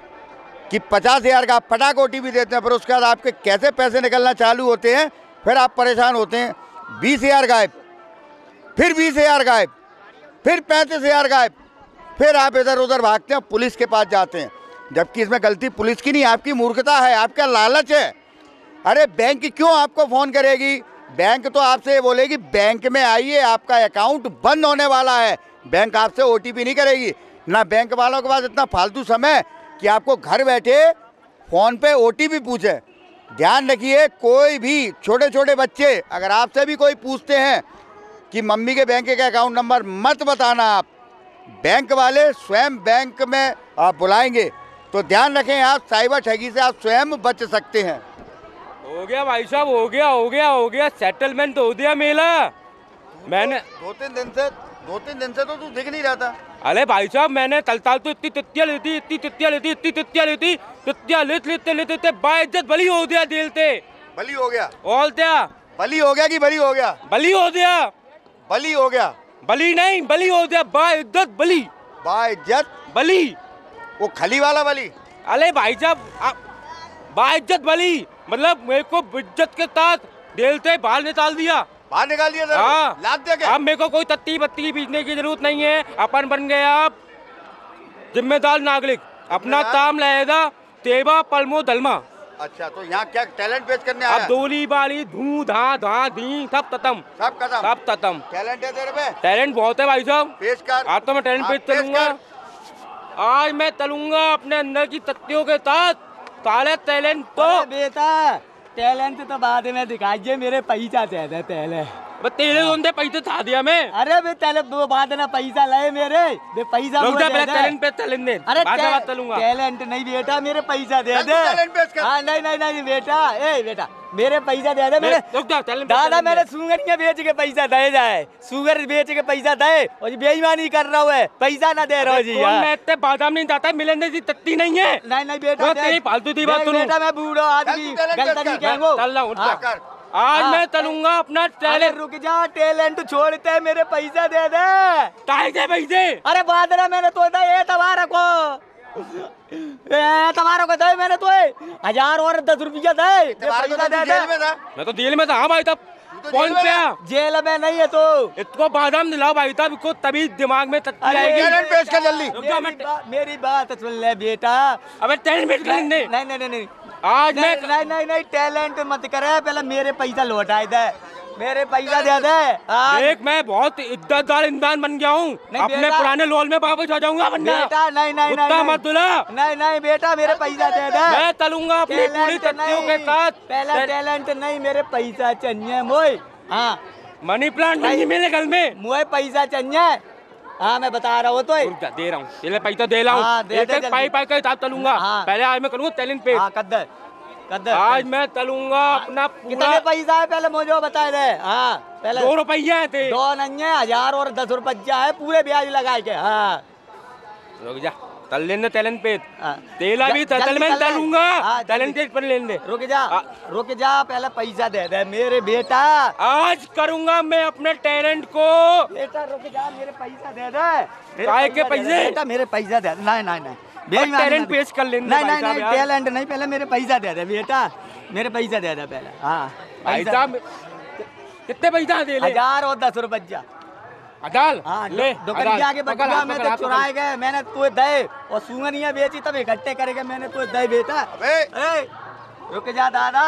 कि पचास हज़ार का आप पटाख ओ टी पी देते हैं। फिर उसके बाद आपके कैसे पैसे निकलना चालू होते हैं, फिर आप परेशान होते हैं। बीस हज़ार गायब, फिर बीस हज़ार गायब, फिर पैंतीस हज़ार गायब, फिर आप इधर उधर भागते हैं, पुलिस के पास जाते हैं, जबकि इसमें गलती पुलिस की नहीं, आपकी मूर्खता है, आपका लालच है। अरे बैंक क्यों आपको फ़ोन करेगी, बैंक तो आपसे ये बोलेगी बैंक में आइए आपका अकाउंट बंद होने वाला है, बैंक आपसे ओ टी पी नहीं करेगी ना। बैंक वालों के पास इतना फालतू समय कि आपको घर बैठे फ़ोन पे ओ टी पी पूछे। ध्यान रखिए, कोई भी छोटे छोटे बच्चे अगर आपसे भी कोई पूछते हैं कि मम्मी के बैंक का अकाउंट नंबर, मत बताना आप, बैंक वाले स्वयं बैंक में आप बुलाएंगे। तो ध्यान रखें, आप साइबर ठगी से आप स्वयं बच सकते हैं। हो गया भाई साहब, हो गया हो गया हो गया सेटलमेंट तो हो गया मेला। मैंने दो तीन दिन से दो तीन दिन से तो तू दिख नहीं रहा था। अरे भाई साहब मैंने तलताल तो इतनी तित्तियाँ ली थी, इतनी तित्तियाँ ली थी, इतनी तित्तियाँ ली थी, तित्तियाँ लेते लेते लेते लेते बाइज्जत बली हो गया दिलते। बली हो गया? और क्या बली हो गया कि बली हो गया? बली हो गया। बली हो गया? बली नहीं, बली हो गया, बाइज्जत बली। बाइज्जत बली? वो खली वाला बली? अरे भाई साहब बाइज्जत बली मतलब मेरे को इज्जत के साथ डेलते बाहर निकाल दिया। बाहर निकाल दिया? हाँ, लाद दिया क्या? अब मेरे को कोई तत्ती बत्ती बीचने की जरूरत नहीं है, अपन बन गए आप जिम्मेदार नागरिक, अपना काम रहेगा तेवा पलमो दलमा। अच्छा, तो यहाँ क्या टैलेंट पेश करने आया? अब दोली बाली धू धा धा धी सब खत्म, सब खत्म, सब खत्म। टैलेंट है तेरे पे? टैलेंट बहुत है भाई साहब। पेश कर। आज तो मैं टैलेंट पेश करूंगा, आज मैं तलूंगा अपने अंदर की तत्तियों के साथ काले टैलेंट। तो बेटा टैलेंट तो बाद में दिखाइए, मेरे पैसा चाहिए पहले। बे तेरे दोनों पैसे था दिया मैं। अरे बे तेरे वो बात ना पैसा लाए मेरे बे पैसा रुक जा, पहले टैलेंट पे टैलेंट दे। अरे बाद में बात करूंगा। टैलेंट नहीं बेटा, मेरे पैसा दे दे। हाँ नहीं नहीं नहीं बेटा, ए बेटा मेरे पैसा दे दे। मेरे दादा मैंने सुगरियाँ बेच के पैसा दे जाए, सुगर बेच के पैसा दे और बेईमानी कर रहा है, पैसा ना दे रहा हूँ जी। मैं इतने बादाम नहीं जाता, मिलने की तत्ती नहीं है। नहीं नहीं बेटा तेरी फालतू की बात सुनो। बेटा मैं बूढ़ा आदमी गलत नहीं कहूँगा। चल रहा हूँ आज मैं चलूंगा अपना टैलेंट। रुक जा, टैलेंट छोड़ते है, मेरे पैसा दे दे। काहे के पैसे? अरे बादरा मैंने तो दे ये तुम्हारा को, ये तुम्हारा को दे मैंने तो हजार और दस रुपया दे। पैसा दे दे। मैं तो जेल में था भाई, तब कौन सा जेल में नहीं है तो इसको बादाम दिलाओ भाई, तब को तभी दिमाग में तत्ती आएगी। टैलेंट पेश कर जल्दी। मेरी बात सुन ले बेटा। अबे टैलेंट पेश कर। नहीं नहीं नहीं नहीं आज नहीं, मैं नहीं नहीं नहीं टैलेंट मत करे, पहले मेरे पैसा लौटाए दे, मेरे पैसा दे दे। देख मैं बहुत इज्जतदार इंसान बन गया हूँ, अपने पुराने लोल में वापस आ जाऊंगा। बेटा नहीं नहीं नहीं मत दुला। नहीं नहीं बेटा मेरे पैसा दे दे। मैं चलूंगा अपनी पूरी तत्तियों के साथ। पहले टैलेंट नहीं, मेरे पैसा चाहिए मोए। हाँ मनी प्लांट नहीं मेरे घर में, मुझे पैसा चाहिए। हाँ मैं बता रहा हूँ तो दे रहा हूँ, तेरे पैसा दे रहा हूँ। एक एक पाई पाई के हिसाब चलूंगा। पहले आज मैं करूँगा टैलेंट पे। कद्दर कद्दर आज मैं चलूंगा अपना पूरा। कितने पैसा है पहले मुझे बता दे। हाँ पहले दो रुपया थे। दो नहीं है, हजार और दस रुपया है, पूरे ब्याज लगा के। हाँ रुक जा, तल लेने टैलेंट पे तेला भी तल में तलूंगा, टैलेंट पर लेने। रुक जा रुक जा, पहले पैसा दे दे मेरे बेटा। आज करूंगा मैं अपने टैलेंट को। बेटा रुक जा, मेरे पैसा दे दे। काय के पैसे? बेटा मेरे पैसा दे। नहीं नहीं नहीं टैलेंट पेश कर लेने। नहीं नहीं नहीं टैलेंट नहीं, पहले मेरे पैसा दे दे बेटा, मेरे पैसा दे दे पहले। हाँ पैसा कितने पैसा दे ले? हजार और दस रुपया। अदाल हाँ ले दुकान के आगे बच्चा में तो चुराए गए, मैंने तो दे और सुगनियाँ बेची तब इकट्ठे करेगा, मैंने तो दे बेटा। रुक जा दादा।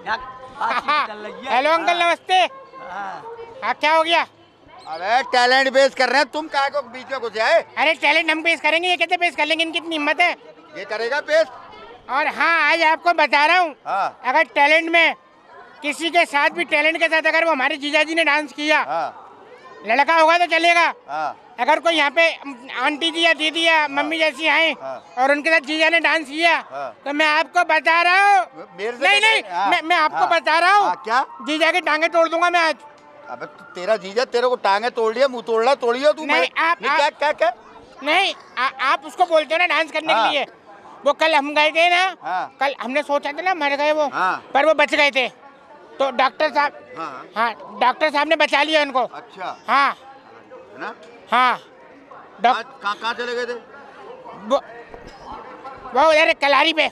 हेलो अंकल नमस्ते। हाँ क्या हो गया? अरे टैलेंट पेश कर रहे हैं, तुम काय को बीच में घुस जाए? अरे टैलेंट हम पेश करेंगे, ये कैसे पेश कर लेंगे? इनकी इतनी हिम्मत है? ये करेगा पेश। और हाँ आज आपको बता रहा हूँ, हाँ। अगर टैलेंट में किसी के साथ भी टैलेंट के साथ अगर वो हमारे जीजा जी ने डांस किया, हाँ। लड़का होगा तो चलेगा। हाँ। अगर कोई यहाँ पे आंटी जी या दीदी या मम्मी जैसी आए और उनके साथ जीजा ने डांस किया, तो मैं आपको बता रहा हूँ, नहीं नहीं मैं मैं आपको बता रहा हूँ, क्या जीजा की टांगे तोड़ दूंगा मैं आज। अबे तेरा जीजा तेरे को टांगे तोड़ लिया, मुंह तोड़ रहा तोड़ियो तू। नहीं आप क्या क्या क्या नहीं आ, आप उसको बोलते हो ना डांस करने के लिए। वो कल हम गए थे ना, कल हमने सोचा था ना मर गए वो, पर वो बच गए थे, तो डॉक्टर साहब हाँ डॉक्टर साहब ने बचा लिया उनको। अच्छा हाँ ना हाँ कहाँ कहाँ चले गए थे? वो वो उधर कलारी पे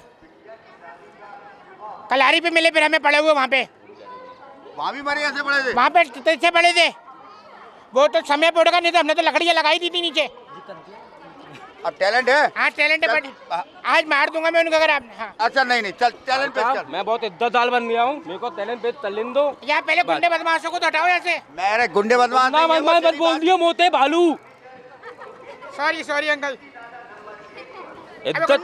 कलारी पे मिले, फिर हमें पड़े हुए वहाँ पे। वहाँ भी मरे ऐसे पड़े थे? वहाँ पे कैसे पड़े थे? वो तो समय पे उड़ेगा, नहीं तो हमने तो लकड़ियाँ लगाई दी थी नीचे। अब टैलेंट है? हाँ टैलेंट है, आज मार दूंगा मैं उनको अगर आप। हाँ। अच्छा नहीं नहीं चल टैलेंट पेश कर। मैं बहुत इज्जतदार बन गया हूँ, मेरे को टैलेंट पेश कर लेने दो। या पहले गुंडे बदमाशों को तो हटाओ ऐसे। मेरे गुंडे बदमाश ना बदमाश मत बोल दियो, मोते भालू। Sorry sorry uncle. इज्जत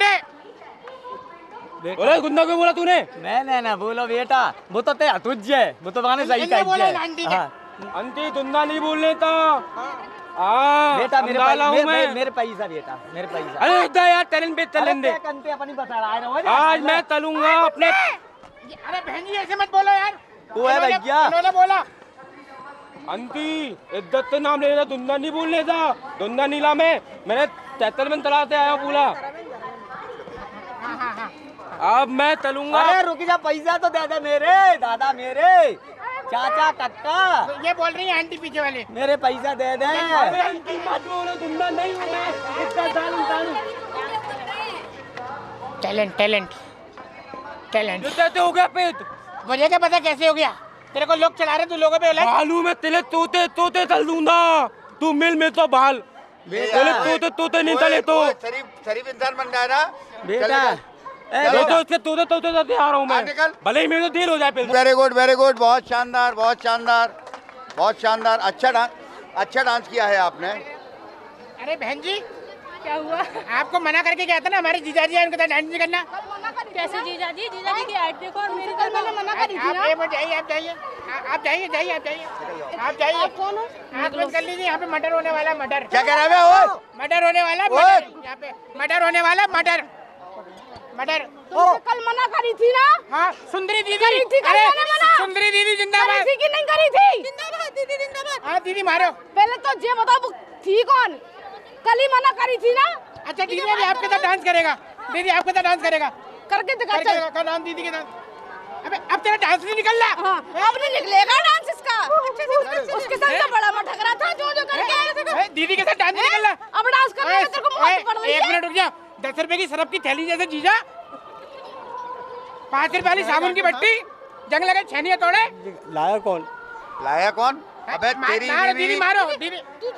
बोला गुंडा क्यों बोला तूने? मैंने ना बोलो बेटा, वो तो ते तुझे वो तो मैंने सही कहा। आंटी दुंदा नहीं बोलने था। हाँ बेटा मेरे मेरे, मेरे, मेरे पैसा बेटा मेरे पैसा। अरे इधर यार टैलेंट पे चलन दे। अपनी बता रहा है आज मैं चलूंगा अपने। अरे बहन जी ऐसे मत बोलो यार। तू है भैया। उन्होंने बोला आंटी इज्जत से नाम लेना, दुंदा नहीं बोलने था। दुंदा नीला में मैंने तैतर में तला से आया पूरा। अब मैं चलूंगा। अरे रुक जा, पैसा तो दे दे मेरे दादा, मेरे चाचा कक्का। ये बोल रही है आंटी पीछे वाले। मेरे पैसा दे दे। आंटी मत बोलो, दुंदा नहीं हूँ मैं, इज्जतदार इंसान हूँ। टैलेंट टैलेंट टैलेंट कैसे हो गया पेट? मुझे क्या पता कैसे हो गया? तेरे को लोग चढ़ा रहे, तू लोगों पे उलझ। मालूम है तेरे तोते तोते चल दूंगा, तू मिल में तो बाल तेरे तोते तोते नहीं चले तो। शरीफ शरीफ इंसान बन गया ना बेटा। तो उसके तोते तोते तोते आ रहा हूँ मैं, भले ही मेरे को देर हो जाए। वेरी गुड वेरी गुड, बहुत शानदार बहुत शानदार बहुत शानदार। अच्छा डांस अच्छा डांस किया है आपने। अरे बहन जी क्या हुआ? आपको मना करके क्या था ना, हमारे जीजा जी उनके साथ डांस नहीं करना। कैसे जीजा जी? जीजा जी की ऐड देखो और मेरी तरफ मैंने मना करी थी ना। आप जाइए आप जाइए। आप जाइए जाइए आप जाइए आप जाइए। आप कौन हो? आप बंद कर लीजिए, यहाँ पे मर्डर होने वाला है, मर्डर। क्या कह रहा है? मर्डर होने वाला है, मर्डर। यहाँ पे मर्डर होने वाला है, मर्डर मर्डर। कल मना करी थी ना? हाँ सुंदरी दीदी करी थी, अरे मैंने मना। सुंदरी दीदी जिंदाबाद। करी थी कि नहीं करी थी? जिंदाबाद दीदी जिंदाबाद। हाँ दीदी मारो। पहले तो ये बताओ वो थी कौन? कल ही मना करी थी ना? अच्छा दीदी अभी आपके साथ डांस करेगा, दीदी आपके साथ डांस करेगा, करके दिखा चल। कर डांस दीदी के साथ। अबे अब तेरा डांस नहीं निकल रहा। हाँ, अब नहीं निकलेगा डांस इसका। उसके साथ तो बड़ा मटक रहा था जो जो करके। दीदी के साथ डांस नहीं निकल रहा। अब डांस करने में तेरे को मौत पड़ रही है। एक मिनट रुक जा। दस रुपए की सरफ की थैली जैसे जीजा, पाँच रुपए वाली साबुन की भट्टी, जंग लगे छेनिया तोड़े। लाया कौन? लाया कौन? अबे तेरी मारो दीदी मारो दीदी।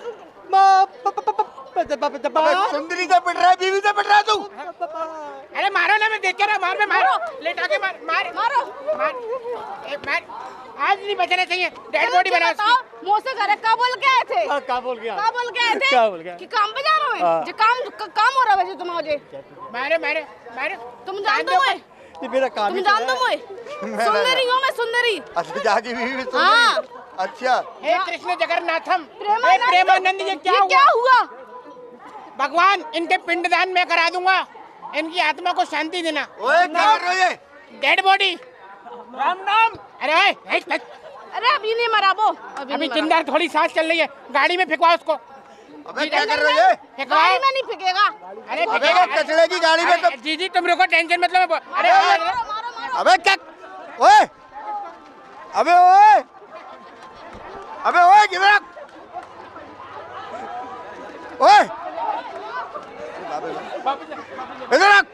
सुंदरी से पिट रहा है, बीवी से पिट रहा है तू। अरे मारो ना, मैं देख के रहा, मार में मारो, लेटा के मार मार मारो मार ए, मार। आज नहीं बचना चाहिए, डेड बॉडी बना उसकी। मुँह से घर का बोल के आए थे? क्या बोल गया? क्या बोल के आए थे? क्या बोल गया? कि काम पे जा रहा हूँ मैं? जो काम काम हो रहा है वैसे तुम मुझे। मारे मारे मारे। तुम जानते हो मैं? ये मेरा काम तुम जानते हो मैं? सुंदरी हूँ मैं, सुंदरी। अच्छा जाके बीवी सुंदरी। हाँ। अच्छा। हे कृष्ण जगन्नाथम, हे प्रेमानंद, ये क्या क्या हुआ? भगवान इनके पिंडदान में करा दूंगा, इनकी आत्मा को शांति देना। ओए क्या कर रहे हो ये? Dead body. राम नाम। अरे ओए अरे अभी नहीं मरा वो, अभी, अभी जिंदा थोड़ी सांस चल रही है, गाड़ी में फेंकवा उसको। अबे क्या कर रहे हो ये? गाड़ी में नहीं फेंकेगा। अरे फेंकेगा कचरे की गाड़ी में। तो जी जी तुम रुको, टेंशन मत लो। अरे अबे क्या? ओए अबे ओए अबे ओए किधर? ओए इधर आ।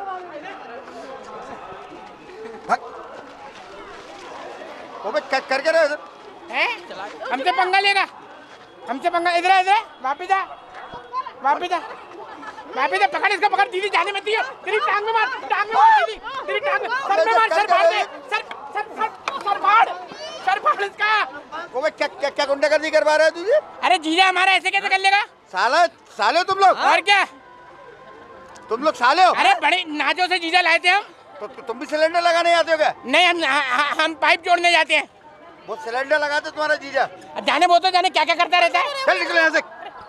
ओबे क्या कर के रहे इधर? हैं? हमसे पंगा लेगा, हमसे पंगा। इधर इधर वापिस आ, वापिस आ, वापिस आ। पकड़ इसका, पकड़। दीदी जाने मत दियो, तेरी टांग में मार, टांग में मार दीदी, तेरी टांग में, सर में मार, सर फाड़ दे, सर सर सर सर फाड़, सर फाड़ इसका। ओबे क्या क्या क्या गुंडागर्दी करवा रहा है तुझे? अरे जीजा हमारा ऐसे कैसे कर लेगा? साला साले हो तुम लोग। और क्या तुम लोग साले हो? अरे बड़े नाजों से जीजा लाए थे हम। तो, तो तुम भी सिलेंडर लगाने आते हो क्या? नहीं हम हम, हम पाइप जोड़ने जाते हैं। वो सिलेंडर लगाते तुम्हारा जीजा। जाने वो तो जाने क्या क्या करता रहता है। चल निकलो यहाँ से।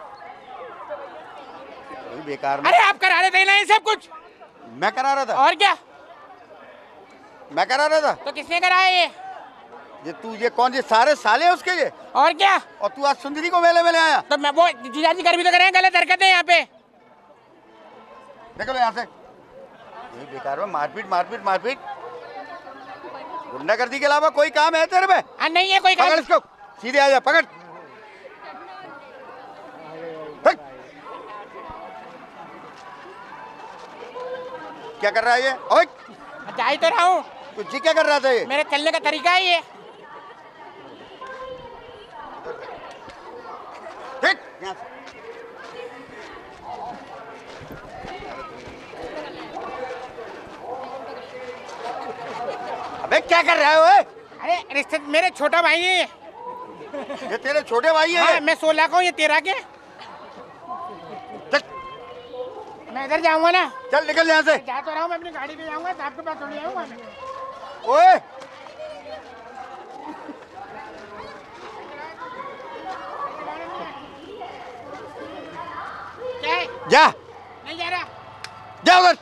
बेकार में। अरे आप करा रहे थे ना ये सब कुछ? मैं करा रहा था। और क्या? मैं करा रहा था। तो किसने कराया ये? ये तू ये कौन? ये सारे साले हैं उसके ये। और क्या? और तू आज सुंदरी को मेले मेले आया? तो मैं वो जीजा जी कर भी तो कर रहे हैं, गलत हरकत है यहाँ पे। निकलो यहाँ से। ये बेकार में मारपीट मारपीट मारपीट। गुंडागर्दी के अलावा कोई काम है तेरे पे? हाँ नहीं है कोई काम। पकड़ इसको, सीधे आ जा, पकड़। क्या कर रहा है ये? ओए जा ही तो रहा हूँ। तू जी क्या कर रहा था ये? मेरे चलने का तरीका है ये। ठीक यहाँ से। अबे क्या कर रहा है ओए? अरे रिश्ते मेरे छोटा भाई है ये। ये तेरे छोटे भाई है? हाँ, मैं सोलह का हूँ, ये तेरह के। मैं इधर जाऊंगा ना। चल निकल यहाँ से। जा तो रहा हूँ, मैं अपनी गाड़ी पे जाऊंगा, आपके पास थोड़ी आऊंगा मैं। ओए क्या? जा। नहीं जा रहा। जा उधर।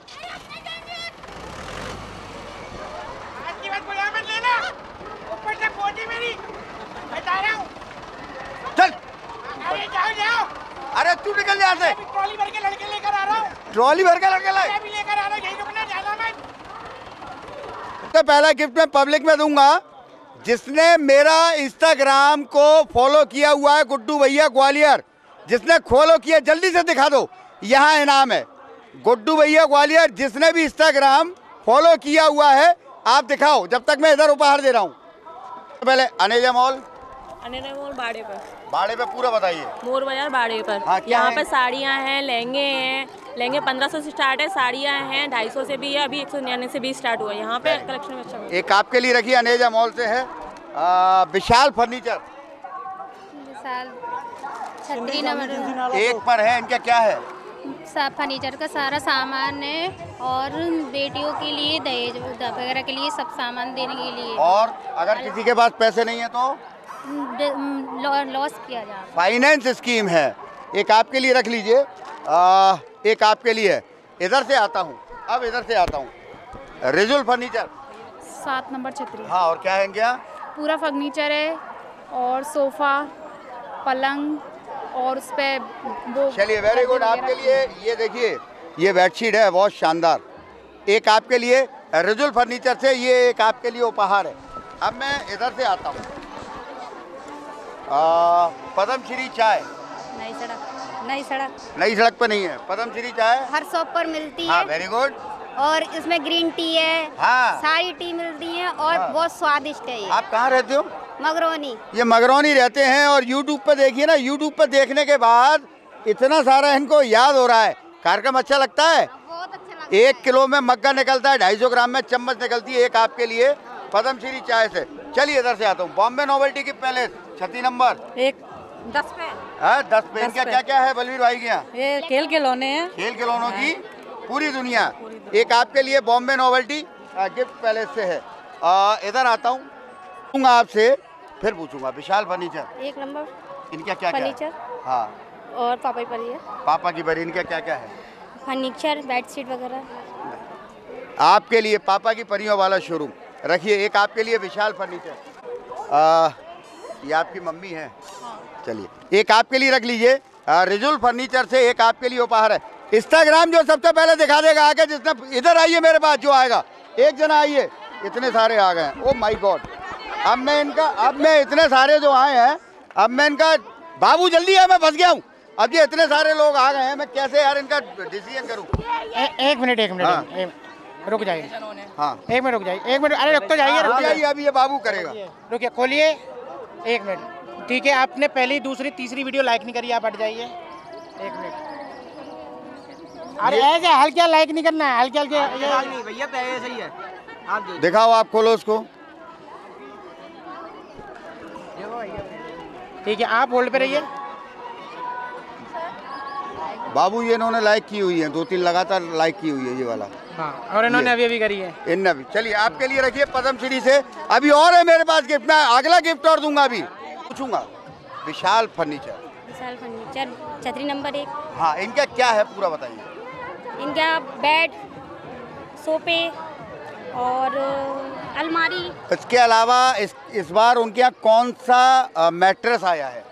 आज की बात बुला मत लेना। ऊपर से कोटी मेरी, बता रहा हूँ। चल। अरे जाओ जाओ। अरे तू निकल यहाँ से। ट्रॉली भर के लड़के लेकर आ रहा हूँ। ट्रॉली भर के लड़के लाए? मैं भी लेकर आ रहा हूँ, यही रुकना, जाना मत। तो पहला गिफ्ट मैं पब्लिक में दूंगा जिसने मेरा इंस्टाग्राम को फॉलो किया हुआ है, गुड्डू भैया ग्वालियर। जिसने फॉलो किया जल्दी से दिखा दो, यहाँ इनाम है। गुड्डू भैया ग्वालियर जिसने भी इंस्टाग्राम फॉलो किया हुआ है, आप दिखाओ, जब तक मैं इधर उपहार दे रहा हूँ। तो पहले अनेजा मॉल। अनेजा मॉल बाड़े पर। बाड़े पे पूरा बताइए। मोर बाजार बाड़े पर। हाँ, यहाँ पे साड़ियाँ हैं, लहंगे हैं। लहंगे पंद्रह सौ से स्टार्ट है, साड़ियाँ हैं ढाई सौ से भी है, अभी एक सौ निन्यानवे से भी स्टार्ट हुआ है। यहाँ पे कलेक्शन अच्छा है। एक आपके लिए रखी अनेजा मॉल से है, आ, विशाल फर्नीचर। विशाल छतरी नंबर एक पर है, इनका क्या है? सब फर्नीचर का सारा सामान है और बेटियों के लिए दहेज वगैरह के लिए सब सामान देने के लिए। और अगर किसी के पास पैसे नहीं है तो लॉस किया जाए। फाइनेंस स्कीम है, एक आपके लिए रख लीजिए, आ, एक आपके लिए है। इधर से आता हूँ, अब इधर से आता हूँ, रिजुल फर्नीचर सात नंबर छतरी। हाँ, और क्या है क्या? पूरा फर्नीचर है और सोफा, पलंग और उस पे वो। चलिए, वेरी गुड। आपके लिए ये देखिए, ये बेडशीट है बहुत शानदार, एक आपके लिए रिजुल फर्नीचर से, ये एक आपके लिए उपहार है। अब मैं इधर से आता हूँ, पद्मश्री चाय नई सड़क, नई सड़क नई सड़क पे नहीं है, पद्मश्री चाय हर शॉप पर मिलती हाँ, है। Very good. और इसमें ग्रीन टी है, हाँ, सारी टी मिलती है और हाँ, बहुत स्वादिष्ट है ये। आप कहाँ रहते हो? मगरौनी। ये मगरौनी रहते हैं और यूट्यूब पे देखिए ना, यूट्यूब पे देखने के बाद इतना सारा इनको याद हो रहा है। कार्यक्रम अच्छा लगता है, बहुत अच्छा लगता एक किलो में मग्गा निकलता है, ढाई सौ ग्राम में चम्मच निकलती है, एक आपके लिए पद्मश्री चाय से। चलिए इधर से आता हूँ, बॉम्बे नोवेल्टी की पैलेस छठी नंबर एक दस पे है, दस पे। दस इनका पे। क्या क्या है बलवीर भाई के यहाँ? ये खेल खिलौने हैं, खेल खिलौनों की पूरी दुनिया। एक आपके लिए बॉम्बे नोवेल्टी गिफ्ट पैलेस से है। आ, इधर आता हूँ, पूछूंगा आपसे, फिर पूछूंगा। विशाल फर्नीचर एक नंबर इनका क्या क्या है? फर्नीचर हाँ, और पापा की परी है। पापा की बरी, इनका क्या क्या है? फर्नीचर, बेडशीट वगैरह। आपके लिए पापा की परियों वाला शोरूम रखिए, एक आपके लिए विशाल फर्नीचर। आ, ये आपकी मम्मी है, चलिए एक आपके लिए रख लीजिए, रिजुल फर्नीचर से एक आपके लिए उपहार है। इंस्टाग्राम जो सबसे पहले दिखा देगा आगे, जिसने इधर आइए मेरे पास, जो आएगा एक जना आइए, इतने सारे आ गए हैं, ओ माय गॉड। अब मैं इनका, अब मैं इतने सारे जो आए हैं, अब मैं इनका, बाबू जल्दी है, मैं फंस गया हूँ। अब ये इतने सारे लोग आ गए हैं, मैं कैसे यार इनका डिसीजन करूँ? एक मिनट एक मिनट हाँ। एक- रुक जाइए, हाँ एक मिनट रुक जाइए, एक मिनट, अरे रुक तो जाइए, रुक जाइए। अब ये बाबू करेगा, रुकिए, खोलिए, एक मिनट, ठीक है। आपने पहली, दूसरी, तीसरी वीडियो लाइक नहीं करी, आप हट जाइए, एक मिनट। अरे ऐसे हल्के लाइक नहीं करना है, हल्के हल्के नहीं भैया, पहले सही है, आप जो दिखाओ, आप खोलो उसको। ठीक है, आप होल्ड पे रहिए। बाबू ये इन्होंने लाइक की हुई है, दो तीन लगातार लाइक की हुई है ये वाला। हाँ, और इन्होंने अभी अभी करी है। इनने भी। चलिए आपके लिए रखिए पद्मश्री से, अभी और है मेरे पास गिफ्ट, मैं अगला गिफ्ट और दूंगा, अभी पूछूंगा। विशाल फर्नीचर, विशाल फर्नीचर छतरी नंबर एक। हाँ, इनका क्या है पूरा बताइए। इनका बेड, सोफे और अलमारी। इसके अलावा इस इस बार उनके यहाँ कौन सा मैट्रेस आया है?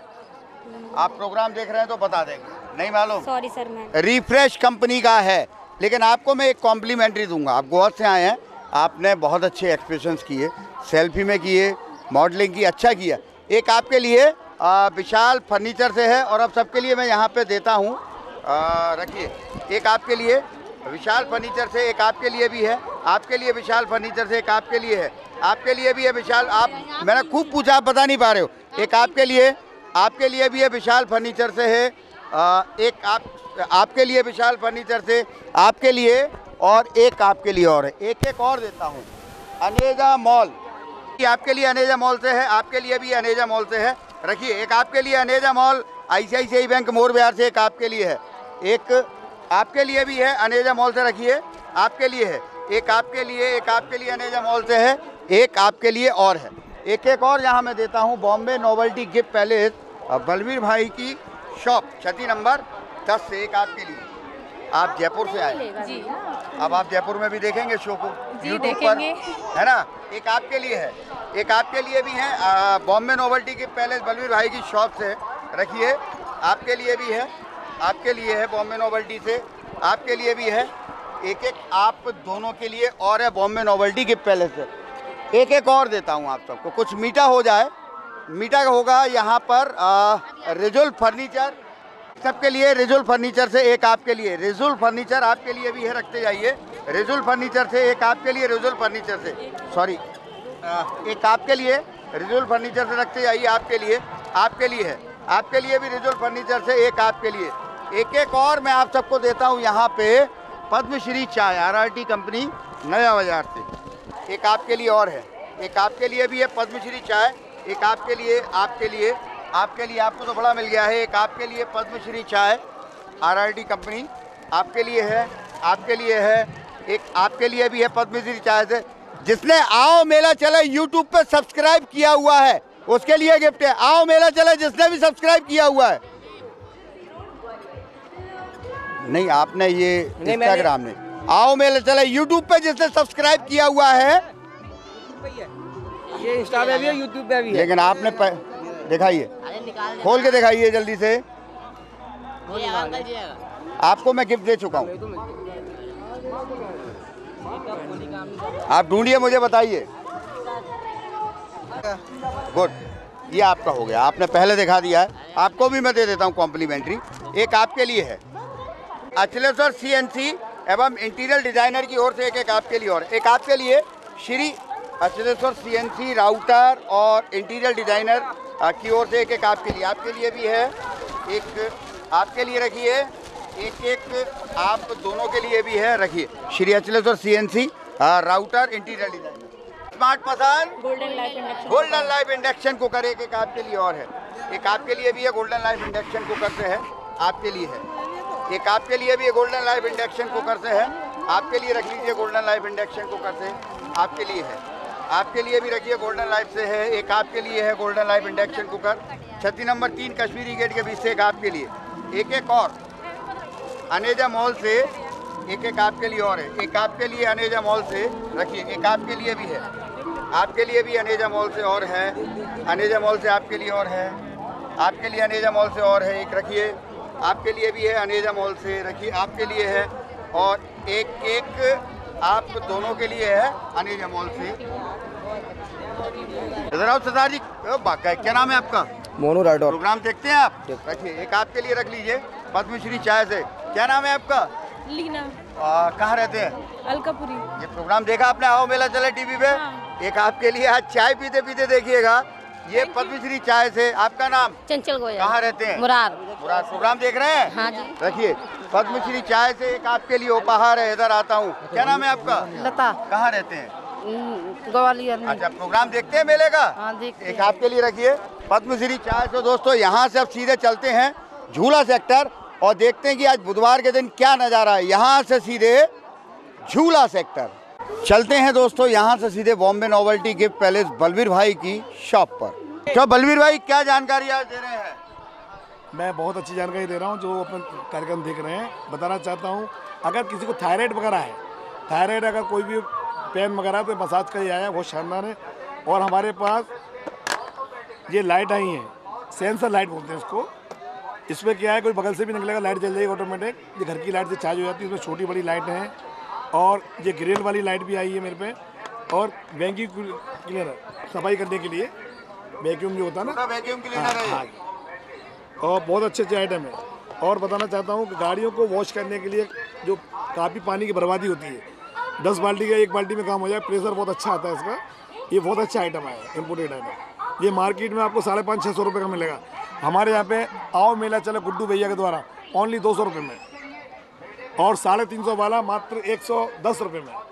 आप प्रोग्राम देख रहे हैं तो बता देंगे, नहीं मालूम? सॉरी सर, मैं रिफ्रेश कंपनी का है, लेकिन आपको मैं एक कॉम्प्लीमेंट्री दूंगा। आप गोवा से आए हैं, आपने बहुत अच्छे एक्सप्रेशंस किए, सेल्फी में किए, मॉडलिंग की, अच्छा किया। एक आपके लिए आ, विशाल फर्नीचर से है, और अब सबके लिए मैं यहाँ पे देता हूँ, रखिए। एक आपके लिए विशाल फर्नीचर से, एक आपके लिए भी है, आपके लिए विशाल फर्नीचर से, एक आपके लिए है, आपके लिए भी है विशाल। आप, मैंने खूब पूछा, आप बता नहीं पा रहे हो। एक आपके लिए, आपके लिए भी है विशाल फर्नीचर से है, आ, एक आप आपके लिए विशाल फर्नीचर से, आपके लिए, और एक आपके लिए और है। एक एक और देता हूँ, अनेजा मॉल, आपके लिए अनेजा मॉल से है, आपके लिए भी अनेजा मॉल से है, रखिए। एक आपके लिए Aneja mall ICICI bank More Bihar से, एक आपके लिए है, एक आपके लिए भी है अनेजा मॉल से, रखिए, आपके लिए है, एक आपके लिए, एक आपके लिए अनेजा मॉल से है, एक आपके लिए और है। एक एक और यहाँ मैं देता हूँ, Bombay novelty gift palace, Balvir भाई की शॉप, छठी नंबर दस से, एक आपके लिए। आप जयपुर से आए जी, अब आप जयपुर में भी देखेंगे शो को जी, यूट्यूब पर, देखेंगे। है ना? एक आपके लिए है, एक आपके लिए भी है, आ, Bombay novelty gift palace Balvir भाई की शॉप से, रखिए। आपके लिए भी है, आपके लिए है बॉम्बे नोवेल्टी से, आपके लिए भी है, एक एक आप दोनों के लिए और है बॉम्बे नोवेल्टी गिफ्ट पैलेस से। एक एक और देता हूँ आप सबको, कुछ मीठा हो जाए। मीठा होगा यहाँ पर रिजुल फर्नीचर, सबके लिए रिजुल फर्नीचर से एक आपके लिए, रिजुल फर्नीचर आपके लिए भी है, रखते जाइए। रिजुल फर्नीचर से एक आपके लिए, रिजुल फर्नीचर से, सॉरी, एक आपके लिए रिजुल फर्नीचर से रखते जाइए, आपके लिए, आपके लिए है, आपके लिए भी रिजुल फर्नीचर से एक आपके लिए। एक एक और मैं आप सबको देता हूँ यहाँ पे, पद्मश्री चाय आरआरटी कंपनी नया बाजार से, एक आपके लिए और है, एक आपके लिए भी है पद्मश्री चाय, एक आपके लिए, आपके लिए, आपके लिए, आपको तो बड़ा मिल गया है। एक आपके लिए पद्मश्री चाय आरआरटी कंपनी आपके लिए है, आपके लिए है, एक आपके लिए भी है पद्मश्री चाय से। जिसने आओ मेला चले यूट्यूब पे सब्सक्राइब किया हुआ है उसके लिए गिफ्ट है। आओ मेला चले जिसने भी सब्सक्राइब किया हुआ है। नहीं, आपने ये इंस्टाग्राम ने आओ मेला चले यूट्यूब पे जिसने सब्सक्राइब किया हुआ है, ये इंस्टा पे भी है, यूट्यूब पे भी है। लेकिन आपने प... दिखाइए, खोल के दिखाइए जल्दी से। आपको मैं गिफ्ट दे चुका हूँ, आप ढूंढिए, मुझे बताइए। गुड, ये आपका हो गया, आपने पहले दिखा दिया है। आपको भी मैं दे देता हूँ कॉम्प्लीमेंट्री। एक आपके लिए है अचलेश्वर सीएनसी एवं इंटीरियर डिजाइनर की ओर से एक एक आपके लिए, और एक आपके लिए श्री अचलेश्वर सीएनसी राउटर और इंटीरियर डिजाइनर की ओर से एक एक आपके लिए। आपके लिए भी है, एक आपके लिए रखिए, एक एक आप दोनों के लिए भी है, रखिए। Shri Achleshwar CNC router interior designer, smart पसंद golden life induction golden life induction cooker एक एक आपके लिए और है। एक आपके लिए भी है गोल्डन लाइफ इंडक्शन कुकर से है, आपके लिए है। एक आपके लिए भी है गोल्डन लाइफ इंडक्शन कुकर से है, आपके लिए रख लीजिए। गोल्डन लाइफ इंडक्शन कुकर से आपके लिए है, आपके लिए भी रखिए, गोल्डन लाइफ से है। एक आपके लिए है गोल्डन लाइफ इंडक्शन कुकर, छत्ती नंबर तीन कश्मीरी गेट के बीच से एक आपके लिए। एक एक और अनेजा मॉल से एक एक आपके लिए और है। एक आपके लिए अनेजा मॉल से रखिए, एक आपके लिए भी है, आपके लिए भी अनेजा मॉल से और है। अनेजा मॉल से आपके लिए और है, आपके लिए अनेजा मॉल से और है, एक रखिए। आपके लिए भी है अनेजा मॉल से, रखिए, आपके लिए है। और एक एक आप दोनों के लिए है अनेजा मॉल से। इधर आओ सरदार जी, बाका क्या नाम है आपका? मोनू राठौर। प्रोग्राम देखते हैं आप? रखिए, एक आपके लिए रख लीजिए पद्मश्री चाय से। क्या नाम है आपका? लीना। कहाँ रहते हैं? अलकापुरी। ये प्रोग्राम देखा आपने आओ मेला चले टीवी पे? हाँ। एक आपके लिए आज चाय पीते पीते देखिएगा, ये पद्मश्री चाय से। आपका नाम? चंचल गोयल। कहाँ रहते हैं? मुरार। मुरार। प्रोग्राम देख रहे हैं? हाँ जी। रखिए, पद्मश्री चाय से एक आपके लिए उपहार है। इधर आता हूँ, क्या नाम है आपका? लता। कहाँ रहते हैं? ग्वालियर में। अच्छा, प्रोग्राम देखते हैं मेले का? हाँ, देखते एक आपके लिए रखिए पद्मश्री चाय से। दोस्तों, यहाँ से अब सीधे चलते हैं झूला सेक्टर और देखते हैं कि आज बुधवार के दिन क्या नज़ारा है। यहाँ से सीधे झूला सेक्टर चलते हैं दोस्तों, यहाँ से सीधे Bombay novelty gift palace Balvir भाई की शॉप पर। तो बलवीर भाई, क्या जानकारी आज दे रहे हैं? मैं बहुत अच्छी जानकारी दे रहा हूँ जो अपन कार्यक्रम देख रहे हैं। बताना चाहता हूँ, अगर किसी को थायराइड वगैरह है, थायराइड अगर कोई भी पेन वगैरह है तो मसाज का ही आया है, बहुत शानदार है। और हमारे पास ये लाइट आई हैं, सेंसर लाइट बोलते हैं इसको। इसमें क्या है, कोई बगल से भी निकलेगा लाइट जल जाएगी ऑटोमेटिक। ये घर की लाइट से चार्ज हो जाती है। इसमें छोटी बड़ी लाइट हैं और ये ग्रिल वाली लाइट भी आई है मेरे पे। और वैक्यूम क्लीनर, सफाई करने के लिए वैक्यूम जो होता है ना, वैक्यूम क्लीनर है। हाँ, और बहुत अच्छे अच्छे आइटम है। और बताना चाहता हूँ कि गाड़ियों को वॉश करने के लिए जो काफ़ी पानी की बर्बादी होती है, दस बाल्टी का एक बाल्टी में काम हो जाए। प्रेशर बहुत अच्छा आता है इसका, ये बहुत अच्छा आइटम है, इम्पोर्टेड आइटम। ये मार्केट में आपको साढ़े पाँच छः सौ रुपये का मिलेगा। हमारे यहाँ पे आओ मेला चले गुड्डू भैया के द्वारा ओनली दो सौ रुपये में, और साढ़े तीन सौ वाला मात्र एक सौ दस रुपये में।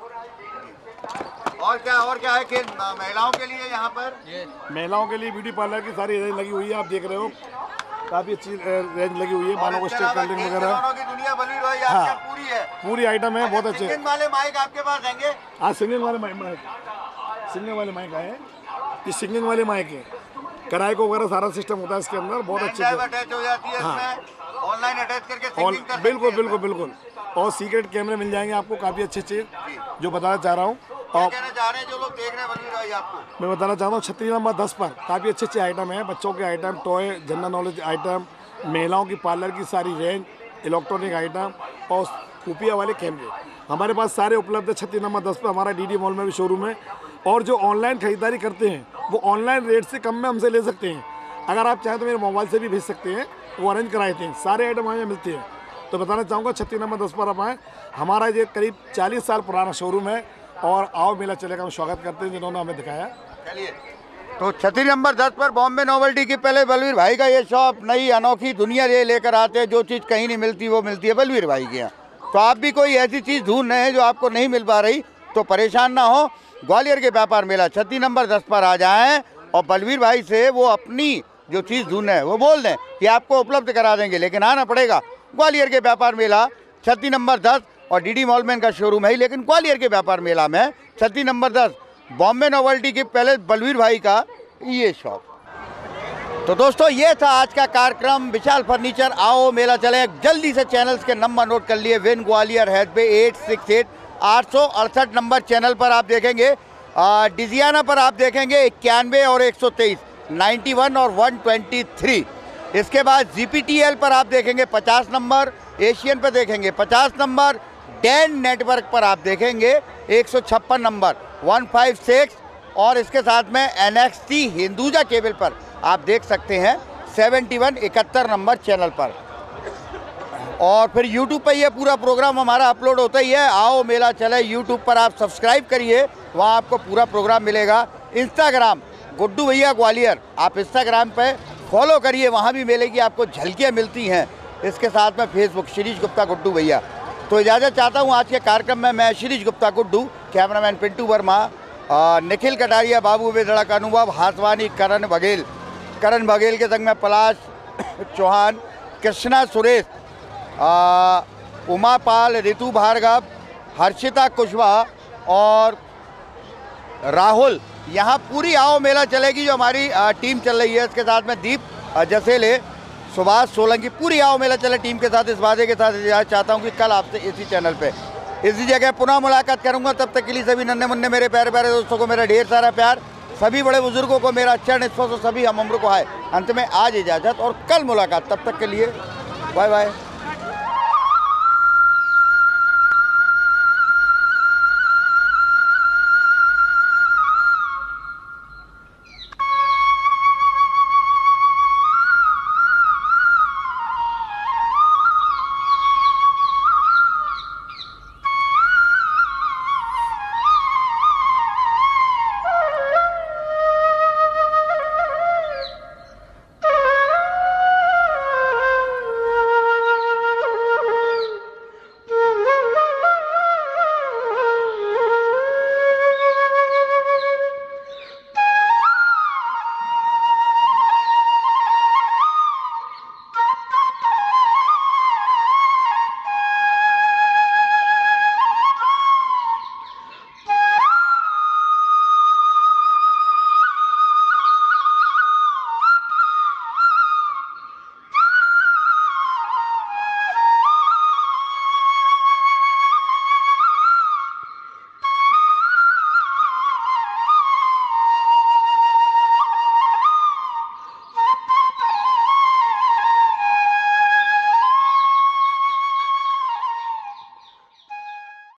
और क्या और क्या है कि महिलाओं के लिए यहाँ पर? महिलाओं के लिए ब्यूटी पार्लर की सारी रेंज लगी हुई है, आप देख रहे हो, काफ़ी अच्छी रेंज लगी हुई है। बालों को स्ट्रेट कर्लिंग वगैरह की दुनिया बलवीर भाई हाँ, आपके पूरी है, पूरी आइटम है, बहुत अच्छे। सिंगिंग वाले माइक आपके पास रहेंगे? हाँ, सिंगिंग वाले माइक, सिंगिंग वाले माइक आए, ये सिंगिंग वाले माइक है। किराए को वगैरह सारा सिस्टम होता है इसके अंदर, बहुत अच्छे से अटैच हो जाती है। हाँ, ऑनलाइन अटैच करके और सिंगिंग कर बिल्कुल बिल्कुल बिल्कुल। और सीक्रेट कैमरे मिल जाएंगे आपको, काफ़ी अच्छे अच्छे, जो बताना चाह रहा हूँ। क्या कहना चाह रहे हैं जो लोग देख रहे हैं बलवीर भाई आपको? मैं बताना चाहता हूँ, छत्तीस नंबर दस पर काफ़ी अच्छे अच्छे आइटम हैं, बच्चों के item, toy, general knowledge item, महिलाओं की पार्लर की सारी रेंज, इलेक्ट्रॉनिक आइटम और खुफिया वाले कैमरे हमारे पास सारे उपलब्ध है। छत्तीस नंबर दस पर हमारा डी डी मॉल में भी शोरूम है। और जो ऑनलाइन खरीदारी करते हैं वो ऑनलाइन रेट से कम में हमसे ले सकते हैं। अगर आप चाहें तो मेरे मोबाइल से भी भेज सकते हैं, वो अरेंज कराए थे। सारे आइटम हमें मिलते हैं। तो बताना चाहूँगा, छत्तीस नंबर दस पर आप आएँ। हमारा ये करीब चालीस साल पुराना शोरूम है और आओ मेला चलेगा, हम स्वागत करते हैं जिन्होंने हमें दिखाया। चलिए, तो छत्तीस नंबर दस पर बॉम्बे नोवेल्टी की पहले बलवीर भाई का ये शॉप, नई अनोखी दुनिया ये लेकर आते हैं। जो चीज़ कहीं नहीं मिलती वो मिलती है बलवीर भाई के यहाँ। तो आप भी कोई ऐसी चीज़ ढूंढ रहे हैं जो आपको नहीं मिल पा रही तो परेशान ना हो, ग्वालियर के व्यापार मेला छत्तीस नंबर दस पर आ जाएं और बलवीर भाई से वो अपनी जो चीज़ ढूंढ रहे हैं वो बोल दें कि आपको उपलब्ध करा देंगे। लेकिन आना पड़ेगा ग्वालियर के व्यापार मेला छत्ती नंबर दस और डी डी मॉल में इनका शोरूम है। लेकिन ग्वालियर के व्यापार मेला में छत्ती नंबर दस बॉम्बे नोवेल्टी के पहले बलवीर भाई का ये शॉप। तो दोस्तों ये था आज का कार्यक्रम विशाल फर्नीचर। आओ मेला चले। जल्दी से चैनल्स के नंबर नोट कर लिए। Win Gwalior Hathway eight six eight आठ सौ अड़सठ नंबर चैनल पर आप देखेंगे। डिजियाना पर आप देखेंगे इक्यानवे और एक सौ तेईस नाइन्टी वन और वन ट्वेंटी थ्री। इसके बाद जी पी टी एल पर आप देखेंगे पचास नंबर, एशियन पर देखेंगे पचास नंबर, डैन नेटवर्क पर आप देखेंगे एक सौ छप्पन नंबर वन फाइव सिक्स और इसके साथ में N X T Hinduja cable पर आप देख सकते हैं सेवेंटी वन इकहत्तर नंबर चैनल पर। और फिर यूट्यूब पर यह पूरा प्रोग्राम हमारा अपलोड होता ही है। आओ मेला चले यूट्यूब पर आप सब्सक्राइब करिए, वहाँ आपको पूरा प्रोग्राम मिलेगा। इंस्टाग्राम गुड्डू भैया ग्वालियर, आप इंस्टाग्राम पे फॉलो करिए, वहाँ भी मेले की आपको झलकियाँ मिलती हैं। इसके साथ में फेसबुक शिरीष गुप्ता गुड्डू भैया। तो इजाज़त चाहता हूँ आज के कार्यक्रम में। मैं शिरीष गुप्ता गुड्डू, कैमरामैन पिंटू वर्मा, निखिल कटारिया, बाबू बेदड़ा का अनुभव, हाथवानी करण बघेल, करण बघेल के संग में पलाश चौहान, कृष्णा सुरेश, उमा पाल, रितु भार्गव, हर्षिता कुशवाहा और राहुल। यहाँ पूरी आओ मेला चलेगी जो हमारी टीम चल रही है। इसके साथ में दीप जसेले, सुभाष सोलंकी, पूरी आओ मेला चले टीम के साथ। इस वादे के साथ इजाज़त चाहता हूँ कि कल आपसे इसी चैनल पे इसी जगह पुनः मुलाकात करूँगा। तब तक के लिए सभी नन्हे मुन्ने मेरे प्यारे प्यारे दोस्तों को मेरा ढेर सारा प्यार, सभी बड़े बुजुर्गों को मेरा चरण स्पर्श, सभी हम उम्र को हाय। अंत में आज इजाज़त और कल मुलाकात। तब तक के लिए बाय बाय।